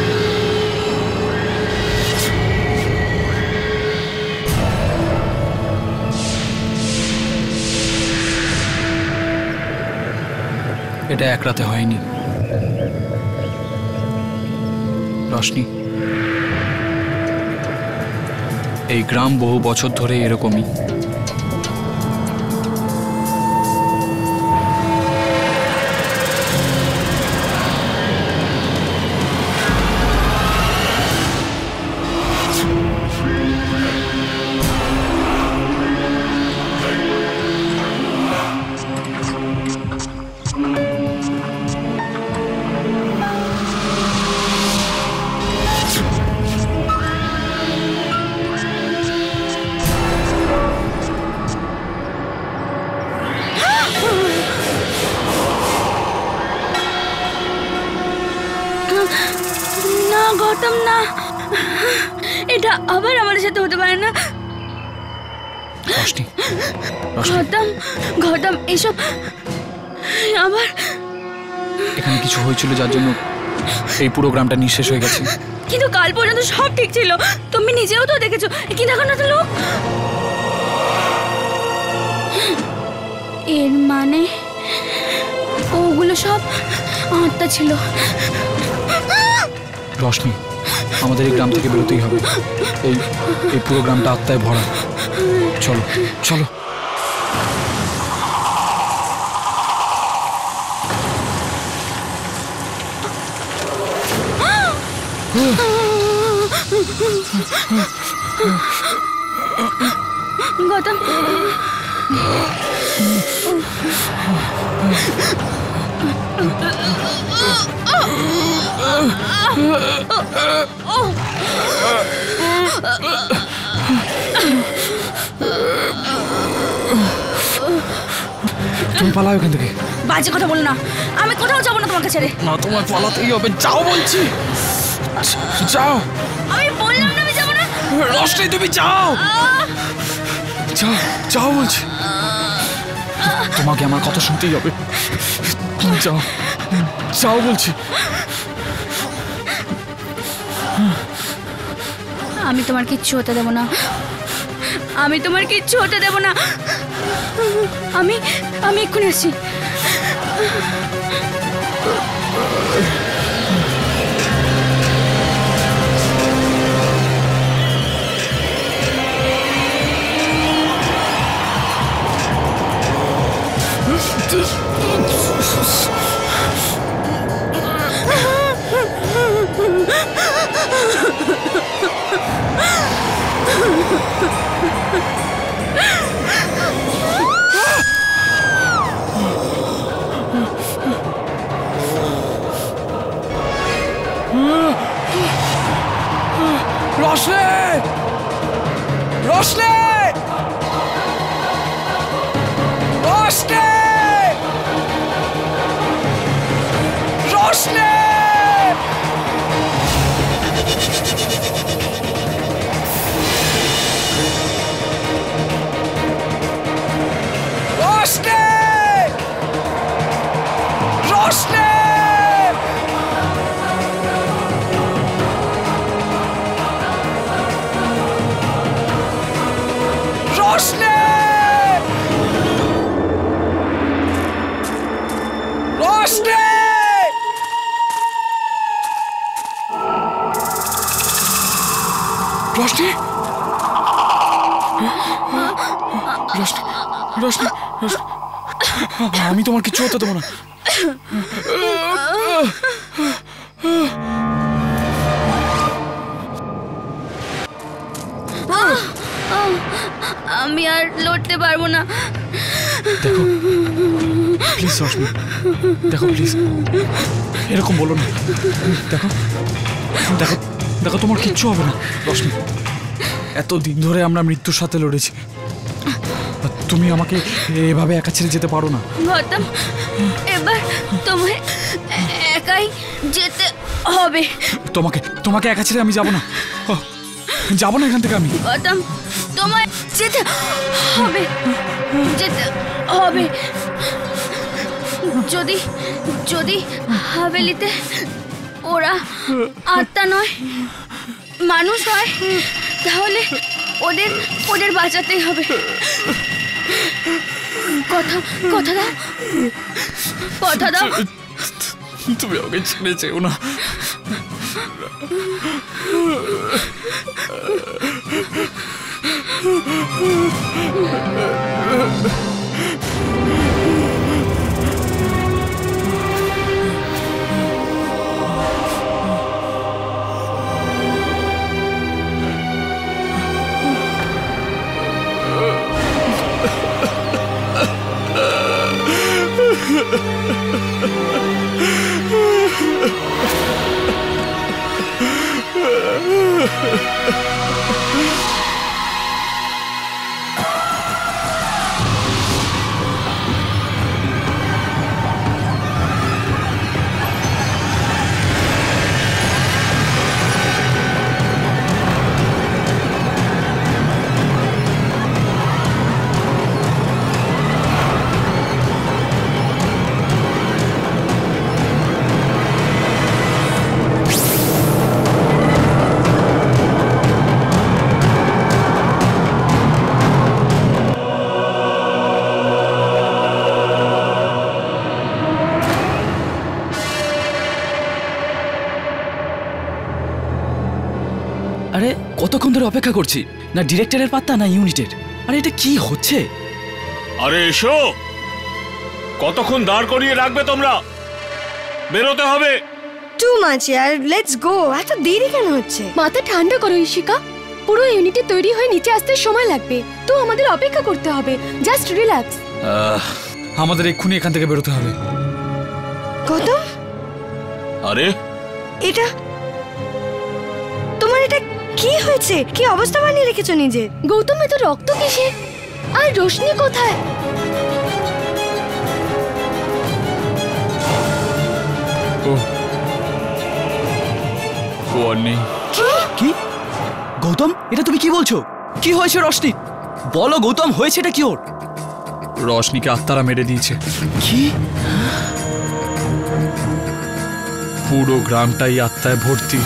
এটা এক রাতে হয়নি রশনি। এই গ্রাম বহু বছর ধরে এরকমই। না গৌতম, না, এটা আবার আমাদের সাথে হতে পারে না। গৌতম, গৌতম, এসব আবার এখানে কিছু হয়েছিল যার জন্য এই পুরো গ্রামটা নিঃশেষ হয়ে গেছে। কিন্তু কাল পর্যন্ত সব ঠিক ছিল, তুমি নিজেও তো দেখেছো। কিন্তু এখন তো লোক, এর মানে ওগুলো সব আত্মা ছিল। রশনি, আমাদের এই গ্রাম থেকে বেরোতেই হবে। এই পুরো গ্রামটা আত্মায় ভরা। চলো চলো। গৌতম, তুমি পালাও এখান থেকে। বাজে কথা বলো না, আমি কোথাও যাবো না তোমাকে ছেড়ে। না, তোমার পালাতেই হবে। যাও বলছি, যাও। আমি বললাম না আমি যাবো না। রশনি, তুমি যাও, যাও, যাও বলছি। তোমাকে আমার কথা শুনতেই হবে। যাও, যাও বলছি। আমি তোমার কিচ্ছু হতে দেবো না, আমি তোমার কিচ্ছু হতে দেবো না। আমি এক্ষুনি আসছি। রশনি, রশনি, রশনি, রশনি। রশনি, রশনি। রোশনি! রোশনি! রোশনি! রোশনি! রোশনি! আমি তোমার কিছু হতে দেবো না। আমি আর লড়তে পারবো না। দেখো প্লিজ রোশনি, দেখো প্লিজ, এরকম বলো না। দেখো দেখো দেখো, তোমার কিচ্ছু হবে না রোশনি। এতদিন ধরে আমরা মৃত্যুর সাথে লড়েছি, তুমি আমাকে এভাবে একা ছেড়ে যেতে পারো না। গৌতম, এবার তোমায় একাই যেতে হবে। তোমাকে তোমাকে একা ছেড়ে আমি যাব না, যাব না এখান থেকে আমি। গৌতম, তোমায় যেতে হবে, যেতে হবে। যদি যদি হাভেলিতে ওরা আত্মা নয় মানুষ হয়, তাহলে ওদের ওদের বাঁচাতেই হবে। কথা কথা দাও, কথা দাও। তুমি আমাকে ছেড়ে যেও না। আরে কতক্ষণ ধরে অপেক্ষা করছি, না ডিরেক্টরের পাত্তা না ইউনিটের। আরে এটা কি হচ্ছে? আরে এসো, কতক্ষণ দাঁড় করিয়ে রাখবে তোমরা? বেরোতে হবে। টু মাচ ইয়ার, লেটস গো। এত দেরি কেন হচ্ছে? মাথা ঠান্ডা করো ইশিকা, পুরো ইউনিটে তৈরি হয়ে নিচে আসতে সময় লাগবে, তো আমাদের অপেক্ষা করতে হবে। Just relax. আমাদের এক্ষুনি এখান থেকে বেরোতে হবে। গৌতম, আরে এটা তোমার, এটা কি হয়েছে? কি অবস্থা বানিয়ে রেখেছো নিজে? গৌতম, এত রক্ত কিসে? আর রোশনি কোথায়? ও আর নেই। কি গৌতম, এটা তুমি কি বলছো? কি হয়েছে রোশনি? বলো গৌতম, হয়েছে এটা কি ওর? রোশনিকে আত্মারা মেরে দিয়েছে। কি? পুরো গ্রামটাই আত্মায় ভর্তি।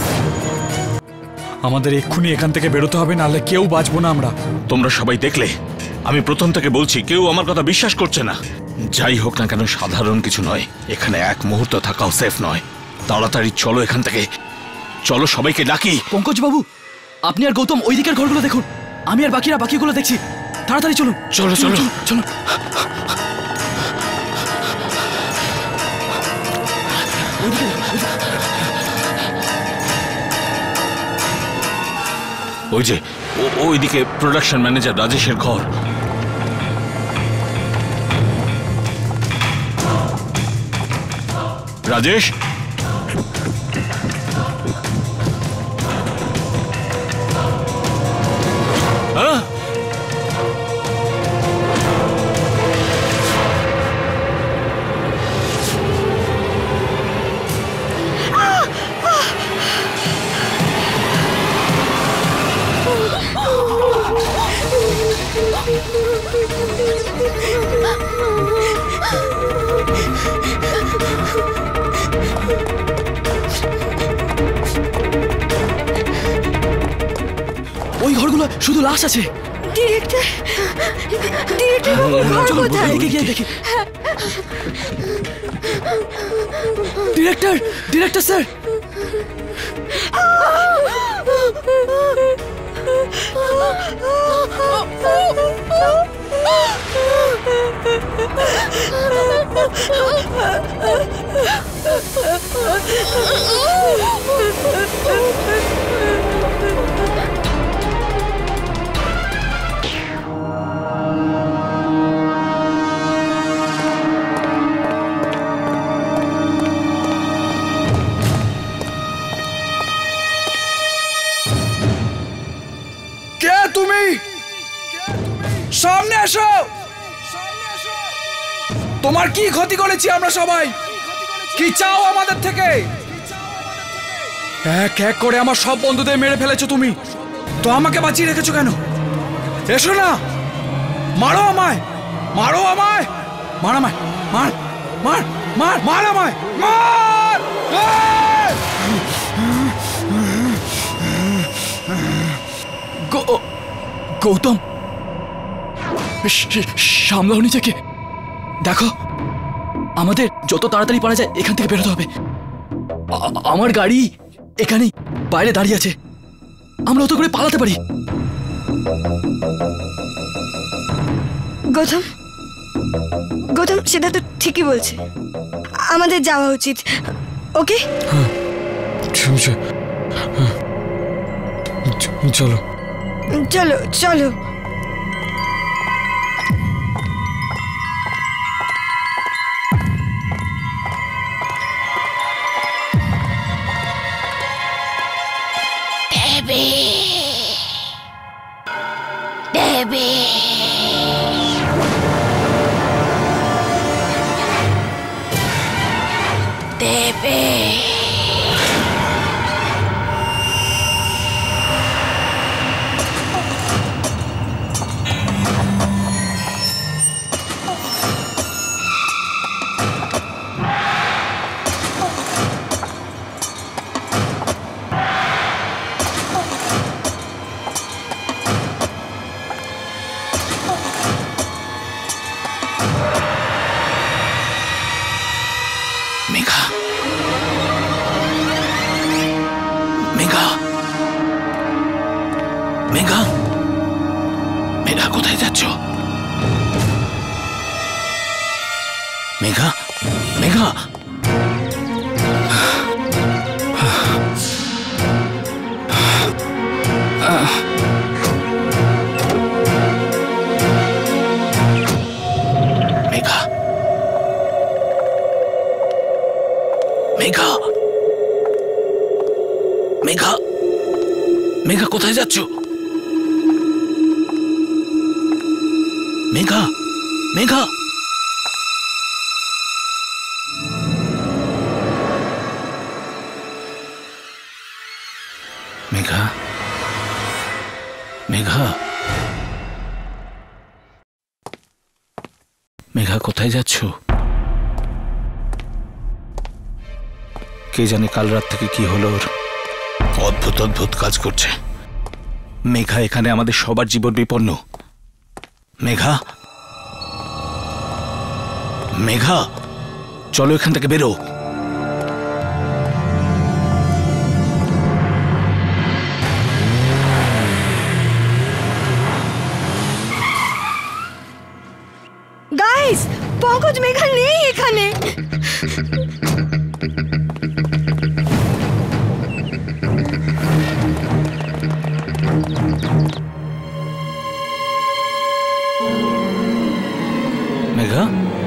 আমাদের এক্ষুনি এখান থেকে বেরোতে হবে, নাহলে কেউ বাঁচবো না আমরা। তোমরা সবাই দেখলে, আমি প্রথম থেকে বলছি কেউ আমার কথা বিশ্বাস করছে না। যাই হোক না কেন, সাধারণ কিছু নয়, এখানে এক মুহূর্ত থাকাও সেফ নয়। তাড়াতাড়ি চলো এখান থেকে, চলো সবাইকে ডাকি। পঙ্কজ বাবু, আপনি আর গৌতম ওই দিকের ঘরগুলো দেখুন, আমি আর বাকিগুলো দেখছি। তাড়াতাড়ি চলুন। চলো চলো চলো। ওই যে ওইদিকে প্রোডাকশন ম্যানেজার রাজেশের ঘর। রাজেশ, হ্যাঁ ওই ঘরগুলো শুধু লাশ আছে। ডিরেক্টর, ডিরেক্টর বাবু ঘর কোথায়? গিয়ে দেখি। Director, director sir. কে তুমি? সামনে এসো। তোমার কি ক্ষতি করেছি আমরা সবাই? কি চাও আমাদের থেকে? এক এক করে আমার সব বন্ধুদের মেরে ফেলেছো তুমি, তো আমাকে বাঁচিয়ে রেখেছো কেন? এসো না, মারো আমায়, মারো আমায়, মার আমায়, মার মার মার মার আমায়, মার। গৌতম, সামলাও নিজেকে। দেখো, আমাদের যত তাড়াতাড়ি পারা যায় এখান থেকে বেরোতে হবে। আমার গাড়ি এখানেই বাইরে দাঁড়িয়ে আছে, আমরা অত করে পালাতে পারি। গৌতম, গৌতম সেটা তো ঠিকই বলছে, আমাদের যাওয়া উচিত। ওকে, চলো চলো চলো। মেঘা, মেঘা, মেঘা, মেঘা কোথায় যাচ্ছ? মেঘা, মেঘা, মেঘা, মেঘা, মেঘা, মেঘা কোথায় যাচ্ছ? মেঘা, মেঘা, মেঘা, মেঘা, মেঘা কোথায় যাচ্ছ? কে জানে কাল রাত থেকে কি হলো ওর। অদ্ভুত অদ্ভুত কাজ করছে। মেঘা, এখানে আমাদের সবার জীবন বিপন্ন। মেঘা, মেঘা, চলো এখান থেকে বেরো। গাইস, পঙ্কজ মেঘা নেই এখানে। মেঘা,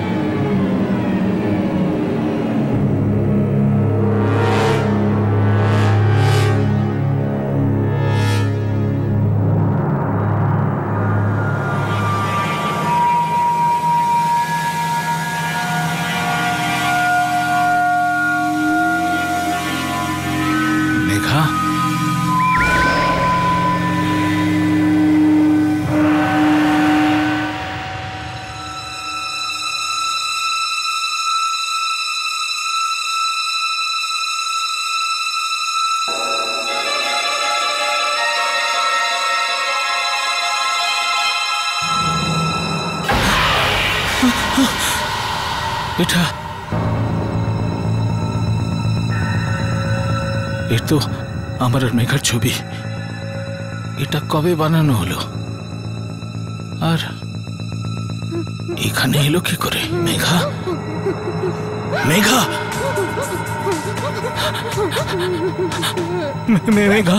মেঘা, এ তো আমার আর মেঘার ছবি। এটা কবে বানানো হলো আর এখানে এলো কি করে? মেঘা, মেঘা, মেঘা,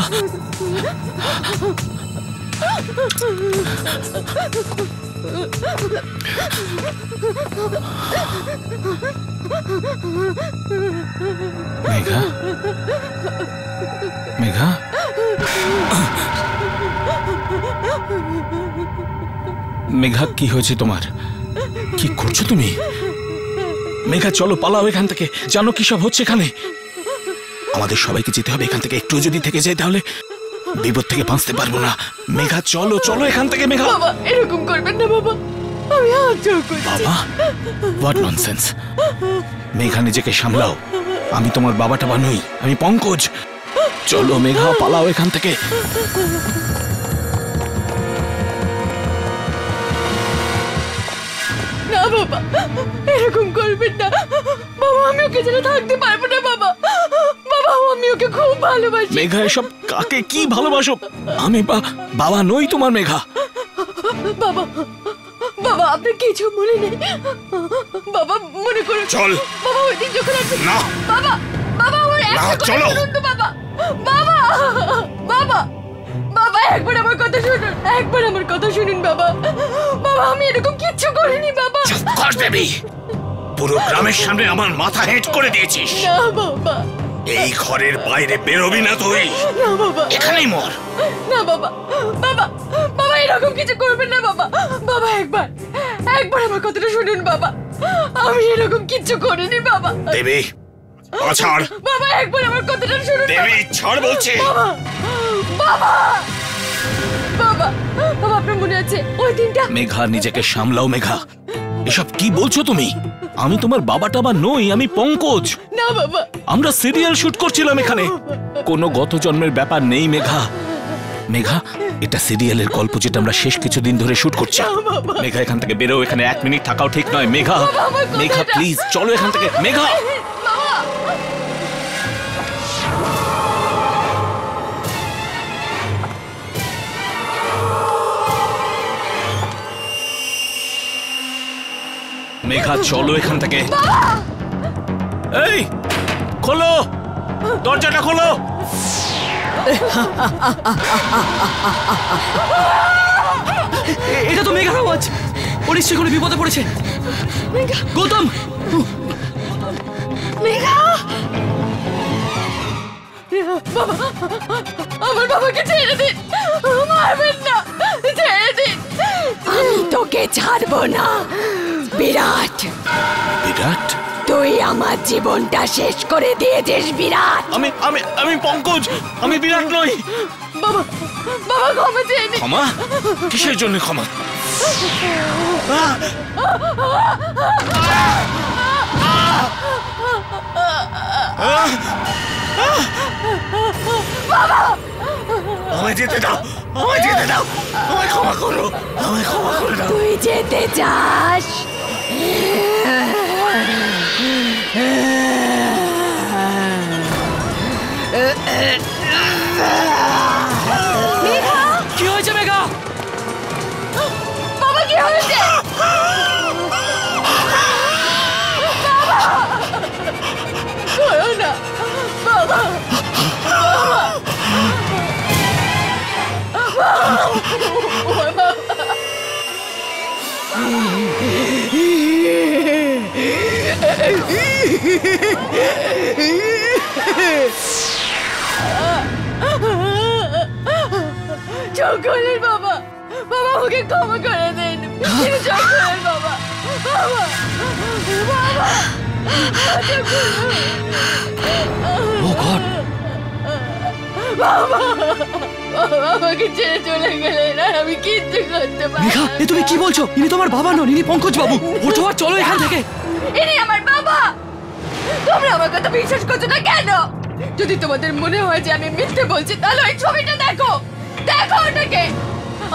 মেঘা, মেঘা, মেঘা, কি হয়েছে তোমার? কি করছো তুমি? মেঘা চলো পালাও এখান থেকে। জানো কি সব হচ্ছে এখানে? আমাদের সবাইকে যেতে হবে এখান থেকে। একটু যদি থেকে যাই তাহলে বিপদ থেকে বাঁচতে পারবো না। মেঘা চলো, চলো এখান থেকে। মেঘা, বাবা এরকম করবেন না বাবা, আমি হাত জোড় করছি। বাবা, হোয়াট ননসেন্স। মেঘা নিজেকে সামলাও। আমি তোমার বাবাটা নই, আমি পঙ্কজ। চলো মেঘা পালাও এখান থেকে। না বাবা এরকম করবেন না বাবা, আমি ওকে ছেড়ে থাকতে পারবো না বাবা। বাবা আমি ওকে খুব ভালোবাসি। মেঘা এসব কাকে কি ভালোবাসো? আমি বাবা নই তোমার। মেঘা, বাবা, বাবা আপনার কিছু মনে নেই বাবা? মনে করুন চল বাবা, ওই দিন যখন আপনি না বাবা, বাবা আমার একটা কথা শুনুন তো বাবা। বাবা, বাবা, বাবা একবার আমার কথা শুনুন, একবার আমার কথা শুনুন বাবা। বাবা আমি এরকম কিচ্ছু করিনি বাবা। কর দেবী, পুরো গ্রামের সামনে আমার মাথা হেট করে দিয়েছিস। না বাবা, এই ঘরের বাইরে বেরোবি না তুই। না বাবা, এখানেই মর। না বাবা, বাবা, বাবা এরকম কিছু করবেন না বাবা। বাবা একবার, একবার আমার কথাটা শুনুন বাবা, আমি এরকম কিচ্ছু করিনি বাবা। দেবী ছাড়। বাবা একবার আমার কথাটা শুনুন। দেবী ছাড় বলছি। বাবা, বাবা, বাবা, বাবা আপনার মনে আছে ওই দিনটা? মেঘা নিজেকে সামলাও। মেঘা এসব কি বলছো তুমি? আমি তোমার বাবাটা নই, আমি পঙ্কজ। না বাবা, আমরা সিরিয়াল শুট করছিলাম এখানে। কোনো গত জন্মের ব্যাপার নেই মেঘা। মেঘা এটা সিরিয়ালের গল্প যেটা আমরা শেষ কিছুদিন ধরে শুট করছি। মেঘা এখান থেকে বেরো, এখানে 1 মিনিট থাকাও ঠিক নয়। মেঘা, মেঘা প্লিজ চলো এখান থেকে। মেঘা, মেঘা চলো এখান থেকে। এই খোলো, দরজাটা খোলো। এটা তো মেঘার আওয়াজ। ও নিশ্চয়ই কোনো বিপদে পড়েছে। গৌতম, মেঘা, বাবা, আমার বাবাকে ছেড়ে দিন, মারবেন না, ছেড়ে দিন। আমি তোকে ছাড়বো না বিরাট। বিরাট, তুই আমার জীবনটা শেষ করে দিয়েছিস বিরাট। আমি আমি আমি পঙ্কজ, আমি বিরাট নই। বাবা, বাবা ক্ষমা চেয়ে নি। ক্ষমা? কিসের জন্য ক্ষমা? আমায় যেতে দাও, আমায় যেতে দাও, আমায় ক্ষমা করো, আমায় ক্ষমা করে দাও। তুই যেতে চাস? কি হয়েছে মেঘা? বাবা কি হয়েছে? করো না বাবা, বাবা, চোখ খোলেন বাবা, বাবা আমাকে ক্ষমা করে দেন, চোখ খোলেন বাবা, বাবা, বাবা, চোখ খুলুন। ও গড, বাবা, বাবা আমাকে ছেড়ে চলে গেলেন আর আমি কিচ্ছু করতে পারি। মেঘা এ তুমি কি বলছো? ইনি তোমার বাবা নন, ইনি পঙ্কজ বাবু। ওঠো আর চলো এখান থেকে। ইনি আমার বাবা। তোমরা আমার কথা বিশ্বাস করছো না কেন? যদি তোমাদের মনে হয় যে আমি মিথ্যে বলছি তাহলে ওই ছবিটা দেখো, দেখো ওটাকে।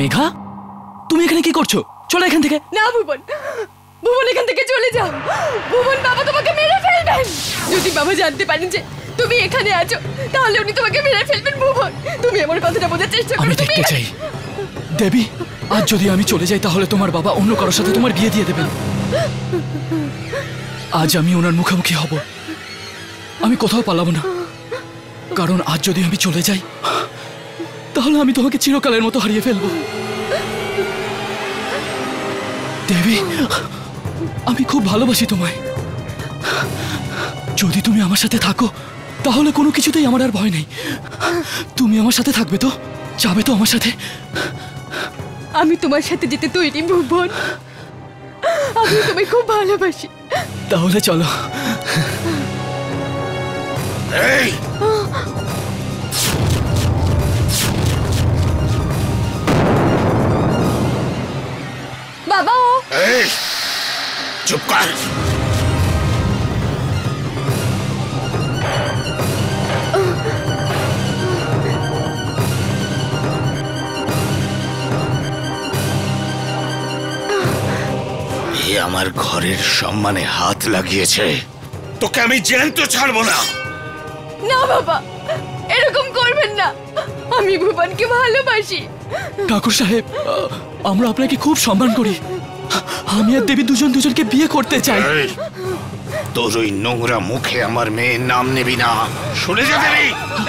মেঘা, তুমি এখানে কি করছো? চলো এখান থেকে। না ভুবন, ভুবন এখান থেকে চলে যাও। ভুবন, বাবা তোমাকে মেরে ফেলবেন। যদি বাবা জানতে পারেন যে তুমি এখানে আছো তাহলে উনি তোমাকে মেরে ফেলবেন। ভুবন, তুমি আমার কথাটা বোঝার চেষ্টা করো। আমি দেখতে চাই দেবী, আজ যদি আমি চলে যাই তাহলে তোমার বাবা অন্য কারোর সাথে তোমার বিয়ে দিয়ে দেবেন। আজ আমি ওনার মুখোমুখি হব, আমি কোথাও পালাবো না। কারণ আজ যদি আমি চলে যাই তাহলে আমি তোমাকে চিরকালের মতো হারিয়ে ফেলবো। দেবী, আমি খুব ভালোবাসি তোমায়। যদি তুমি আমার সাথে থাকো তাহলে কোনো কিছুতেই আমার আর ভয় নেই। তুমি আমার সাথে থাকবে তো? যাবে তো আমার সাথে? আমি তোমার সাথে যেতে তৈরি ভুবন, আমি তোমায় খুব ভালোবাসি। তাহলে চলো। এই বাবা, এই চুপ কর। এ আমার ঘরের সম্মানে হাত লাগিয়েছে, তোকে আমি জ্যান্ত ছাড়বো না। না বাবা, এরকম করবেন না। আমি ভুবনকে ভালোবাসি। ঠাকুর সাহেব, আমরা আপনাকে খুব সম্মান করি। আমি আর দেবী দুজনকে বিয়ে করতে চাই। এই, তোর ওই নোংরা মুখে আমার মেয়ের নাম নেবি না, শুনে যা দেবী।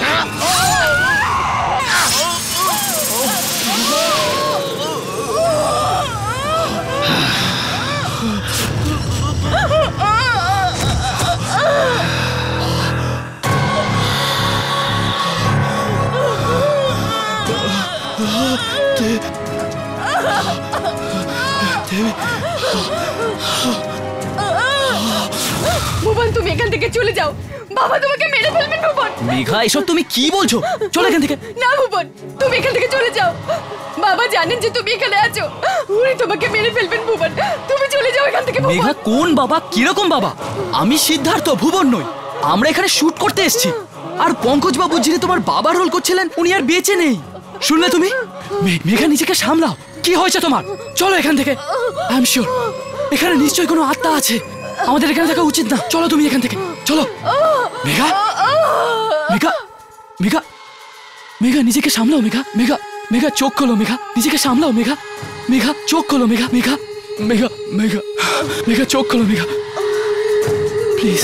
ভুবন, তুমি এখান থেকে চলে যাও। বাবা তোমাকে মেরে ফেলবেন ভুবন। মেঘা, এসব তুমি কি বলছো? চলো এখান থেকে। না ভুবন, তুমি এখান থেকে চলে যাও। বাবা জানেন যে তুমি এখানে আছো, উনি তোমাকে মেরে ফেলবেন। ভুবন, তুমি চলে যাও এখান থেকে। মেঘা, কোন বাবা? কিরকম বাবা? আমি সিদ্ধার্থ, ভুবন নই। আমরা এখানে শুট করতে এসেছি। আর পঙ্কজ বাবু যিনি তোমার বাবার রোল করছিলেন উনি আর বেঁচে নেই। শুনলে তুমি? মেঘা, নিজেকে সামলাও। কি হয়েছে তোমার? চলো এখান থেকে। আই এম শিওর এখানে নিশ্চয়ই কোনো আত্মা আছে। আমাদের এখানে থাকা উচিত না। চলো তুমি এখান থেকে, চলো। মেঘা, মেঘা, মেঘা, মেঘা, নিজেকে সামলাও। মেঘা, মেঘা, মেঘা, চোখ খোলো। মেঘা, নিজেকে সামলাও। মেঘা, মেঘা, চোখ খোলো। মেঘা, মেঘা, মেঘা, মেঘা, মেঘা, চোখ খোলো। মেঘা, প্লিজ।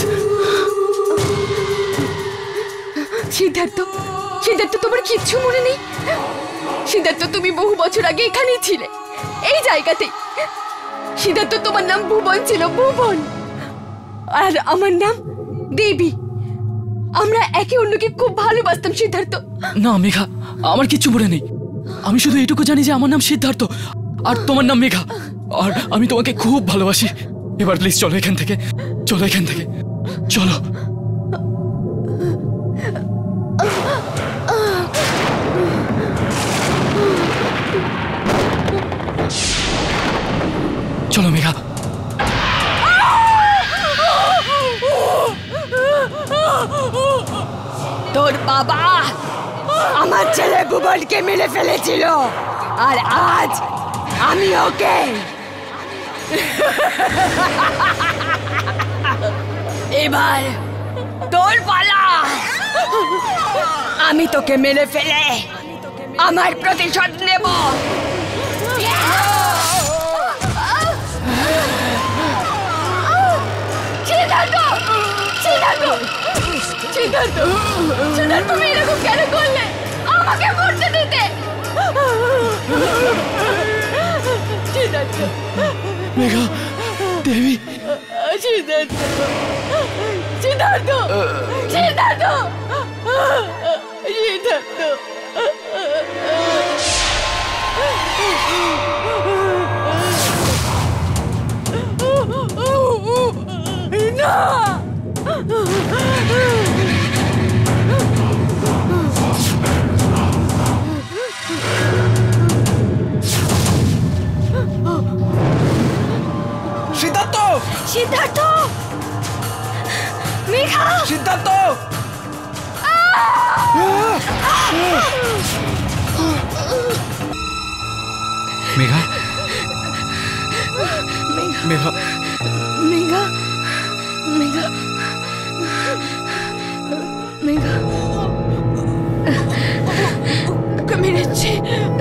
সিদ্ধার্থ, সিদ্ধার্থ, তোমার কিচ্ছু মনে নেই? সিদ্ধার্থ, তুমি বহু বছর আগে এখানেই ছিলে, এই জায়গাতেই। সিদ্ধার্থ, তোমার নাম ভুবন ছিল, ভুবন। আর আমার নাম দেবী। আমরা একে অন্যকে খুব ভালোবাসতাম সিদ্ধার্থ। না মেঘা, আমার কিচ্ছু মনে নেই। আমি শুধু এইটুকু জানি যে আমার নাম সিদ্ধার্থ আর তোমার নাম মেঘা। আর আমি তোমাকে খুব ভালোবাসি। এবার প্লিজ চলো এখান থেকে, চলো এখান থেকে, চলো। চলো মেঘা। তোর বাবা আমার ছেলে ভুবনকে মেরে ফেলেছিল, আর আজ আমি ওকে। এবার তোর পালা। আমি তোকে মেরে ফেলে আমার প্রতিশোধ নেব। সিদ্ধার্থ, সিদ্ধার্থ, সিদ্ধার্থ, সিদ্ধার্থ, তুমি এরকম কেন করলে? আমাকে মরতে দিতে। সিদ্ধার্থ, মেঘা, দেবী, সিদ্ধার্থ, সিদ্ধার্থ, সিদ্ধার্থ, সিদ্ধার্থ। না, সিদ্ধার্থ, সিদ্ধার্থ, মেঘা, সিদ্ধার্থ, মেঘা মেঘা মেঘা মেঘা ওকে মেরেছে।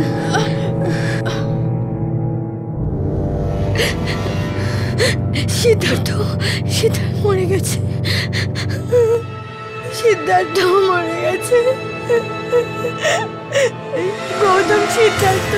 সিদ্ধার্থ সিদ্ধার্থ মরে গেছে, সিদ্ধার্থ মরে গেছে। গৌতম সিদ্ধার্থ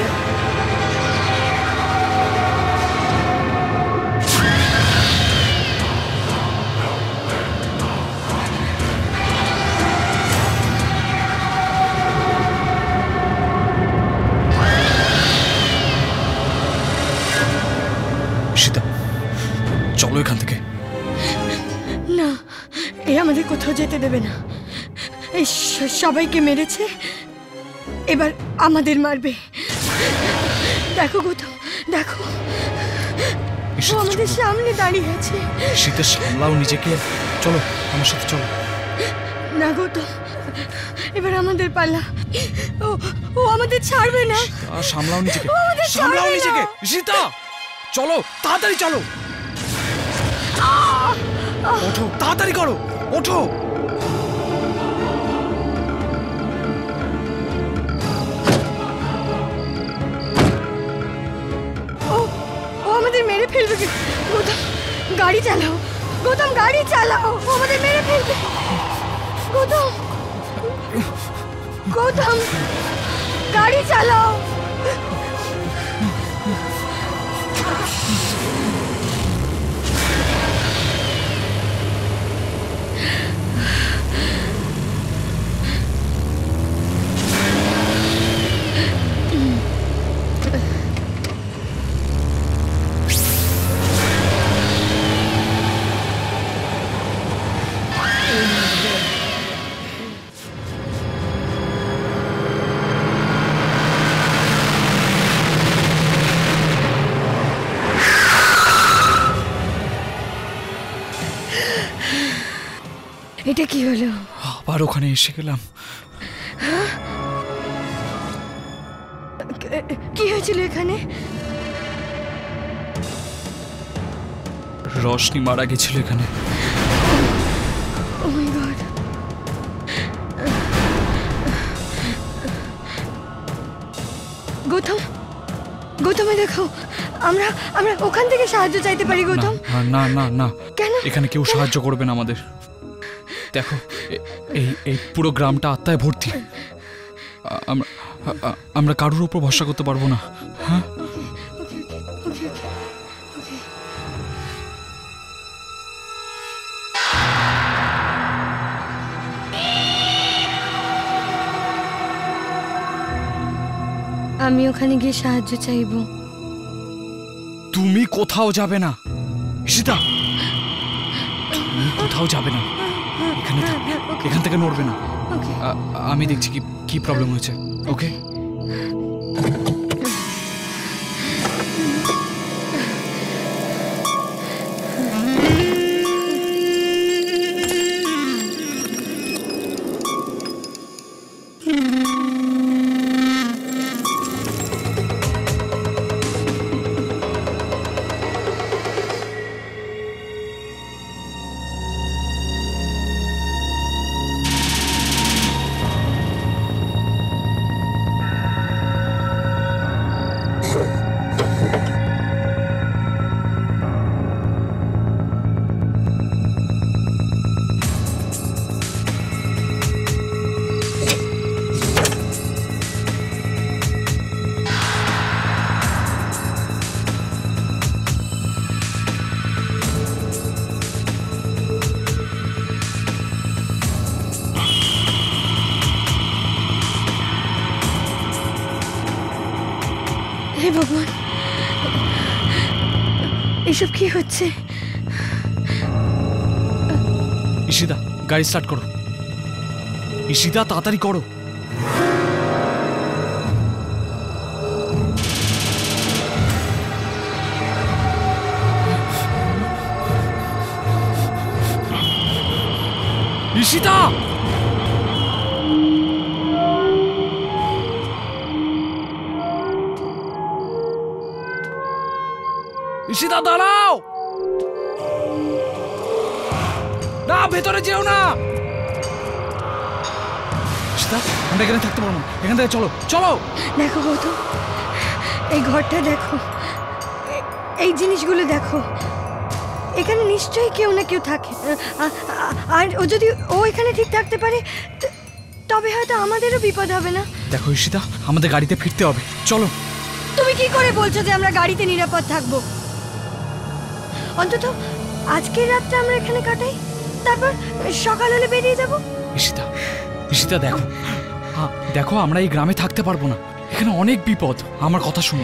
ঈশিতা চলো এখান থেকে। না, এ আমাদের কোথাও যেতে দেবে না। এই সবাইকে মেরেছে, এবার আমাদের মারবে। দেখো গৌতম, দেখো ও আমাদের সামনে দাঁড়িয়ে আছে। ঈশিতা সামলাও নিজেকে, চলো আমার সাথে চলো। না গৌতম, এবার আমাদের পাল্লা। ও ও আমাদের ছাড়বে না। সামলাও নিজেকে, ও আমাদের সামলাও ছাড়বে নিজেকে। না। ঈশিতা চলো, তাড়াতাড়ি চলো, ওঠো, তাড়াতাড়ি করো, ওঠো। ও ও আমাদের মেরে ফেলবে। গৌতম গাড়ি চালাও, গৌতম গাড়ি চালাও, ও আমাদের মেরে ফেলবে। গৌতম গৌতম গাড়ি চালাও। এটা কি হলো? আবার ওখানে এসে গেলাম। কি হয়েছিল এখানে? রশনি মারা গেছিল এখানে। ও মাই গড। গৌতম, গৌতমে দেখো, আমরা আমরা ওখান থেকে সাহায্য চাইতে পারি। গৌতম না না না, কেন? এখানে কেউ সাহায্য করবে না আমাদের। দেখো এই এই পুরো গ্রামটা আত্মায় ভর্তি। আমরা কারোর উপর ভরসা করতে পারবো না। হ্যাঁ আমি ওখানে গিয়ে সাহায্য চাইবো। তুমি কোথাও যাবে না ঈশিতা, তুমি কোথাও যাবে না। এখানে থাকবে, এখান থেকে নড়বে না। আমি দেখছি কি কি প্রবলেম হয়েছে। ওকে হে ভগবান, এসব কি হচ্ছে? ঈশিতা গাড়ি স্টার্ট করো। ঈশিতা তাড়াতাড়ি করো। ঈশিতা ঈশিতা দাঁড়াও, না ভেতরে যেও না। ঈশিতা, আমরা এখানে থাকতে পারবো না, এখান থেকে চলো চলো। দেখো গৌতম, এই ঘরটা দেখো, এই জিনিসগুলো দেখো, এখানে নিশ্চয়ই কেউ না কেউ থাকে। আর ও যদি এখানে ঠিক থাকতে পারে তবে হয়তো আমাদেরও বিপদ হবে না। দেখো ঈশিতা, আমাদের গাড়িতে ফিরতে হবে, চলো। তুমি কি করে বলছো যে আমরা গাড়িতে নিরাপদ থাকবো? অন্তত আজকের রাতটা আমরা এখানে কাটাই, তারপর সকাল হলে বেরিয়ে যাব। ঈশিতা, ঈশিতা দেখো, দেখো আমরা এই গ্রামে থাকতে পারবো না, এখানে অনেক বিপদ। আমার কথা শোনো।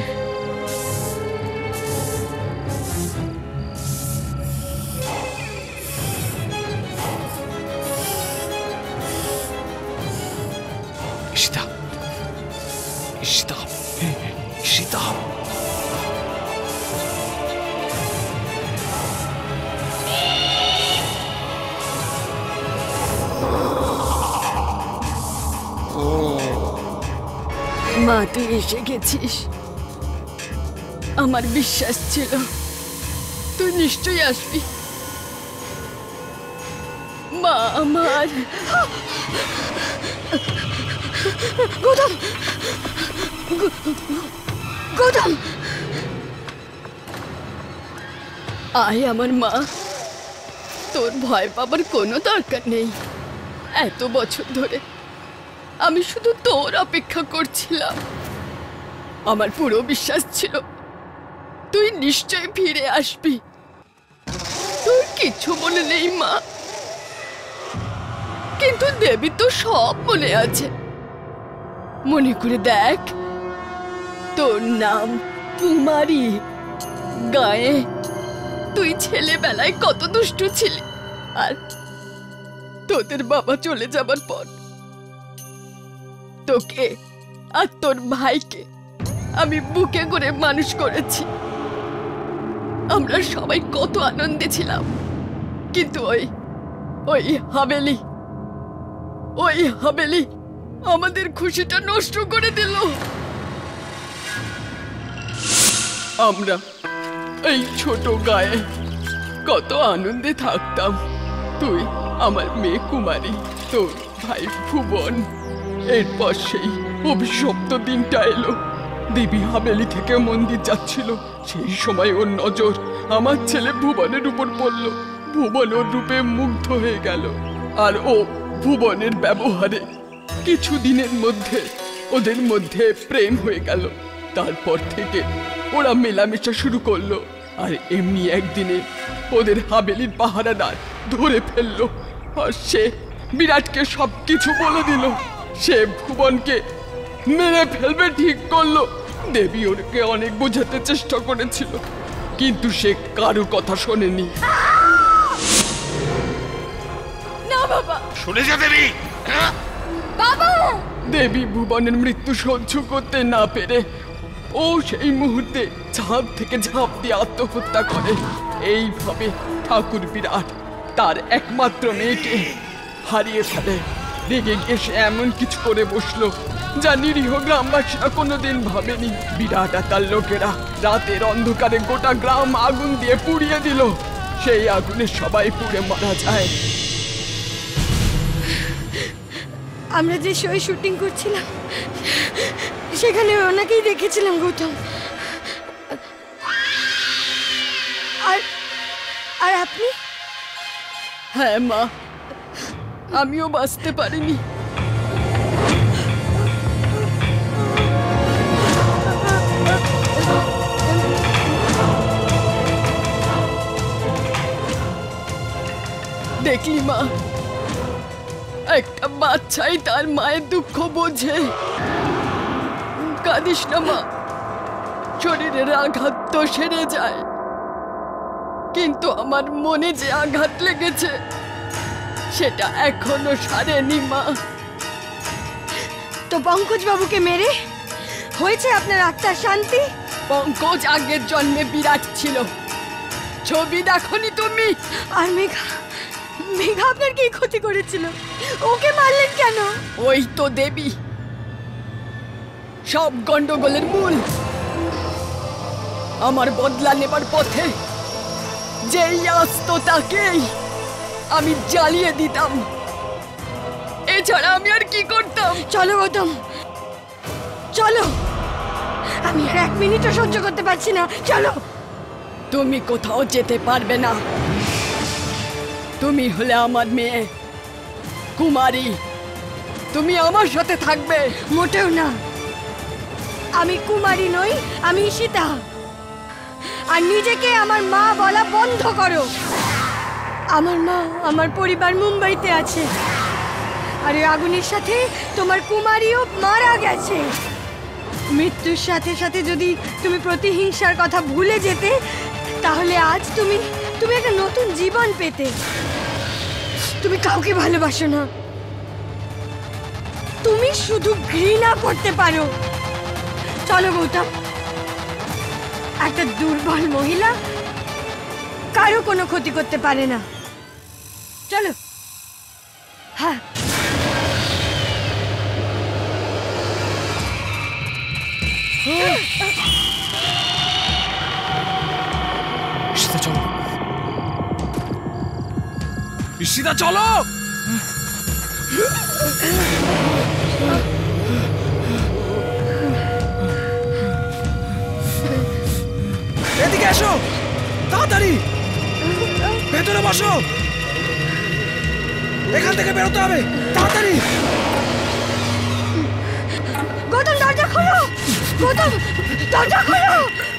ঈশিতা, ঈশিতা, ঈশিতা, মা তুই এসে গেছিস, আমার বিশ্বাস ছিল তুই নিশ্চয়ই আসবি। মা আমার। গৌতম, গৌতম, আয় আমার মা, তোর ভয় পাবার কোনো দরকার নেই। এত বছর ধরে আমি শুধু তোর অপেক্ষা করছিলাম। আমার পুরো বিশ্বাস ছিল তুই নিশ্চয়ই ফিরে আসবি। তোর কিছু মনে নেই মা, কিন্তু দেবী তো সব মনে আছে। মনে করে দেখ, তোর নাম কুমারী। গায়ে তুই ছেলেবেলায় কত দুষ্টু ছিলি, আর তোদের বাবা চলে যাবার পর তোকে আর তোর ভাইকে আমি বুকে করে মানুষ করেছি। আমরা সবাই কত আনন্দে ছিলাম, কিন্তু ওই হাভেলি আমাদের খুশিটা নষ্ট করে দিল। আমরা এই ছোট গায়ে কত আনন্দে থাকতাম। তুই আমার মেয়ে কুমারী, তোর ভাই ভুবন। এরপর সেই অভিশপ্ত দিনটা এলো। দেবী হাভেলি থেকে মন্দির যাচ্ছিল, সেই সময় ওর নজর আমার ছেলে ভুবনের উপর পড়ল। ভুবন ওর রূপে মুগ্ধ হয়ে গেল, আর ও ভুবনের ব্যবহারে কিছুদিনের মধ্যে ওদের মধ্যে প্রেম হয়ে গেল। তারপর থেকে ওরা মেলামেশা শুরু করলো, আর এমনি একদিনে ওদের হাভেলির পাহারাদার ধরে ফেললো, আর সে বিরাটকে সবকিছু বলে দিল। সে ভুবনকে মেরে ফেলবে ঠিক করলো। দেবী ওকে অনেক বোঝাতে চেষ্টা করেছিল, কিন্তু সে কারো কথা শোনেনি। না বাবা, শুনে যা দেবী। বাবা! দেবী ভুবনের মৃত্যু সহ্য করতে না পেরে ও সেই মুহূর্তে ঝাঁপ থেকে ঝাঁপ দিয়ে আত্মহত্যা করে। এইভাবে ঠাকুর বিরাট তার একমাত্র মেয়েকে হারিয়ে ফেলে। রেগে গিয়ে সে এমন কিছু করে বসলো যা নিরীহ গ্রামবাসীরা কোনোদিন ভাবেনি। বিরাট আর তার লোকেরা রাতের অন্ধকারে গোটা গ্রাম আগুন দিয়ে পুড়িয়ে দিল। সেই আগুনে সবাই পুড়ে মারা যায়। আমরা যে শোয়ে শুটিং করছিলাম সেখানে ওনাকেই দেখেছিলাম গৌতম। আর আপনি? হ্যাঁ মা, আমিও বাঁচতে পারিনি। দেখলি মা, একটা বাচ্চাই তার মায়ের দুঃখ বোঝে। কাঁদিস না মা, শরীরের আঘাত তো সেরে যায়, কিন্তু আমার মনে যে আঘাত লেগেছে সেটা এখনো সারেনি মা। তো পঙ্কজ বাবুকে মেরে হয়েছে আপনার আত্মার শান্তি? পঙ্কজ আগের জন্মে বিরাট ছিল, ছবি দেখনি তুমি? আর মেঘা আপনার কি ক্ষতি করেছিল? ওকে মারলেন কেন? ওই তো দেবী সব গন্ডগোলের মূল। আমার বদলা নেবার পথে যেই আসতো তাকেই আমি জ্বালিয়ে দিতাম। এছাড়া আমি আর কি করতাম? চলো গৌতম, চলো, আমি আর 1 মিনিটও সহ্য করতে পারছি না। চলো। তুমি কোথাও যেতে পারবে না। তুমি হলে আমার মেয়ে কুমারী, তুমি আমার সাথে থাকবে। মোটেও না, আমি কুমারী নই, আমি সীতা। আর নিজেকে আমার মা বলা বন্ধ করো। আমার মা, আমার পরিবার মুম্বাইতে আছে, আর এই আগুনের সাথে তোমার কুমারীও মারা গেছে। মৃত্যুর সাথে সাথে যদি তুমি প্রতিহিংসার কথা ভুলে যেতে, তাহলে আজ তুমি একটা নতুন জীবন পেতে। তুমি কাউকে ভালোবাসো না, তুমি শুধু ঘৃণা করতে পারো। চলো গৌতম, একটা দুর্বল মহিলা কারো কোনো ক্ষতি করতে পারে না। চলো। হ্যাঁ, ঈশিতা চলো, ঈশিতা চলো। এদিকে এসো, তাড়াতাড়ি ভেতরে বসো। এখান থেকে বেরোতে হবে, তাড়াতাড়ি। গৌতম দরজা খোলো, গৌতম দরজা খোলো।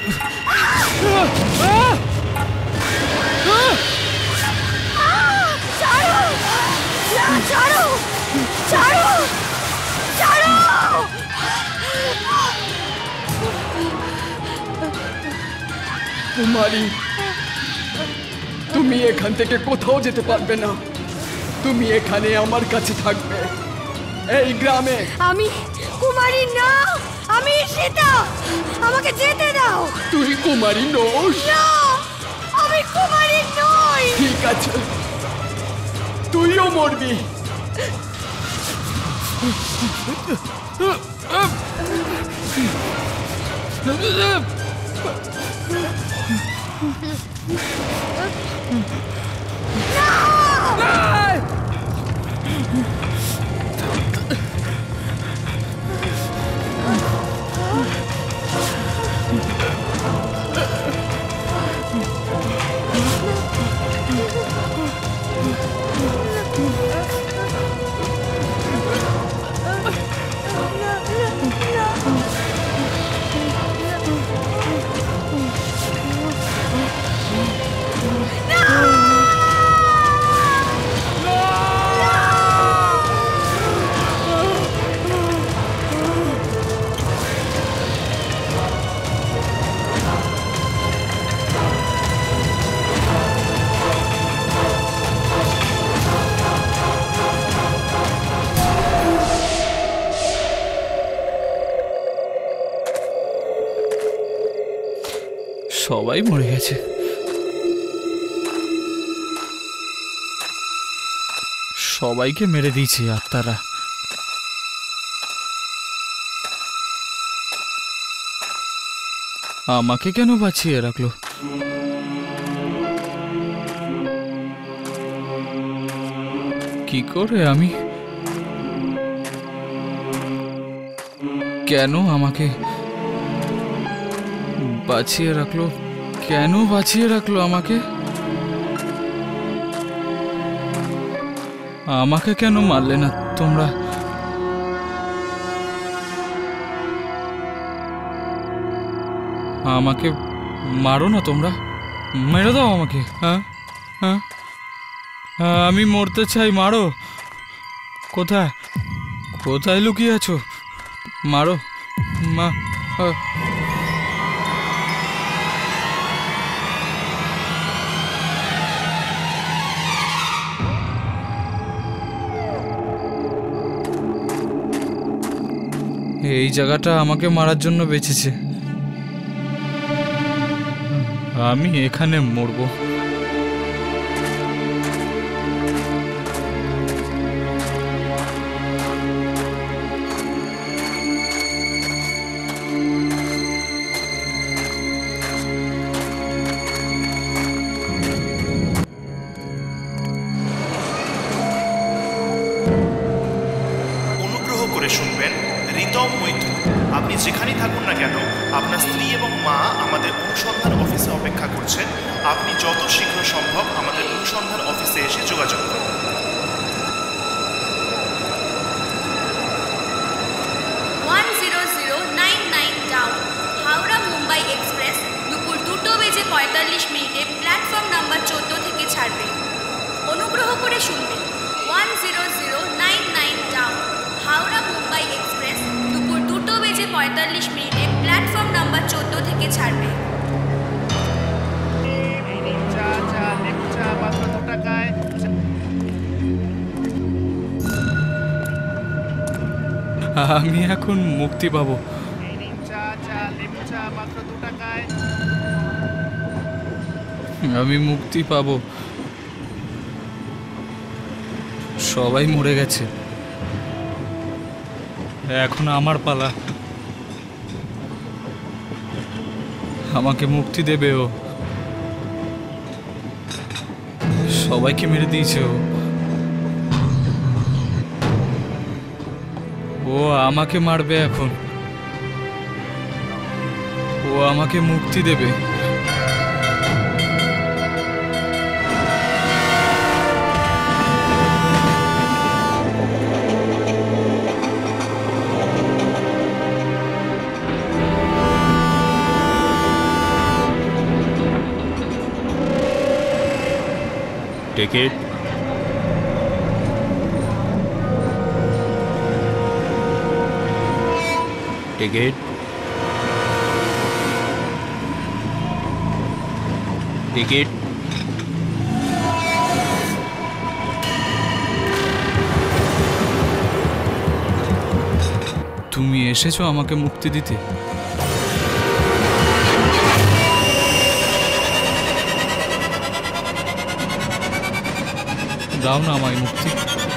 ছাড়ো, ছাড়ো, ছাড়ো, ছাড়ো। কুমারী, তুমি এখান থেকে কোথাও যেতে পারবে না। তুমি এখানে আমার কাছে থাকবে, এই গ্রামে। আমি কুমারী না, আমি সীতা। আমাকে যেতে দাও। তুই কুমারী নোস? না, আমি কুমারী নই। ঠিক আছে, তুইও মরবি। সবাই মরে গেছে। সবাইকে মেরে দিয়েছে আত্মারা। আমাকে কেন বাঁচিয়ে রাখলো? কি করে আমি, কেন আমাকে বাঁচিয়ে রাখলো? কেন বাঁচিয়ে রাখলো আমাকে? আমাকে কেন মারলে না তোমরা? আমাকে মারো না তোমরা, মেরে দাও আমাকে। হ্যাঁ হ্যাঁ, আমি মরতে চাই, মারো। কোথায় কোথায় লুকিয়ে আছো? মারো মা। এই জায়গাটা আমাকে মারার জন্য বেঁচেছে, আমি এখানে মরবো। যেখানেই থাকুন না কেন, আপনার স্ত্রী এবং মা আমাদের অনুসন্ধান অফিসে অপেক্ষা করছেন। আপনি যত শীঘ্র সম্ভব আমাদের অনুসন্ধান অফিসে এসে যোগাযোগ করুন। 10099 ডাউন হাওড়া মুম্বাই এক্সপ্রেস দুপুর 2:45 প্ল্যাটফর্ম নাম্বার 14 থেকে ছাড়বে। অনুগ্রহ করে শুনবেন। 10099 ডাউন হাওড়া মুম্বাই এক্সপ্রেস দুপুর 2:45 প্ল্যাটফর্ম নাম্বার 14 থেকে ছাড়বে। আমি এখন মুক্তি পাবো। আমি মুক্তি পাবো। সবাই মরে গেছে, এখন আমার পালা। আমাকে মুক্তি দেবে ও। সবাইকে মেরে দিয়েছে ও। ও আমাকে মারবে এখন। ও আমাকে মুক্তি দেবে। টিকিট টিকিট টিকিট তুমি এসেছো আমাকে মুক্তি দিতে। দাও না আমায় মুক্তি।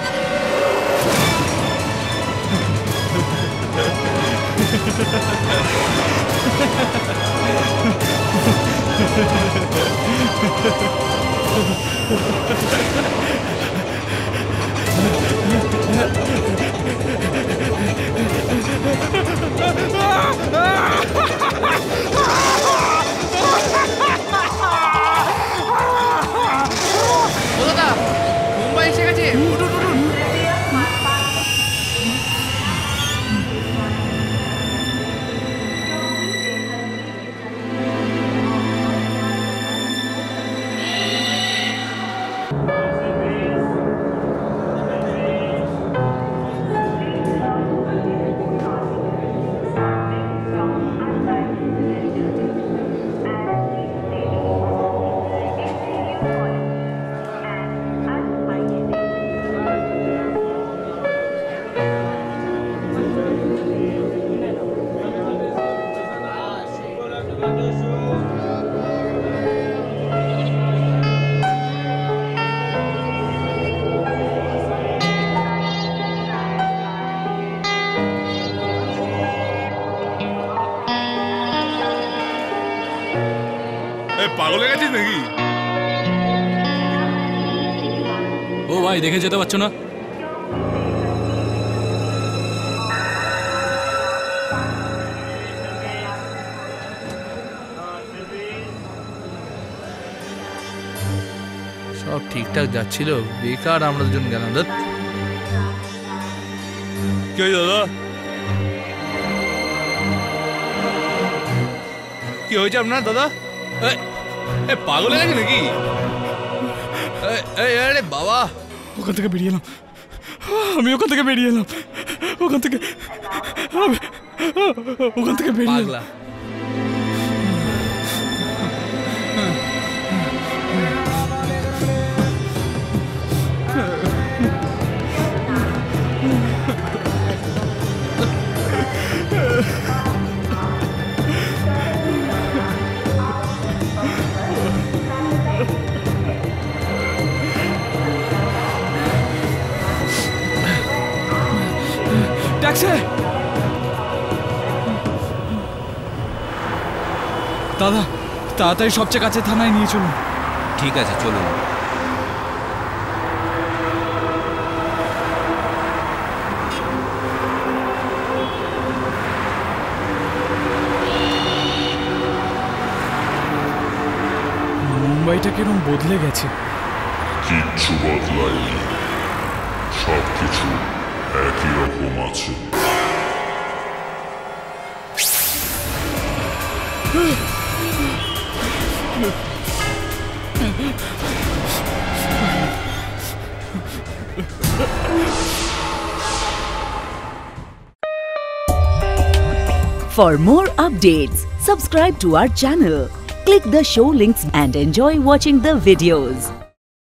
মুম্বাই এসে গেছে। পাগল হয়ে গেছিস নাকি? ও ভাই, দেখে যেতে পারছো না? সব ঠিকঠাক যাচ্ছিল, বেকার আমরা দুজন গেলাম। কি হয়েছে দাদা? কি হয়েছে আপনার দাদা? পাগল হয়ে গেছে নাকি? আরে বাবা, ওখান থেকে বেরিয়ে এলাম। আমি ওখান থেকে বেরিয়ে এলাম। ওখান থেকে বেরিয়ে এলাম। ট্যাক্সি! দাদা, তাড়াতাড়ি সবচেয়ে কাছে থানায় নিয়ে চলুন। ঠিক আছে, চলুন। কিরম বদলে গেছে। কিচ্ছু বদলায়নি, সবকিছু একই রকম আছে। For more updates, subscribe to our channel, click the show links and enjoy watching the videos.